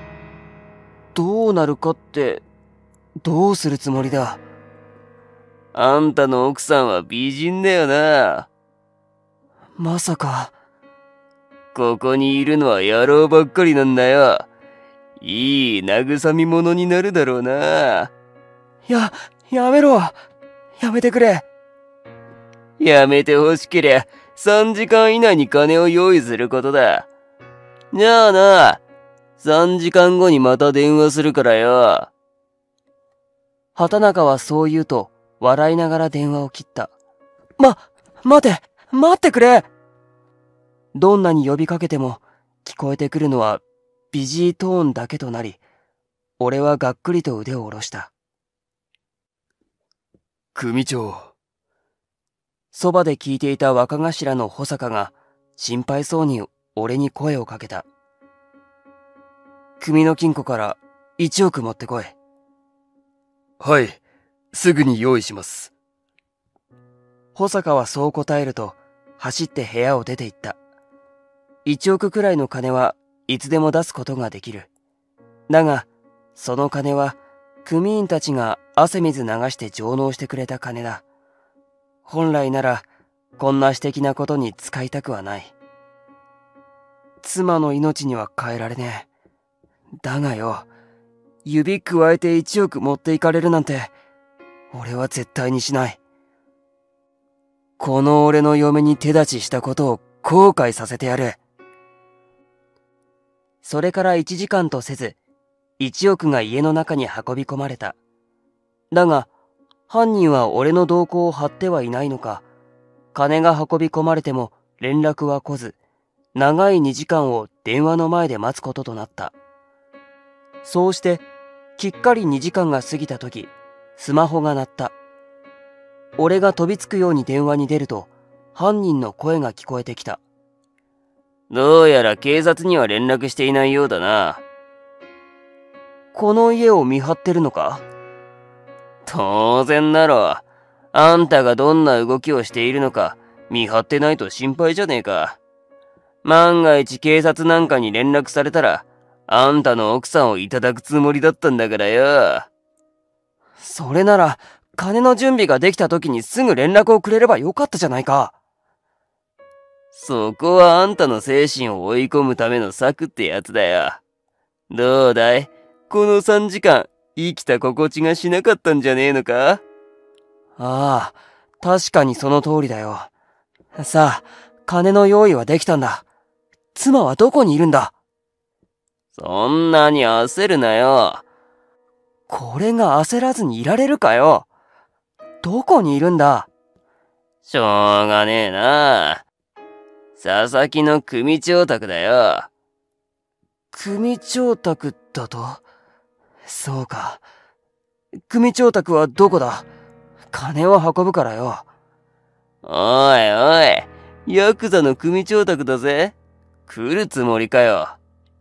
どうなるかって、どうするつもりだ？ あんたの奥さんは美人だよな。 まさか。 ここにいるのは野郎ばっかりなんだよ。いい慰み者になるだろうな。 やめろ。やめてくれ。 やめて欲しけりゃ3時間以内に金を用意することだ。じゃあな、3時間後にまた電話するからよ。 畑中はそう言うと、笑いながら電話を切った。待ってくれ。どんなに呼びかけても、聞こえてくるのは、ビジートーンだけとなり、俺はがっくりと腕を下ろした。 組長。そばで聞いていた若頭の保坂が、心配そうに俺に声をかけた。組の金庫から1億持ってこい。 はい、すぐに用意します。保坂はそう答えると、走って部屋を出て行った。1億くらいの金はいつでも出すことができる。だが、その金は、組員たちが汗水流して上納してくれた金だ。本来なら、こんな私的なことに使いたくはない。妻の命には変えられねえ。だがよ、指くわえて1億持っていかれるなんて、俺は絶対にしない。この俺の嫁に手立ちしたことを後悔させてやる。それから1時間とせず、1億が家の中に運び込まれた。だが、犯人は俺の動向を張ってはいないのか、金が運び込まれても連絡は来ず、長い2時間を電話の前で待つこととなった。そうして、きっかり2時間が過ぎたとき、スマホが鳴った。俺が飛びつくように電話に出ると、犯人の声が聞こえてきた。 どうやら警察には連絡していないようだな。 この家を見張ってるのか？ 当然だろ。あんたがどんな動きをしているのか見張ってないと心配じゃねえか。万が一警察なんかに連絡されたら、あんたの奥さんをいただくつもりだったんだからよ。 それなら、金の準備ができた時にすぐ連絡をくれればよかったじゃないか。 そこはあんたの精神を追い込むための策ってやつだよ。どうだい？この3時間、生きた心地がしなかったんじゃねえのか？ ああ、確かにその通りだよ。さあ、金の用意はできたんだ。妻はどこにいるんだ？ そんなに焦るなよ。 これが焦らずにいられるかよ。どこにいるんだ？ しょうがねえな。佐々木の組長宅だよ。 組長宅だと？そうか。組長宅はどこだ？金を運ぶからよ。 おいおい、ヤクザの組長宅だぜ。来るつもりかよ。 あ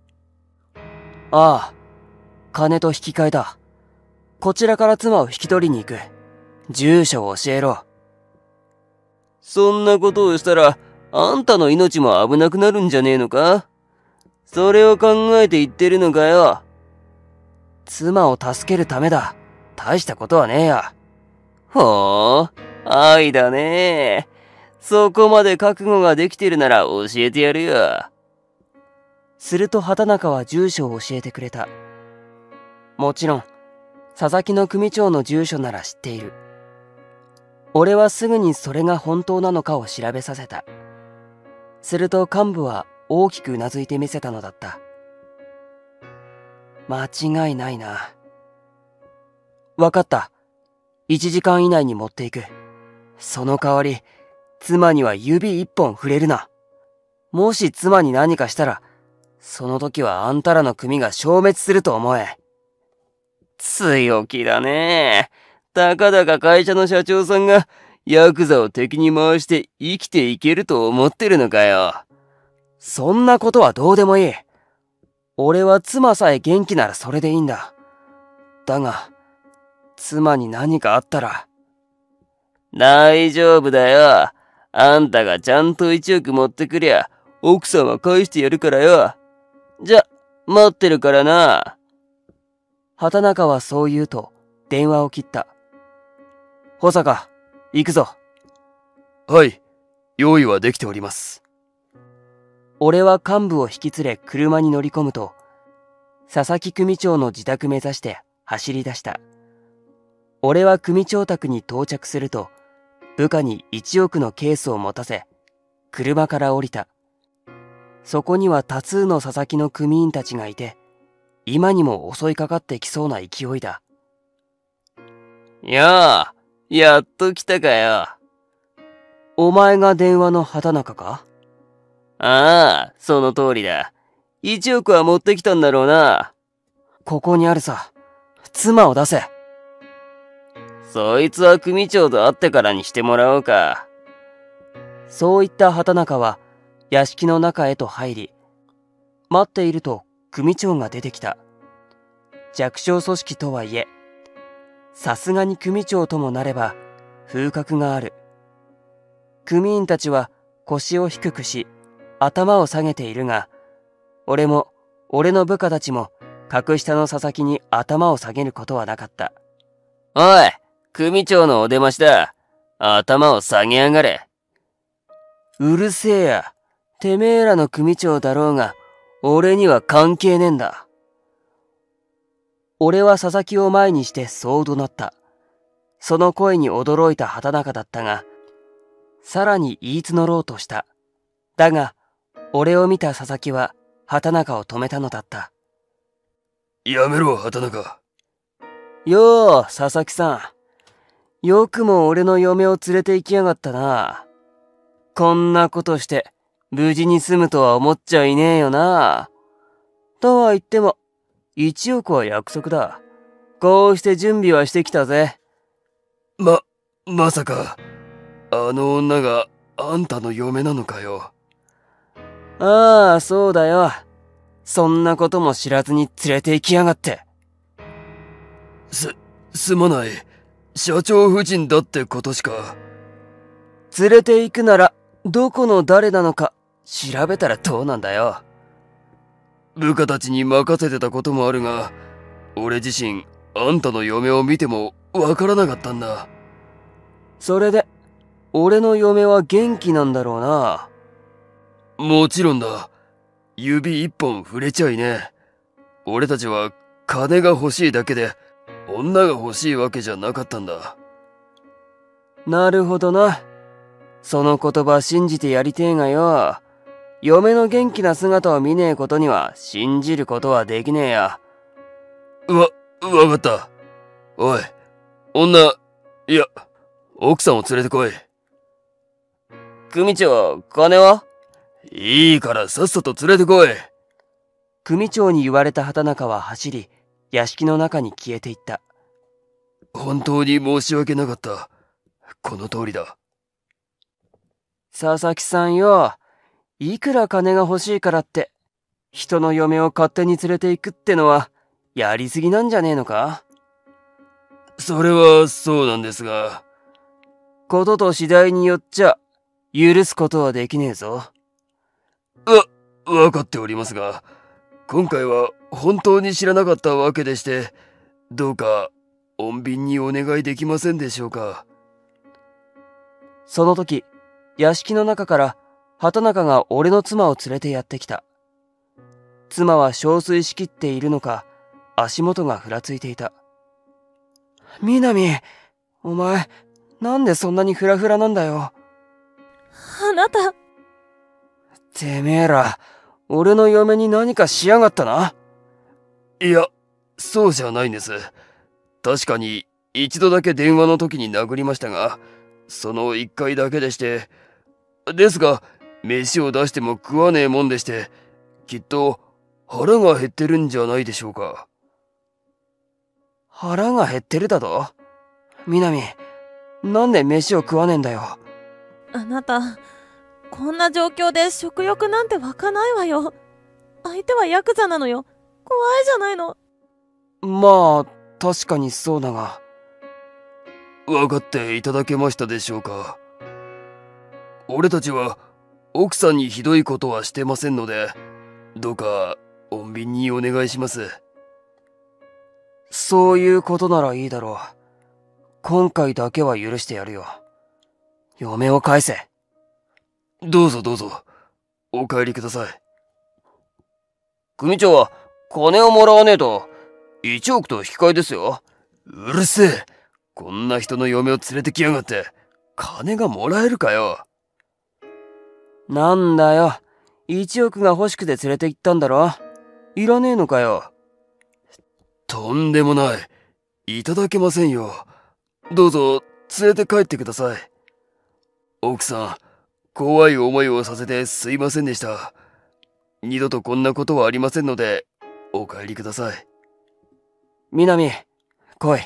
あ、金と引き換えだ。こちらから妻を引き取りに行く。住所を教えろ。 そんなことをしたら、あんたの命も危なくなるんじゃねえのか？それを考えて言ってるのかよ。 妻を助けるためだ。大したことはねえや。 ほう、愛だね。そこまで覚悟ができてるなら教えてやるよ。 すると畑中は住所を教えてくれた。もちろん、佐々木の組長の住所なら知っている。俺はすぐにそれが本当なのかを調べさせた。すると幹部は大きくうなずいてみせたのだった。間違いないな。わかった。1時間以内に持っていく。その代わり、妻には指一本触れるな。もし妻に何かしたら、その時はあんたらの組が消滅すると思え。 強気だね。たかだか会社の社長さんが、ヤクザを敵に回して生きていけると思ってるのかよ。 そんなことはどうでもいい。俺は妻さえ元気ならそれでいいんだ。だが、妻に何かあったら。 大丈夫だよ。あんたがちゃんと1億持ってくりゃ、奥さんは返してやるからよ。じゃ、待ってるからな。 畑中はそう言うと、電話を切った。 保坂、行くぞ。 はい、用意はできております。 俺は幹部を引き連れ車に乗り込むと、佐々木組長の自宅目指して走り出した。俺は組長宅に到着すると、部下に1億のケースを持たせ、車から降りた。そこには多数の佐々木の組員たちがいて、今にも襲いかかってきそうな勢いだ。やあ、やっと来たかよ。お前が電話の畑中か？ああ、その通りだ。1億は持ってきたんだろうな。ここにあるさ。妻を出せ。そいつは組長と会ってからにしてもらおうか。そう言った畑中は屋敷の中へと入り、待っていると組長が出てきた。弱小組織とはいえ、さすがに組長ともなれば風格がある。組員たちは腰を低くし、頭を下げているが、俺も俺の部下たちも格下の佐々木に頭を下げることはなかった。おい、組長のお出ましだ。頭を下げやがれ。うるせえや。てめえらの組長だろうが、俺には関係ねえんだ。俺は佐々木を前にしてそう怒鳴った。その声に驚いた畑中だったが、さらに言い募ろうとした。だが、俺を見た佐々木は畑中を止めたのだった。 やめろ、畑中。 よう、佐々木さん。よくも俺の嫁を連れて行きやがったな。こんなことして、無事に済むとは思っちゃいねえよな。とは言っても、1億は約束だ。こうして準備はしてきたぜ。 まさか、あの女があんたの嫁なのかよ。 ああ、そうだよ。そんなことも知らずに連れて行きやがって。 すまない。社長夫人だってことしか。 連れて行くなら、どこの誰なのか調べたらどうなんだよ。 部下たちに任せてたこともあるが、俺自身、あんたの嫁を見てもわからなかったんだ。 それで、俺の嫁は元気なんだろうな。 もちろんだ。指一本触れちゃいねえ。俺たちは金が欲しいだけで、女が欲しいわけじゃなかったんだ。 なるほどな。その言葉信じてやりてえがよ。嫁の元気な姿を見ねえことには信じることはできねえや。 わかった。おい、いや、奥さんを連れてこい。 組長、金は？ いいからさっさと連れてこい。 組長に言われた畑中は走り、屋敷の中に消えていった。 本当に申し訳なかった。この通りだ。 佐々木さんよ、いくら金が欲しいからって、人の嫁を勝手に連れて行くってのは、やりすぎなんじゃねえのか？ それはそうなんですが。 ことと次第によっちゃ、許すことはできねえぞ。 わかっておりますが、今回は本当に知らなかったわけでして、どうか穏便にお願いできませんでしょうか。 その時、屋敷の中から畑中が俺の妻を連れてやってきた。妻は憔悴しきっているのか、足元がふらついていた。南、お前、なんでそんなにフラフラなんだよ。 あなた。 てめえら、俺の嫁に何かしやがったな。 いや、そうじゃないんです。確かに一度だけ電話の時に殴りましたが、その一回だけでして、ですが、飯を出しても食わねえもんでして、きっと腹が減ってるんじゃないでしょうか。 腹が減ってるだと？南、なんで飯を食わねえんだよ。 あなた、こんな状況で食欲なんて湧かないわよ。相手はヤクザなのよ。怖いじゃないの。 まあ、確かにそうだが。 分かっていただけましたでしょうか。俺たちは奥さんにひどいことはしてませんので、どうか穏便にお願いします。 そういうことならいいだろう。 今回だけは許してやるよ。嫁を返せ。 どうぞどうぞ。お帰りください。 組長は、金をもらわねえと、1億と引き換えですよ。 うるせえ。こんな人の嫁を連れてきやがって、金がもらえるかよ。 なんだよ。1億が欲しくて連れて行ったんだろ。いらねえのかよ。 とんでもない。いただけませんよ。どうぞ、連れて帰ってください。奥さん、怖い思いをさせてすいませんでした。二度とこんなことはありませんので、お帰りください。 南、来い。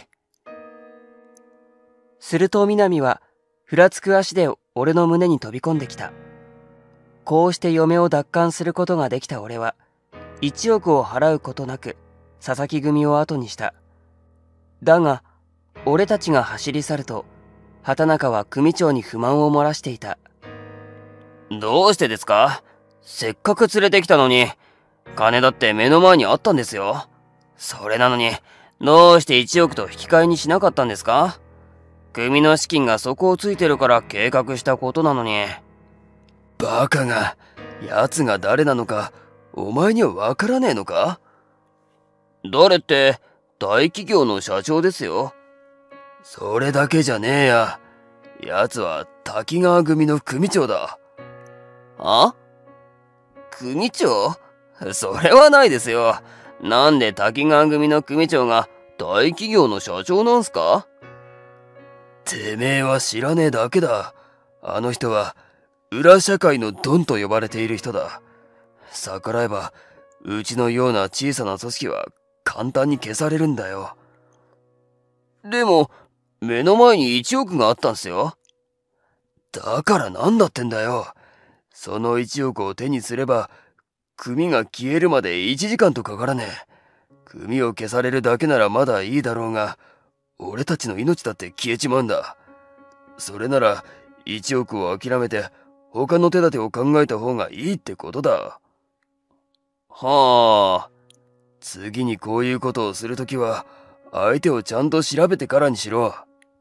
すると南は、ふらつく足で俺の胸に飛び込んできた。こうして嫁を奪還することができた俺は、1億を払うことなく、佐々木組を後にした。だが、俺たちが走り去ると、畑中は組長に不満を漏らしていた。どうしてですか？せっかく連れてきたのに、金だって目の前にあったんですよ。それなのに、どうして1億と引き換えにしなかったんですか？組の資金が底をついてるから計画したことなのに。 バカが、奴が誰なのか、お前にはわからねえのか？ 誰って、大企業の社長ですよ。 それだけじゃねえや。奴は滝川組の組長だ。 あ？組長？それはないですよ。なんで滝川組の組長が大企業の社長なんすか？ てめえは知らねえだけだ。あの人は、裏社会のドンと呼ばれている人だ。逆らえば、うちのような小さな組織は簡単に消されるんだよ。 でも、目の前に1億があったんすよ。 だからなんだってんだよ。その1億を手にすれば、組が消えるまで1時間とかからねえ。組を消されるだけならまだいいだろうが、俺たちの命だって消えちまうんだ。それなら、1億を諦めて、他の手立てを考えた方がいいってことだ。 はあ。 次にこういうことをするときは、相手をちゃんと調べてからにしろ。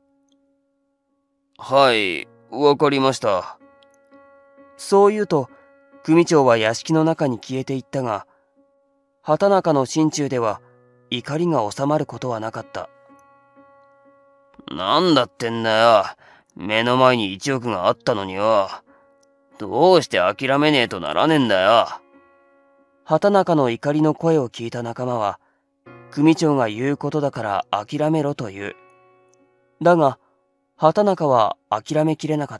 はい、わかりました。そう言うと、組長は屋敷の中に消えていったが、畑中の心中では怒りが収まることはなかった。なんだってんだよ。目の前に1億があったのによ。どうして諦めねえとならねえんだよ。畑中の怒りの声を聞いた仲間は、組長が言うことだから諦めろと言う。だが、畑中は諦めきれなかった。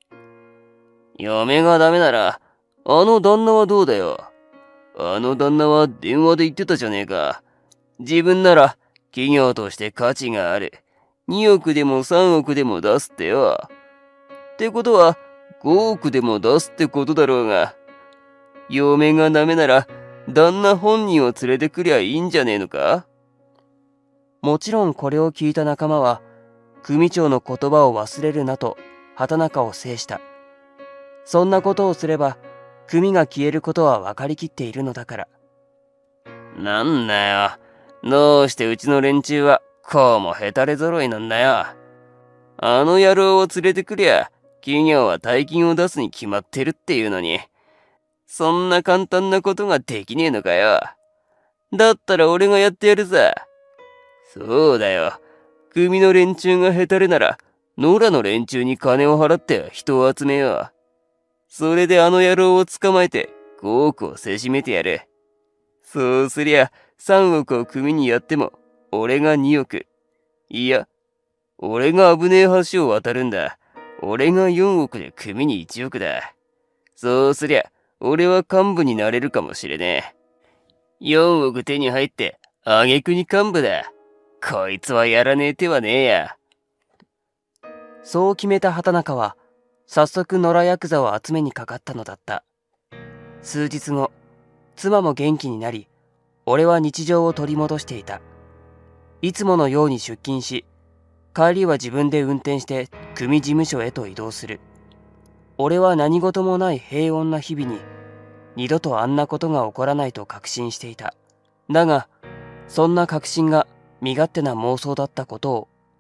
嫁がダメなら、あの旦那はどうだよ。あの旦那は電話で言ってたじゃねえか。自分なら企業として価値がある。2億でも3億でも出すってよ。ってことは5億でも出すってことだろうが。嫁がダメなら旦那本人を連れてくりゃいいんじゃねえのか？もちろんこれを聞いた仲間は、組長の言葉を忘れるなと畑中を制した。そんなことをすれば、組が消えることは分かりきっているのだから。なんだよ。どうしてうちの連中は、こうもヘタレ揃いなんだよ。あの野郎を連れてくりゃ、企業は大金を出すに決まってるっていうのに。そんな簡単なことができねえのかよ。だったら俺がやってやるさ。そうだよ。組の連中がヘタレなら、野良の連中に金を払って人を集めよう。それであの野郎を捕まえて5億をせしめてやる。そうすりゃ3億を組にやっても俺が2億。いや、俺が危ねえ橋を渡るんだ。俺が4億で組に1億だ。そうすりゃ俺は幹部になれるかもしれねえ。4億手に入って挙句に幹部だ。こいつはやらねえ手はねえや。そう決めた畑中は早速野良ヤクザを集めにかかったのだった。数日後、妻も元気になり、俺は日常を取り戻していた。いつものように出勤し、帰りは自分で運転して組事務所へと移動する。俺は何事もない平穏な日々に、二度とあんなことが起こらないと確信していた。だが、そんな確信が身勝手な妄想だったことを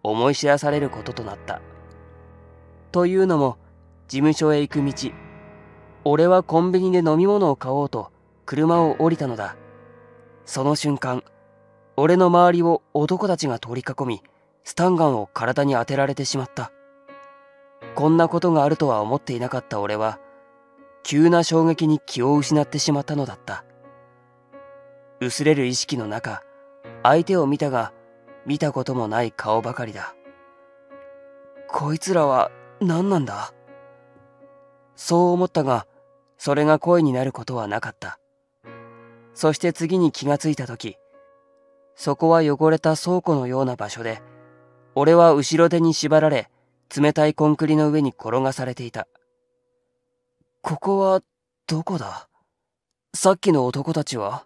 思い知らされることとなった。というのも、事務所へ行く道、俺はコンビニで飲み物を買おうと車を降りたのだ。その瞬間、俺の周りを男たちが取り囲み、スタンガンを体に当てられてしまった。こんなことがあるとは思っていなかった俺は、急な衝撃に気を失ってしまったのだった。薄れる意識の中、相手を見たが、見たこともない顔ばかりだ。こいつらは何なんだ？そう思ったが、それが声になることはなかった。そして次に気がついたとき、そこは汚れた倉庫のような場所で、俺は後ろ手に縛られ、冷たいコンクリの上に転がされていた。ここはどこだ？さっきの男たちは？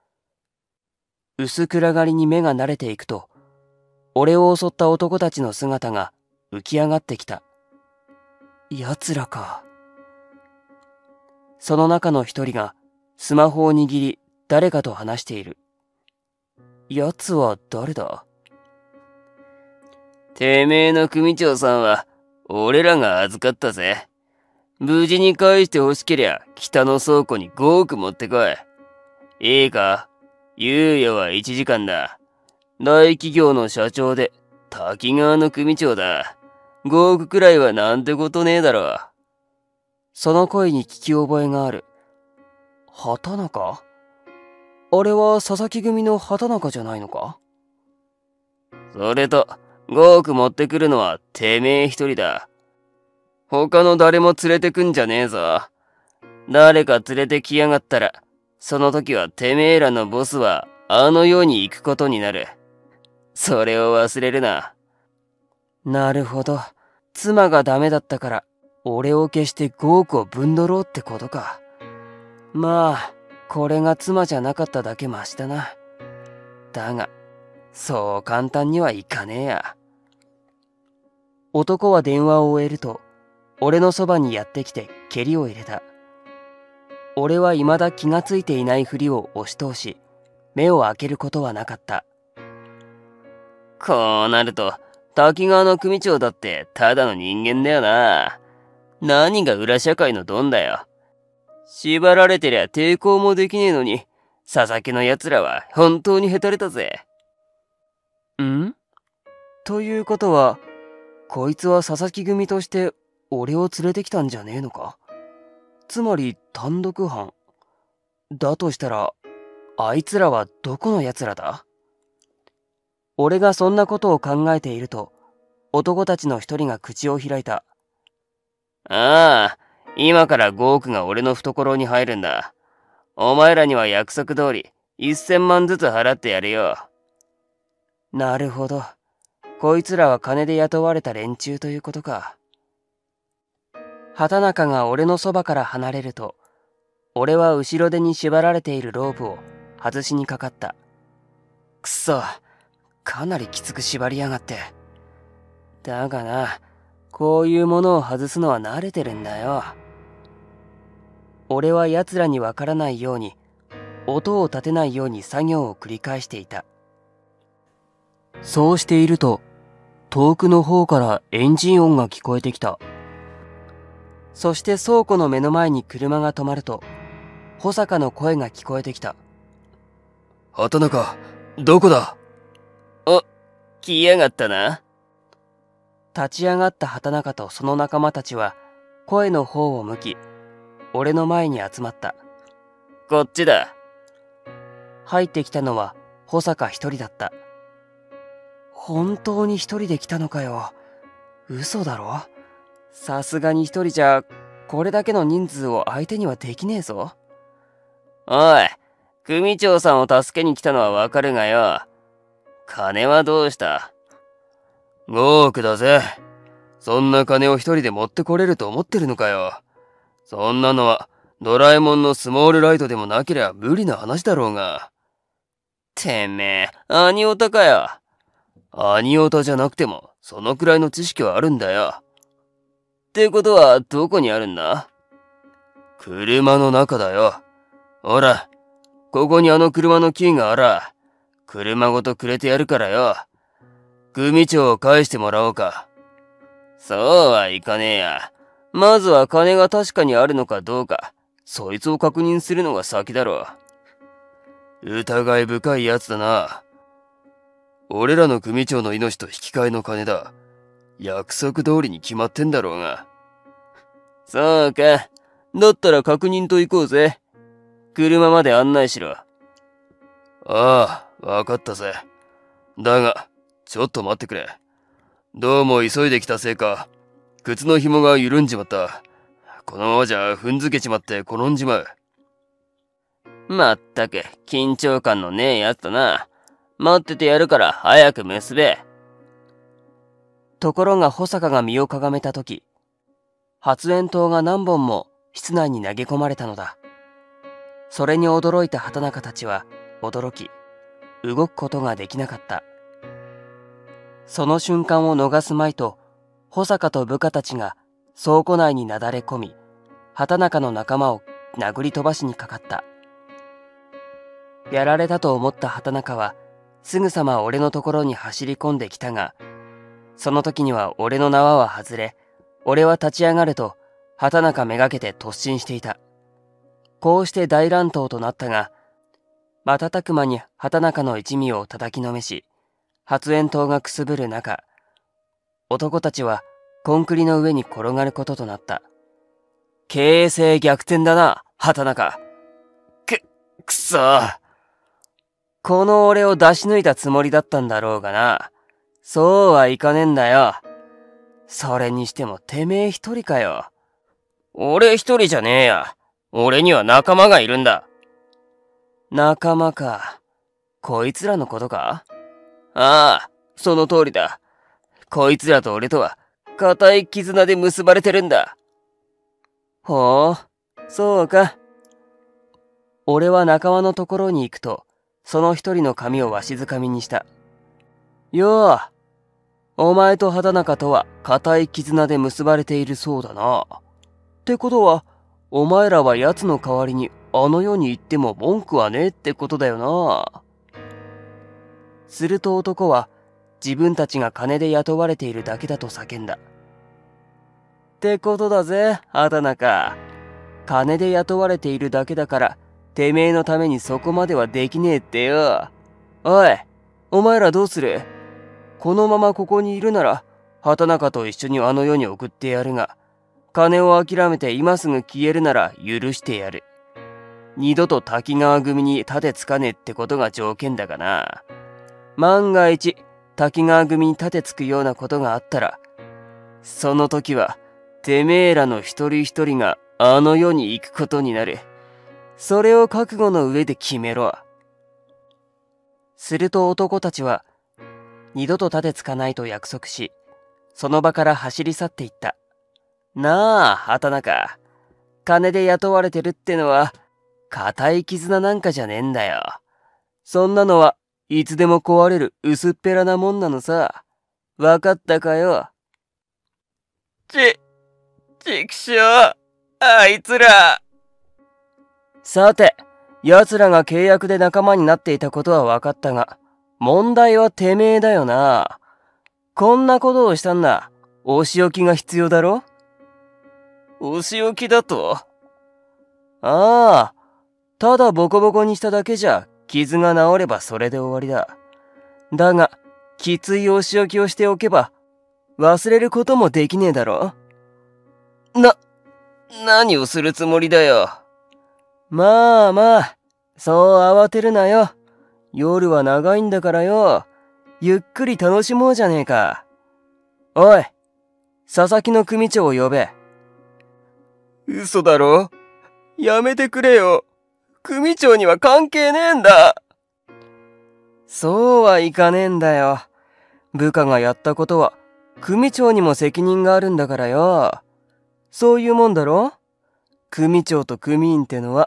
薄暗がりに目が慣れていくと、俺を襲った男たちの姿が浮き上がってきた。奴らか。その中の一人がスマホを握り誰かと話している。奴は誰だ？ てめえの組長さんは俺らが預かったぜ。無事に返して欲しけりゃ北の倉庫に5億持ってこい。いいか？猶予は1時間だ。大企業の社長で滝川の組長だ。5億くらいはなんてことねえだろ。 その声に聞き覚えがある。畑中？あれは佐々木組の畑中じゃないのか？ それと、5億持ってくるのはてめえ一人だ。他の誰も連れてくんじゃねえぞ。誰か連れてきやがったら、その時はてめえらのボスはあの世に行くことになる。それを忘れるな。 なるほど。妻がダメだったから、俺を消して5億をぶんどろうってことか。まあ、これが妻じゃなかっただけマシだな。だが、そう簡単にはいかねえや。男は電話を終えると、俺のそばにやってきて蹴りを入れた。俺は未だ気がついていないふりを押し通し、目を開けることはなかった。 こうなると、滝川の組長だってただの人間だよな。何が裏社会のドンだよ。縛られてりゃ抵抗もできねえのに、佐々木の奴らは本当にへたれたぜ。 ん？ということは、こいつは佐々木組として俺を連れてきたんじゃねえのか？つまり単独犯。だとしたら、あいつらはどこの奴らだ？俺がそんなことを考えていると、男たちの一人が口を開いた。 ああ、今から5億が俺の懐に入るんだ。お前らには約束通り、1000万ずつ払ってやるよ。 なるほど。こいつらは金で雇われた連中ということか。畑中が俺のそばから離れると、俺は後ろ手に縛られているロープを外しにかかった。くそ、かなりきつく縛りやがって。だがな、こういうものを外すのは慣れてるんだよ。俺は奴らにわからないように、音を立てないように作業を繰り返していた。そうしていると、遠くの方からエンジン音が聞こえてきた。そして倉庫の目の前に車が止まると、保坂の声が聞こえてきた。 畑中、どこだ？お、来やがったな。 立ち上がった畑中とその仲間たちは、声の方を向き、俺の前に集まった。 こっちだ。 入ってきたのは保坂一人だった。本当に一人で来たのかよ。嘘だろ？さすがに一人じゃ、これだけの人数を相手にはできねえぞ。 おい、組長さんを助けに来たのはわかるがよ。金はどうした？ 5 億だぜ。そんな金を一人で持ってこれると思ってるのかよ。そんなのはドラえもんのスモールライトでもなけりゃ無理な話だろうが。てめえ、アニオタかよ。アニオタじゃなくてもそのくらいの知識はあるんだよ。ってことはどこにあるんだ？車の中だよ。ほら、ここにあの車のキーがあら。車ごとくれてやるからよ。 組長を返してもらおうか。そうはいかねえや。まずは金が確かにあるのかどうか、そいつを確認するのが先だろう。疑い深いやつだな。俺らの組長の命と引き換えの金だ。約束通りに決まってんだろうが。そうか。だったら確認と行こうぜ。車まで案内しろ。ああ、わかったぜ。だが、ちょっと待ってくれ。どうも急いできたせいか、靴の紐が緩んじまった。このままじゃ踏んづけちまって転んじまう。まったく、緊張感のねえやつだな。待っててやるから早く結べ。ところが保坂が身をかがめたとき、発煙筒が何本も室内に投げ込まれたのだ。それに驚いた畑中たちは驚き、動くことができなかった。その瞬間を逃すまいと、保坂と部下たちが倉庫内になだれ込み、畑中の仲間を殴り飛ばしにかかった。やられたと思った畑中は、すぐさま俺のところに走り込んできたが、その時には俺の縄は外れ、俺は立ち上がると、畑中めがけて突進していた。こうして大乱闘となったが、瞬く間に畑中の一味を叩きのめし、発煙筒がくすぶる中、男たちはコンクリの上に転がることとなった。形勢逆転だな、畑中。くそー。この俺を出し抜いたつもりだったんだろうがな。そうはいかねえんだよ。それにしてもてめえ一人かよ。俺一人じゃねえや。俺には仲間がいるんだ。仲間か。こいつらのことか？ああ、その通りだ。こいつらと俺とは、固い絆で結ばれてるんだ。ほう、そうか。俺は仲間のところに行くと、その一人の髪をわしづかみにした。よう、お前と畑中とは固い絆で結ばれているそうだな。ってことは、お前らは奴の代わりにあの世に行っても文句はねえってことだよな。すると男は自分たちが金で雇われているだけだと叫んだ。ってことだぜ、畑中。金で雇われているだけだから、てめえのためにそこまではできねえってよ。おい、お前らどうする？このままここにいるなら、畑中と一緒にあの世に送ってやるが、金を諦めて今すぐ消えるなら許してやる。二度と滝川組に盾つかねえってことが条件だがな。万が一、滝川組に盾つくようなことがあったら、その時は、てめえらの一人一人があの世に行くことになる。それを覚悟の上で決めろ。すると男たちは、二度と盾つかないと約束し、その場から走り去っていった。なあ、畑中。金で雇われてるってのは、固い絆なんかじゃねえんだよ。そんなのはいつでも壊れる薄っぺらなもんなのさ。わかったかよ。ちくしょう。あいつら。さて、奴らが契約で仲間になっていたことはわかったが、問題はてめえだよな。こんなことをしたんだ。お仕置きが必要だろ？お仕置きだと？ああ、ただボコボコにしただけじゃ傷が治ればそれで終わりだ。だが、きついお仕置きをしておけば、忘れることもできねえだろ？何をするつもりだよ。まあ、そう慌てるなよ。夜は長いんだからよ。ゆっくり楽しもうじゃねえか。おい、佐々木の組長を呼べ。嘘だろ？やめてくれよ。組長には関係ねえんだ。そうはいかねえんだよ。部下がやったことは、組長にも責任があるんだからよ。そういうもんだろ？組長と組員ってのは。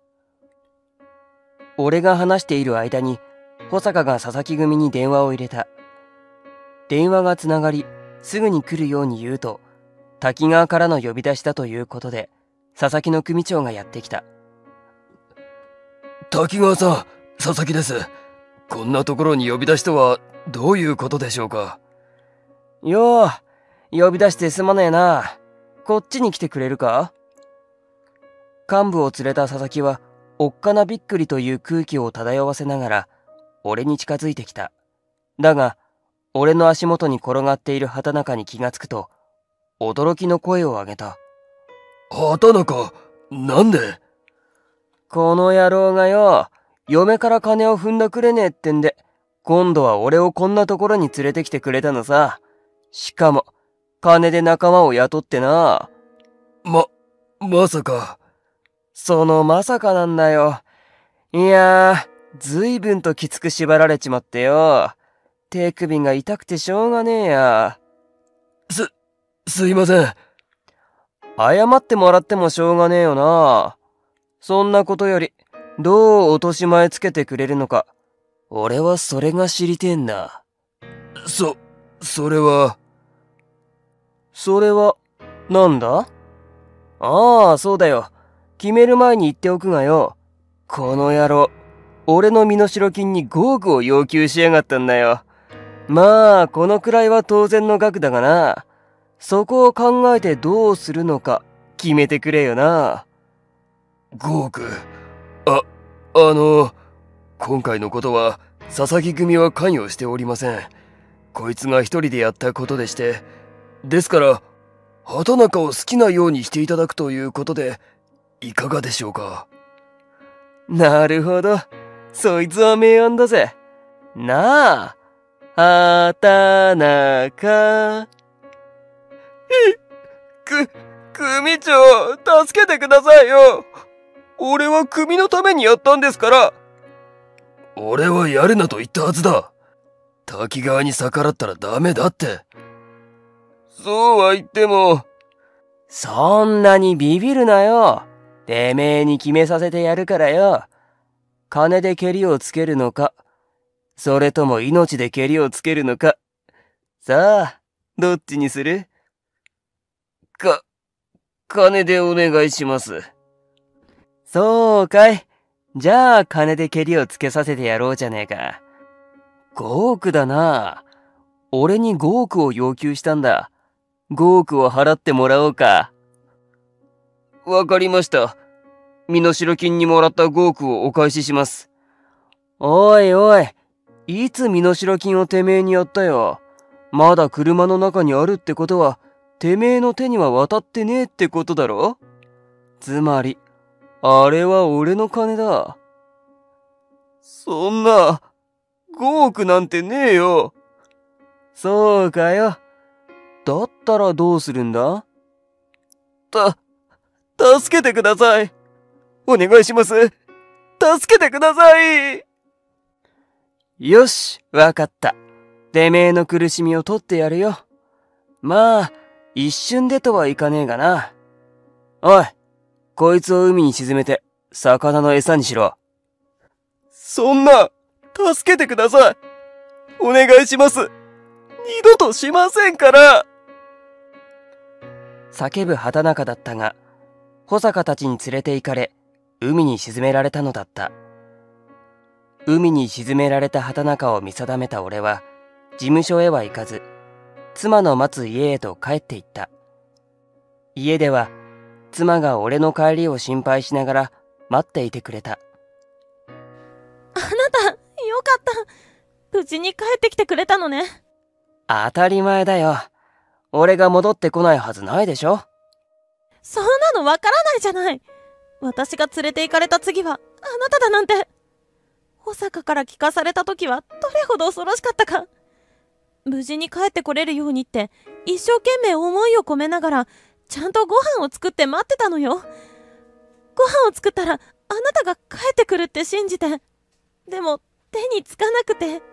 俺が話している間に、保坂が佐々木組に電話を入れた。電話がつながり、すぐに来るように言うと、滝川からの呼び出しだということで、佐々木の組長がやってきた。 滝川さん、佐々木です。こんなところに呼び出しとはどういうことでしょうか。 よう、呼び出してすまねえな。こっちに来てくれるか？幹部を連れた佐々木は、おっかなびっくりという空気を漂わせながら、俺に近づいてきた。だが、俺の足元に転がっている畑中に気がつくと、驚きの声を上げた。 畑中、なんで？ この野郎がよ、嫁から金を踏んだくれねえってんで、今度は俺をこんなところに連れてきてくれたのさ。しかも、金で仲間を雇ってな。 まさか。 そのまさかなんだよ。いやー、ずいぶんときつく縛られちまってよ。手首が痛くてしょうがねえや。 すいません。 謝ってもらってもしょうがねえよな。そんなことより、どう落とし前つけてくれるのか。俺はそれが知りてえんだ。 それは、 なんだ？ああ、そうだよ。決める前に言っておくがよ。この野郎、俺の身代金に5億を要求しやがったんだよ。まあ、このくらいは当然の額だがな。そこを考えてどうするのか、決めてくれよな。 5億。今回のことは、佐々木組は関与しておりません。こいつが一人でやったことでして。ですから、畑中を好きなようにしていただくということで、いかがでしょうか。 なるほど。そいつは名案だぜ。なあ、畑中。組長、助けてくださいよ。俺は組のためにやったんですから。 俺はやるなと言ったはずだ。滝川に逆らったらダメだって。 そうは言っても。そんなにビビるなよ。てめえに決めさせてやるからよ。金でケリをつけるのか、それとも命でケリをつけるのか。さあ、どっちにする？金でお願いします。そうかい。じゃあ金でケリをつけさせてやろうじゃねえか。5億だな。俺に5億を要求したんだ。5億を払ってもらおうか。わかりました。身代金にもらった5億をお返しします。おいおい、いつ身代金をてめえにやったよ。まだ車の中にあるってことは、てめえの手には渡ってねえってことだろ？つまり、あれは俺の金だ。そんな、5億なんてねえよ。そうかよ。だったらどうするんだ？助けてください。お願いします。助けてください。よし、わかった。てめえの苦しみを取ってやるよ。まあ、一瞬でとはいかねえがな。おい、こいつを海に沈めて、魚の餌にしろ。そんな、助けてください。お願いします。二度としませんから。叫ぶ畑中だったが、保坂たちに連れて行かれ、海に沈められたのだった。海に沈められた畑中を見定めた俺は、事務所へは行かず、妻の待つ家へと帰って行った。家では、妻が俺の帰りを心配しながら待っていてくれた。 あなた、よかった。無事に帰ってきてくれたのね。 当たり前だよ。俺が戻ってこないはずないでしょ。 そんなのわからないじゃない。私が連れて行かれた次はあなただなんて。保坂から聞かされた時はどれほど恐ろしかったか。無事に帰ってこれるようにって一生懸命思いを込めながらちゃんとご飯を作って待ってたのよ。ご飯を作ったらあなたが帰ってくるって信じて。でも手につかなくて。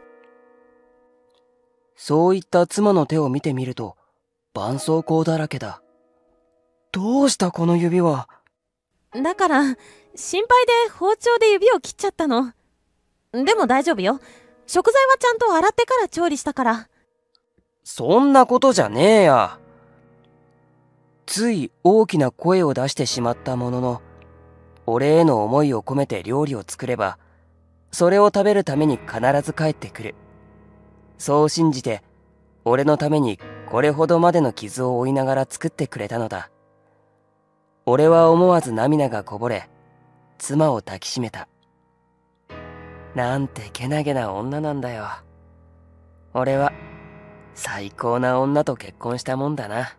そういった妻の手を見てみると絆創膏だらけだ。どうしたこの指は。 だから心配で包丁で指を切っちゃったの。でも大丈夫よ。食材はちゃんと洗ってから調理したから。 そんなことじゃねえや。つい大きな声を出してしまったものの、俺への思いを込めて料理を作れば、それを食べるために必ず帰ってくる。 そう信じて、俺のためにこれほどまでの傷を負いながら作ってくれたのだ。俺は思わず涙がこぼれ、妻を抱きしめた。なんてけなげな女なんだよ。俺は最高な女と結婚したもんだな。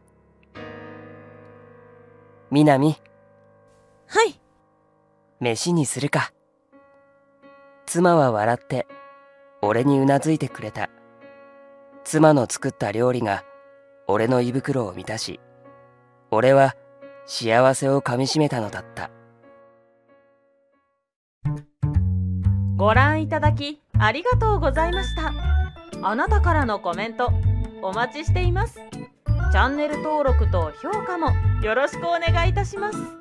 みなみ。 はい。 飯にするか。妻は笑って俺にうなずいてくれた。妻の作った料理が俺の胃袋を満たし、俺は幸せをかみしめたのだった。 ご覧いただきありがとうございました。あなたからのコメントお待ちしています。チャンネル登録と評価もよろしくお願いいたします。